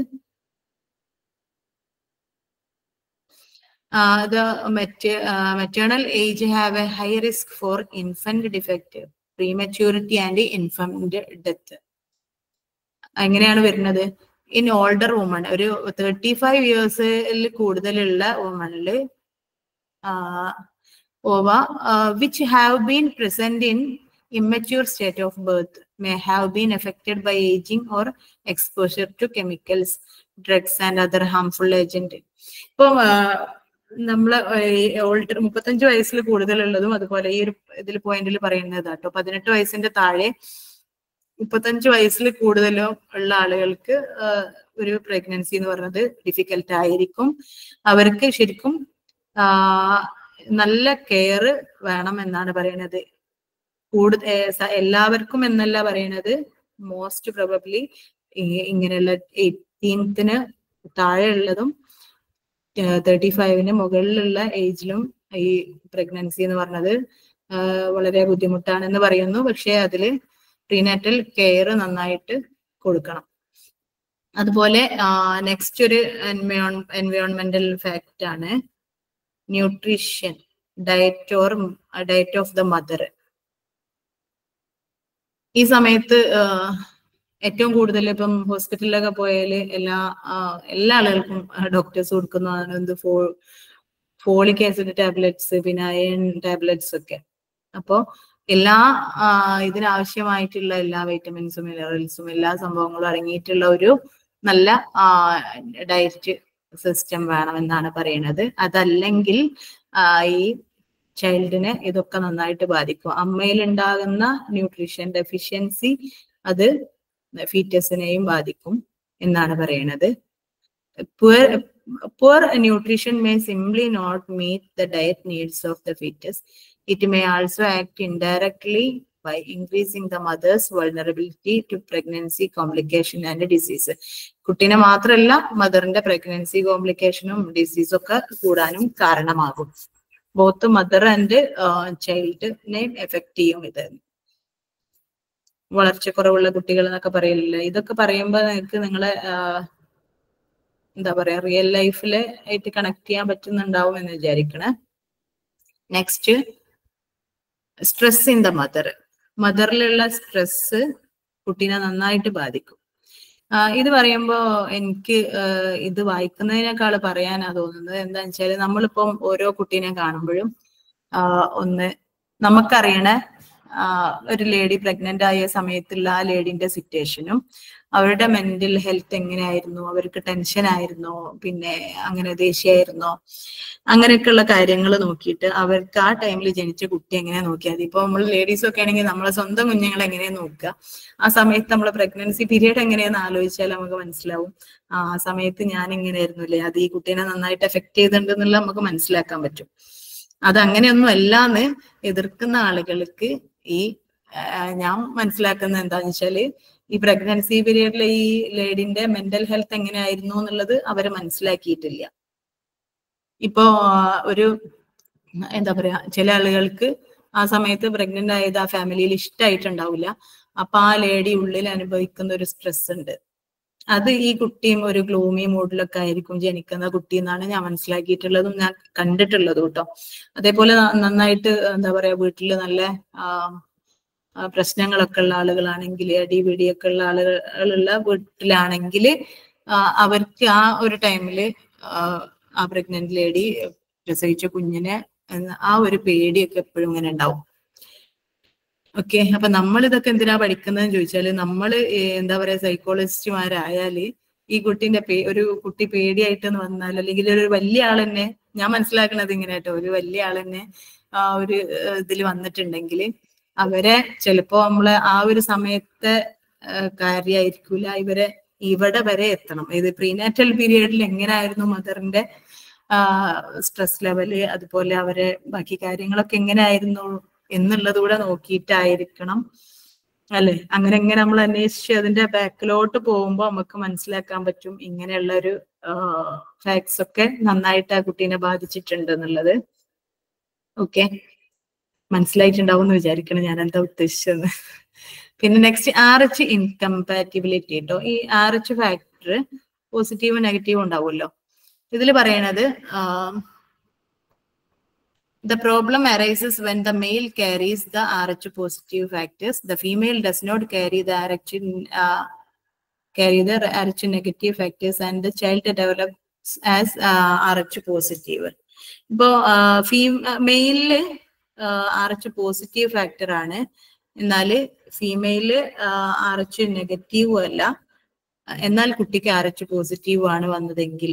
The maternal age have a high risk for infant defect, prematurity and infant death. എങ്ങനെയാണ് വരുന്നത്? ഇൻ ഓൾഡർ വുമൺ, ഒരു തേർട്ടി ഫൈവ് ഇയേഴ്സിൽ കൂടുതലുള്ള വുമണില് ova which have been present in immature state of birth may have been affected by aging or exposure to chemicals, drugs and other harmful agents. ഇപ്പൊ നമ്മള് ഓൾഡർ മുപ്പത്തഞ്ച് വയസ്സിൽ കൂടുതലുള്ളതും അതുപോലെ ഈ ഒരു ഇതിൽ പോയിന്റിൽ പറയുന്നത് കേട്ടോ, പതിനെട്ട് വയസ്സിന്റെ താഴെ മുപ്പത്തഞ്ച് വയസ്സിൽ കൂടുതലും ഉള്ള ആളുകൾക്ക് ഒരു പ്രഗ്നൻസി എന്ന് പറയുന്നത് ഡിഫിക്കൽട്ട് ആയിരിക്കും. അവർക്ക് ശരിക്കും നല്ല കെയർ വേണം എന്നാണ് പറയുന്നത്. കൂടുതൽ എല്ലാവർക്കും എന്നല്ല പറയണത്, മോസ്റ്റ് പ്രോബബ്ലി ഇങ്ങനെയുള്ള എയ്റ്റീൻത്തിന് താഴെയുള്ളതും തേർട്ടി ഫൈവിന് മുകളിലുള്ള ഏജിലും ഈ പ്രഗ്നൻസി എന്ന് പറഞ്ഞത് വളരെ ബുദ്ധിമുട്ടാണെന്ന് പറയുന്നു. പക്ഷെ അതില് പ്രീനാറ്റൽ കെയർ നന്നായിട്ട് കൊടുക്കണം. അതുപോലെ നെക്സ്റ്റ് ഒരു എൻവയോൺമെന്റൽ ഫാക്ട് ആണ് nutrition, diet or diet of the mother. ഈ സമയത്ത് ഏറ്റവും കൂടുതൽ ഇപ്പം ഹോസ്പിറ്റലിലൊക്കെ പോയാല് എല്ലാ എല്ലാ ആളുകൾക്കും ഡോക്ടേഴ്സ് കൊടുക്കുന്നതാണ് എന്ത് ഫോ ഫോളിക് ആസിഡ് ടാബ്ലറ്റ്സ്, പിന്നെ അയൺ ടാബ്ലറ്റ്സ് ഒക്കെ. അപ്പോൾ എല്ലാ ഇതിനാവശ്യമായിട്ടുള്ള എല്ലാ വൈറ്റമിൻസും മിനറൽസും എല്ലാ സംഭവങ്ങളും അടങ്ങിയിട്ടുള്ള ഒരു നല്ല ഡയറ്റ് സിസ്റ്റം വേണമെന്നാണ് പറയുന്നത്. അതല്ലെങ്കിൽ ഈ ചൈൽഡിനെ ഇതൊക്കെ നന്നായിട്ട് ബാധിക്കും. അമ്മയിൽ ഉണ്ടാകുന്ന ന്യൂട്രീഷൻ ഡെഫിഷ്യൻസി അത് ഫീറ്റസിനെയും ബാധിക്കും എന്നാണ് പറയുന്നത്. Poor poor nutrition may simply not meet the diet needs of the fetus. It may also act indirectly by increasing the mother's vulnerability to pregnancy complication and disease. കുട്ടീനെ മാത്രമല്ല മദറിന്റെ പ്രഗ്നൻസി കോംപ്ലിക്കേഷനും ഡിസീസും ഒക്കെ കൂടാനും കാരണമാകും. ബോത്ത് മദർ ആൻഡ് ചൈൽഡിനെ എഫക്ട് ചെയ്യും. ഇത് വളർച്ചക്കുറവുള്ള കുട്ടികൾ എന്നൊക്കെ പറയില്ല. ഇതൊക്കെ പറയുമ്പോൾ നിങ്ങൾക്ക് നിങ്ങളെ എന്താ പറയാ റിയൽ ലൈഫില് ആയിട്ട് കണക്ട് ചെയ്യാൻ പറ്റുന്നുണ്ടാവും എന്ന് വിചാരിക്കണേ. Next stress in the mother. മദറിലുള്ള സ്ട്രെസ് കുട്ടീനെ നന്നായിട്ട് ബാധിക്കും. ഇത് പറയുമ്പോ എനിക്ക് ഇത് വായിക്കുന്നതിനേക്കാൾ പറയാനാ തോന്നുന്നത്. എന്താന്ന് വെച്ചാല് നമ്മളിപ്പം ഓരോ കുട്ടീനെ കാണുമ്പോഴും ഒന്ന് നമുക്കറിയണ ഒരു ലേഡി പ്രഗ്നന്റ് ആയ സമയത്തുള്ള ആ ലേഡിന്റെ സിറ്റുവേഷനും അവരുടെ മെന്റൽ ഹെൽത്ത് എങ്ങനെയായിരുന്നു, അവർക്ക് ടെൻഷൻ ആയിരുന്നോ, പിന്നെ അങ്ങനെ ദേഷ്യമായിരുന്നോ, അങ്ങനെയൊക്കെയുള്ള കാര്യങ്ങൾ നോക്കിയിട്ട് അവർക്ക് ആ ടൈമിൽ ജനിച്ച കുട്ടി എങ്ങനെ നോക്കിയാൽ മതി. ഇപ്പൊ നമ്മൾ ലേഡീസൊക്കെ ആണെങ്കിൽ നമ്മളെ സ്വന്തം കുഞ്ഞുങ്ങളെ എങ്ങനെയാ നോക്കുക, ആ സമയത്ത് നമ്മളെ പ്രഗ്നൻസി പീരീഡ് എങ്ങനെയാന്ന് ആലോചിച്ചാൽ നമുക്ക് മനസ്സിലാവും ആ സമയത്ത് ഞാൻ ഇങ്ങനെയായിരുന്നു അല്ലേ, അത് ഈ കുട്ടീനെ നന്നായിട്ട് എഫക്ട് ചെയ്തിട്ടുണ്ട് എന്നുള്ള നമുക്ക് മനസ്സിലാക്കാൻ പറ്റും. അത് അങ്ങനെയൊന്നും അല്ലാന്ന് എതിർക്കുന്ന ആളുകൾക്ക് ഈ ഞാൻ മനസ്സിലാക്കുന്നത് എന്താന്ന് വെച്ചാല് ഈ പ്രഗ്നൻസി പീരീഡിലെ ഈ ലേഡിന്റെ മെന്റൽ ഹെൽത്ത് എങ്ങനെയായിരുന്നു എന്നുള്ളത് അവര് മനസ്സിലാക്കിയിട്ടില്ല. ഇപ്പോ ഒരു എന്താ പറയാ ചില ആളുകൾക്ക് ആ സമയത്ത് പ്രഗ്നന്റ് ആയത് ആ ഫാമിലിയിൽ ഇഷ്ടമായിട്ടുണ്ടാവില്ല. അപ്പൊ ആ ലേഡി ഉള്ളിൽ അനുഭവിക്കുന്ന ഒരു സ്ട്രെസ് ഉണ്ട്. അത് ഈ കുട്ടിയും ഒരു ഗ്ലൂമി മൂഡിലൊക്കെ ആയിരിക്കും ജനിക്കുന്ന കുട്ടി എന്നാണ് ഞാൻ മനസ്സിലാക്കിയിട്ടുള്ളതും ഞാൻ കണ്ടിട്ടുള്ളതും കേട്ടോ. അതേപോലെ നന്നായിട്ട് എന്താ പറയാ വീട്ടില് നല്ല പ്രശ്നങ്ങളൊക്കെ ഉള്ള ആളുകളാണെങ്കിൽ, അടിപിടിയൊക്കെ ഉള്ള ആളുകളുള്ള വീട്ടിലാണെങ്കിൽ അവർക്ക് ആ ഒരു ടൈമില് ആ പ്രഗ്നന്റ് ലേഡി പ്രസവിച്ച കുഞ്ഞിനെ ആ ഒരു പേടിയൊക്കെ എപ്പോഴും ഇങ്ങനെ ഉണ്ടാവും. ഓക്കെ, അപ്പൊ നമ്മൾ ഇതൊക്കെ എന്തിനാ പഠിക്കുന്നതെന്ന് ചോദിച്ചാല് നമ്മള് എന്താ പറയാ സൈക്കോളജിസ്റ്റുമാരായാല് ഈ കുട്ടീന്റെ പേ ഒരു കുട്ടി പേടിയായിട്ടെന്ന് വന്നാൽ, അല്ലെങ്കിൽ ഒരു വലിയ ആൾ തന്നെ, ഞാൻ മനസ്സിലാക്കുന്നത് ഇങ്ങനെ കേട്ടോ, ഒരു വലിയ ആൾ തന്നെ ആ ഒരു ഇതിൽ വന്നിട്ടുണ്ടെങ്കിൽ അവരെ ചിലപ്പോ നമ്മളെ ആ ഒരു സമയത്തെ കാര്യമായിരിക്കൂല ഇവരെ ഇവിടെ വരെ എത്തണം. ഇത് പ്രീനാറ്റൽ പീരിയഡിൽ എങ്ങനെയായിരുന്നു മദറിന്റെ സ്ട്രെസ് ലെവല്, അതുപോലെ അവരെ ബാക്കി കാര്യങ്ങളൊക്കെ എങ്ങനെയായിരുന്നു എന്നുള്ളത് കൂടെ നോക്കിയിട്ടായിരിക്കണം അല്ലെ. അങ്ങനെ എങ്ങനെ നമ്മൾ അന്വേഷിച്ച് അതിന്റെ ബാക്കിലോട്ട് പോകുമ്പോൾ നമുക്ക് മനസ്സിലാക്കാൻ പറ്റും ഇങ്ങനെയുള്ള ഒരു ഫാക്ട്സ് ഒക്കെ നന്നായിട്ട് ആ കുട്ടീനെ ബാധിച്ചിട്ടുണ്ട് എന്നുള്ളത്. ഓക്കെ, മനസ്സിലായിട്ടുണ്ടാവും എന്ന് വിചാരിക്കണം ഞാൻ എന്താ ഉദ്ദേശിച്ചത്. പിന്നെ നെക്സ്റ്റ് ആർ എച്ച് ഇൻകമ്പാറ്റിബിലിറ്റി കേട്ടോ. ഈ R H factor positive negative ഉണ്ടാവുമല്ലോ. ഇതിൽ പറയണത് the problem arises when the male carries the R H positive factors, the female does not carry the R H uh, carry the R H negative factors, and the child develops as uh, R H positive. ഇപ്പോ മെയിലില് ആർ എച്ച് പോസിറ്റീവ് ഫാക്ടർ ആണ്, എന്നാല് ഫീമെയില് ആർ എച്ച് നെഗറ്റീവും അല്ല, എന്നാൽ കുട്ടിക്ക് ആർ എച്ച് പോസിറ്റീവ് ആണ് വന്നതെങ്കിൽ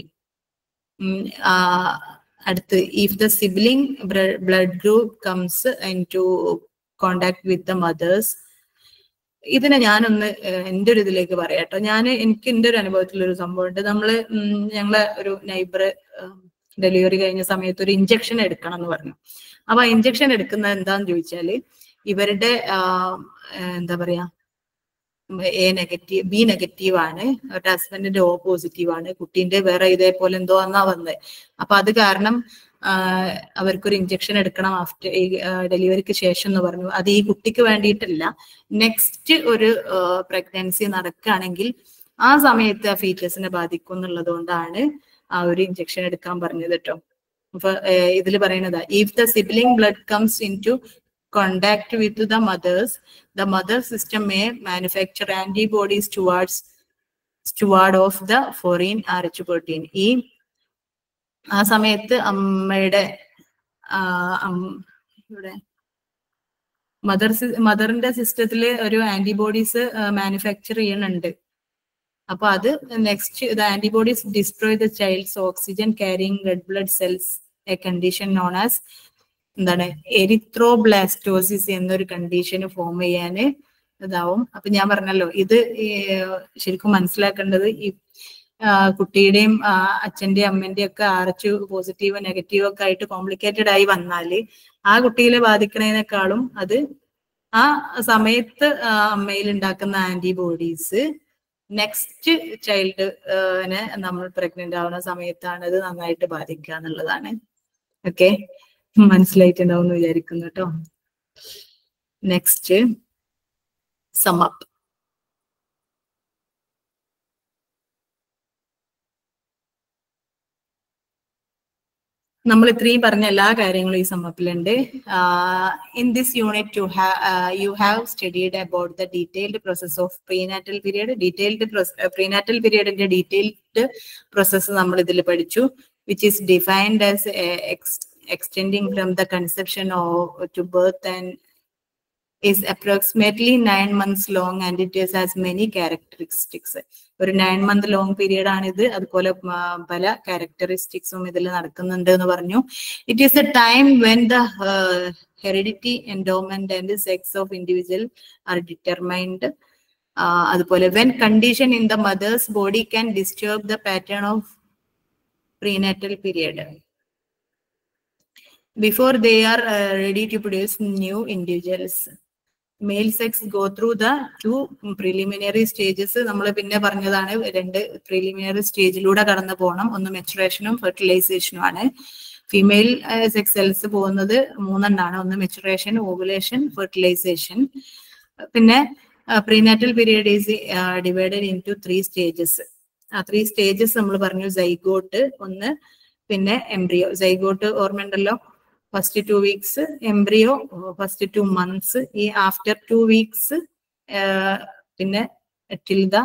അടുത്ത് if the sibling blood group comes into contact with the mother's. ഇതിനെ ഞാനൊന്ന് എൻ്റെ ഒരു ഇതിലേക്ക് പറയാട്ടോ. ഞാൻ എനിക്ക് എൻ്റെ ഒരു അനുഭവത്തിലൊരു സംഭവം ഉണ്ട്. നമ്മള് ഞങ്ങളെ ഒരു നൈബർ ഡെലിവറി കഴിഞ്ഞ സമയത്ത് ഒരു ഇഞ്ചക്ഷൻ എടുക്കണം എന്ന് പറഞ്ഞു. അപ്പൊ ആ ഇഞ്ചക്ഷൻ എടുക്കുന്നത് എന്താന്ന് ചോദിച്ചാല് ഇവരുടെ എന്താ പറയാ എ നെഗറ്റീവ് ബി നെഗറ്റീവ് ആണ്, അവരുടെ ഹസ്ബൻഡിന്റെ ഓ പോസിറ്റീവ് ആണ്, കുട്ടീന്റെ വേറെ ഇതേപോലെ എന്തോ എന്നാ വന്നത്. അപ്പൊ അത് കാരണം അവർക്കൊരു ഇഞ്ചക്ഷൻ എടുക്കണം ആഫ്റ്റർ ഡെലിവറിക്ക് ശേഷം എന്ന് പറഞ്ഞു. അത് ഈ കുട്ടിക്ക് വേണ്ടിയിട്ടല്ല, നെക്സ്റ്റ് ഒരു പ്രഗ്നൻസി നടക്കുകയാണെങ്കിൽ ആ സമയത്ത് ആ ഫീച്ചേഴ്സിനെ ബാധിക്കും എന്നുള്ളത് കൊണ്ടാണ് ആ ഒരു ഇഞ്ചക്ഷൻ എടുക്കാൻ പറഞ്ഞത് കേട്ടോ. അപ്പൊ ഇതിൽ പറയുന്നത് if the sibling blood comes into contact with the mothers, the mother system may manufacture antibodies towards toward of the foreign R H protein. ഈ ആ സമയത്ത് അമ്മയുടെ ഇവിടെ മദർ മദറിന്റെ സിസ്റ്റത്തില് ഒരു ആന്റിബോഡീസ് മാനുഫാക്ചർ ചെയ്യുന്നുണ്ട്. അപ്പൊ അത് next the antibodies destroy the child's oxygen carrying red blood cells, a condition known as എന്താണ് എരിത്രോബ്ലാസ്റ്റോസിസ് എന്നൊരു കണ്ടീഷന് ഫോം ചെയ്യാന് ഇതാവും. അപ്പൊ ഞാൻ പറഞ്ഞല്ലോ ഇത് ശരിക്കും മനസ്സിലാക്കേണ്ടത് ഈ കുട്ടിയുടെയും അച്ഛന്റെയും അമ്മന്റെയും ഒക്കെ ആർ എച്ച് പോസിറ്റീവ് നെഗറ്റീവ് ഒക്കെ ആയിട്ട് കോംപ്ലിക്കേറ്റഡ് ആയി വന്നാല് ആ കുട്ടിയെ ബാധിക്കുന്നതിനേക്കാളും അത് ആ സമയത്ത് അമ്മയിൽ ഉണ്ടാക്കുന്ന ആന്റിബോഡീസ് നെക്സ്റ്റ് ചൈൽഡിനെ നമ്മൾ പ്രഗ്നന്റ് ആവുന്ന സമയത്താണ് അത് നന്നായിട്ട് ബാധിക്കുക എന്നുള്ളതാണ്. ഓക്കെ, മനസ്സിലായിട്ടുണ്ടാവും എന്ന് വിചാരിക്കുന്നു കേട്ടോ. Next sum up. നമ്മൾ ഇത്രയും പറഞ്ഞ എല്ലാ കാര്യങ്ങളും ഈ സമ്മപ്പിലുണ്ട്. In this unit you have you have studied about the detailed process of prenatal period. Detailed prenatal പീരിയഡിന്റെ ഡീറ്റെയിൽഡ് പ്രോസസ്സ് നമ്മൾ ഇതിൽ പഠിച്ചു, which is defined as extending from the conception or to birth and is approximately nine months long and it has many characteristics. ഒരു നയൻ മന്ത് ലോങ് പീരിയഡ് ആണിത്. അതുപോലെ പല ക്യാരക്ടറിസ്റ്റിക്സും ഇതിൽ നടക്കുന്നുണ്ട് എന്ന് പറഞ്ഞു. It is a time when the heredity, endowment and sex of individual are determined. അതുപോലെ when condition in the mother's body can disturb the pattern of prenatal period before they are uh, ready to produce new individuals. Male sex go through the two preliminary stages. നമ്മൾ പിന്നെ പറഞ്ഞതാണ് രണ്ട് പ്രിലിമിനറി സ്റ്റേജിലൂടെ കടന്നു പോകണം. ഒന്ന് മെച്ചുറേഷനും ഫെർട്ടിലൈസേഷനും ആണ്. ഫീമെയിൽ സെക്സ് സെൽസ് പോകുന്നത് മൂന്നെണ്ണാണ്. ഒന്ന് മെച്ചുറേഷൻ, ഓവുലേഷൻ, ഫെർട്ടിലൈസേഷൻ. പിന്നെ prenatal period is divided into three stages. ആ ത്രീ സ്റ്റേജസ് നമ്മൾ പറഞ്ഞു. സൈഗോട്ട് ഒന്ന്, പിന്നെ എംബ്രിയോ. സൈഗോട്ട് ഓർമ്മയുണ്ടല്ലോ, first two weeks, embryo first two months, ഈ ആഫ്റ്റർ ടു വീക്സ് പിന്നെ ടിൽ ദ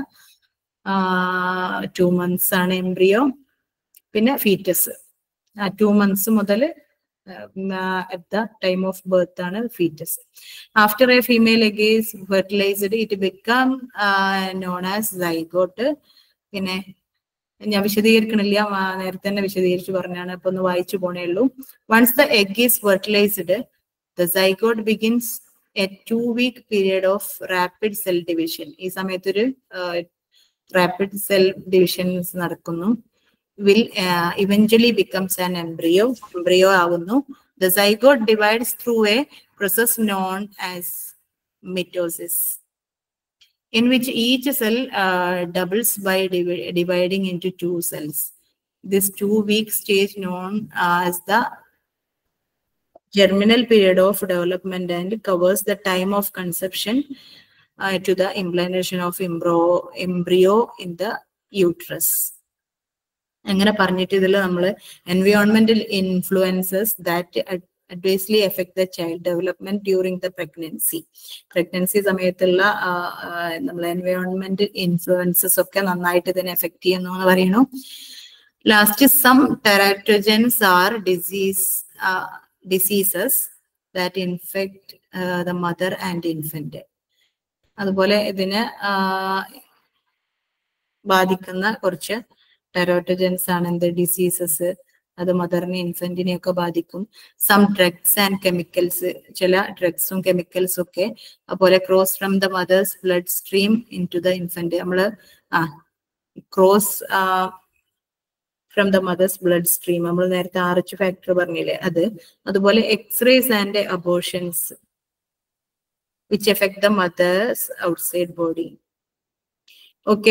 ടു മന്ത്സ് ആണ് എംബ്രിയോ, പിന്നെ ഫീറ്റസ്. ആ ടു മന്ത്സ് മുതൽ at the time of birth ആണ് foetus. After a female egg is fertilised it become known as zygote. പിന്നെ ഞാൻ വിശദീകരിക്കണില്ല, നേരത്തെ തന്നെ വിശദീകരിച്ചു പറഞ്ഞാണ്, അപ്പൊ ഒന്ന് വായിച്ചു പോണേ ഉള്ളൂ. Once the egg is fertilised the zygote begins a two week period of rapid cell division. ഈ സമയത്തൊരു റാപ്പിഡ് സെൽ ഡിവിഷൻസ് നടക്കുന്നു. Will eventually becomes an embryo. Embryo ആവുന്നു. The zygote divides through a process known as mitosis, in which each cell uh, doubles by div dividing into two cells. this two week stage known as the germinal period of development and covers the time of conception uh, to the implantation of embryo, embryo in the uterus. അങ്ങനെ പറഞ്ഞിട്ട് ഇതിൽ നമ്മൾ എൻവയോൺമെന്റൽ influences that adversely affect the child development during the pregnancy. Pregnancy സമയത്തുള്ള നമ്മൾ എൻവയോൺമെന്റൽ ഇൻഫ്ലുവൻസസ് ഒക്കെ നന്നായിട്ട് ഇതിനെ എഫക്ട് ചെയ്യുന്നു എന്ന് പറയുന്നു. Last some teratogens are disease diseases that infect uh, the mother and infant. അതുപോലെ ഇതിനെ ബാധിക്കുന്ന കുറച്ച് ടെറോട്ടോജൻസ് ആണ് എന്ത് ഡിസീസസ്, അത് മദറിനെ ഇൻഫന്റിനെ ഒക്കെ ബാധിക്കും. സം ഡ്രഗ്സ് ആൻഡ് കെമിക്കൽസ്, ചില ഡ്രഗ്സും കെമിക്കൽസും ഒക്കെ. അതുപോലെ cross from the mother's blood stream into the infant, നമ്മള് ആ cross from the mother's blood stream, നമ്മൾ നേരത്തെ ആർ എച്ച് ഫാക്ടർ പറഞ്ഞില്ലേ അത്. അതുപോലെ X rays and abortions which effect the mother's outside body. Okay,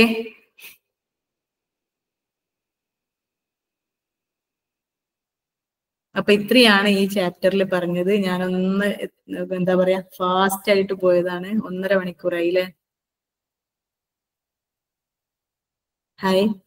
അപ്പൊ ഇത്രയാണ് ഈ ചാപ്റ്ററിൽ പറഞ്ഞത്. ഞാനൊന്ന് എന്താ പറയാ ഫാസ്റ്റ് ആയിട്ട് പോയതാണ്, ഒന്നര മണിക്കൂറായില്ലേ. ഹായ്.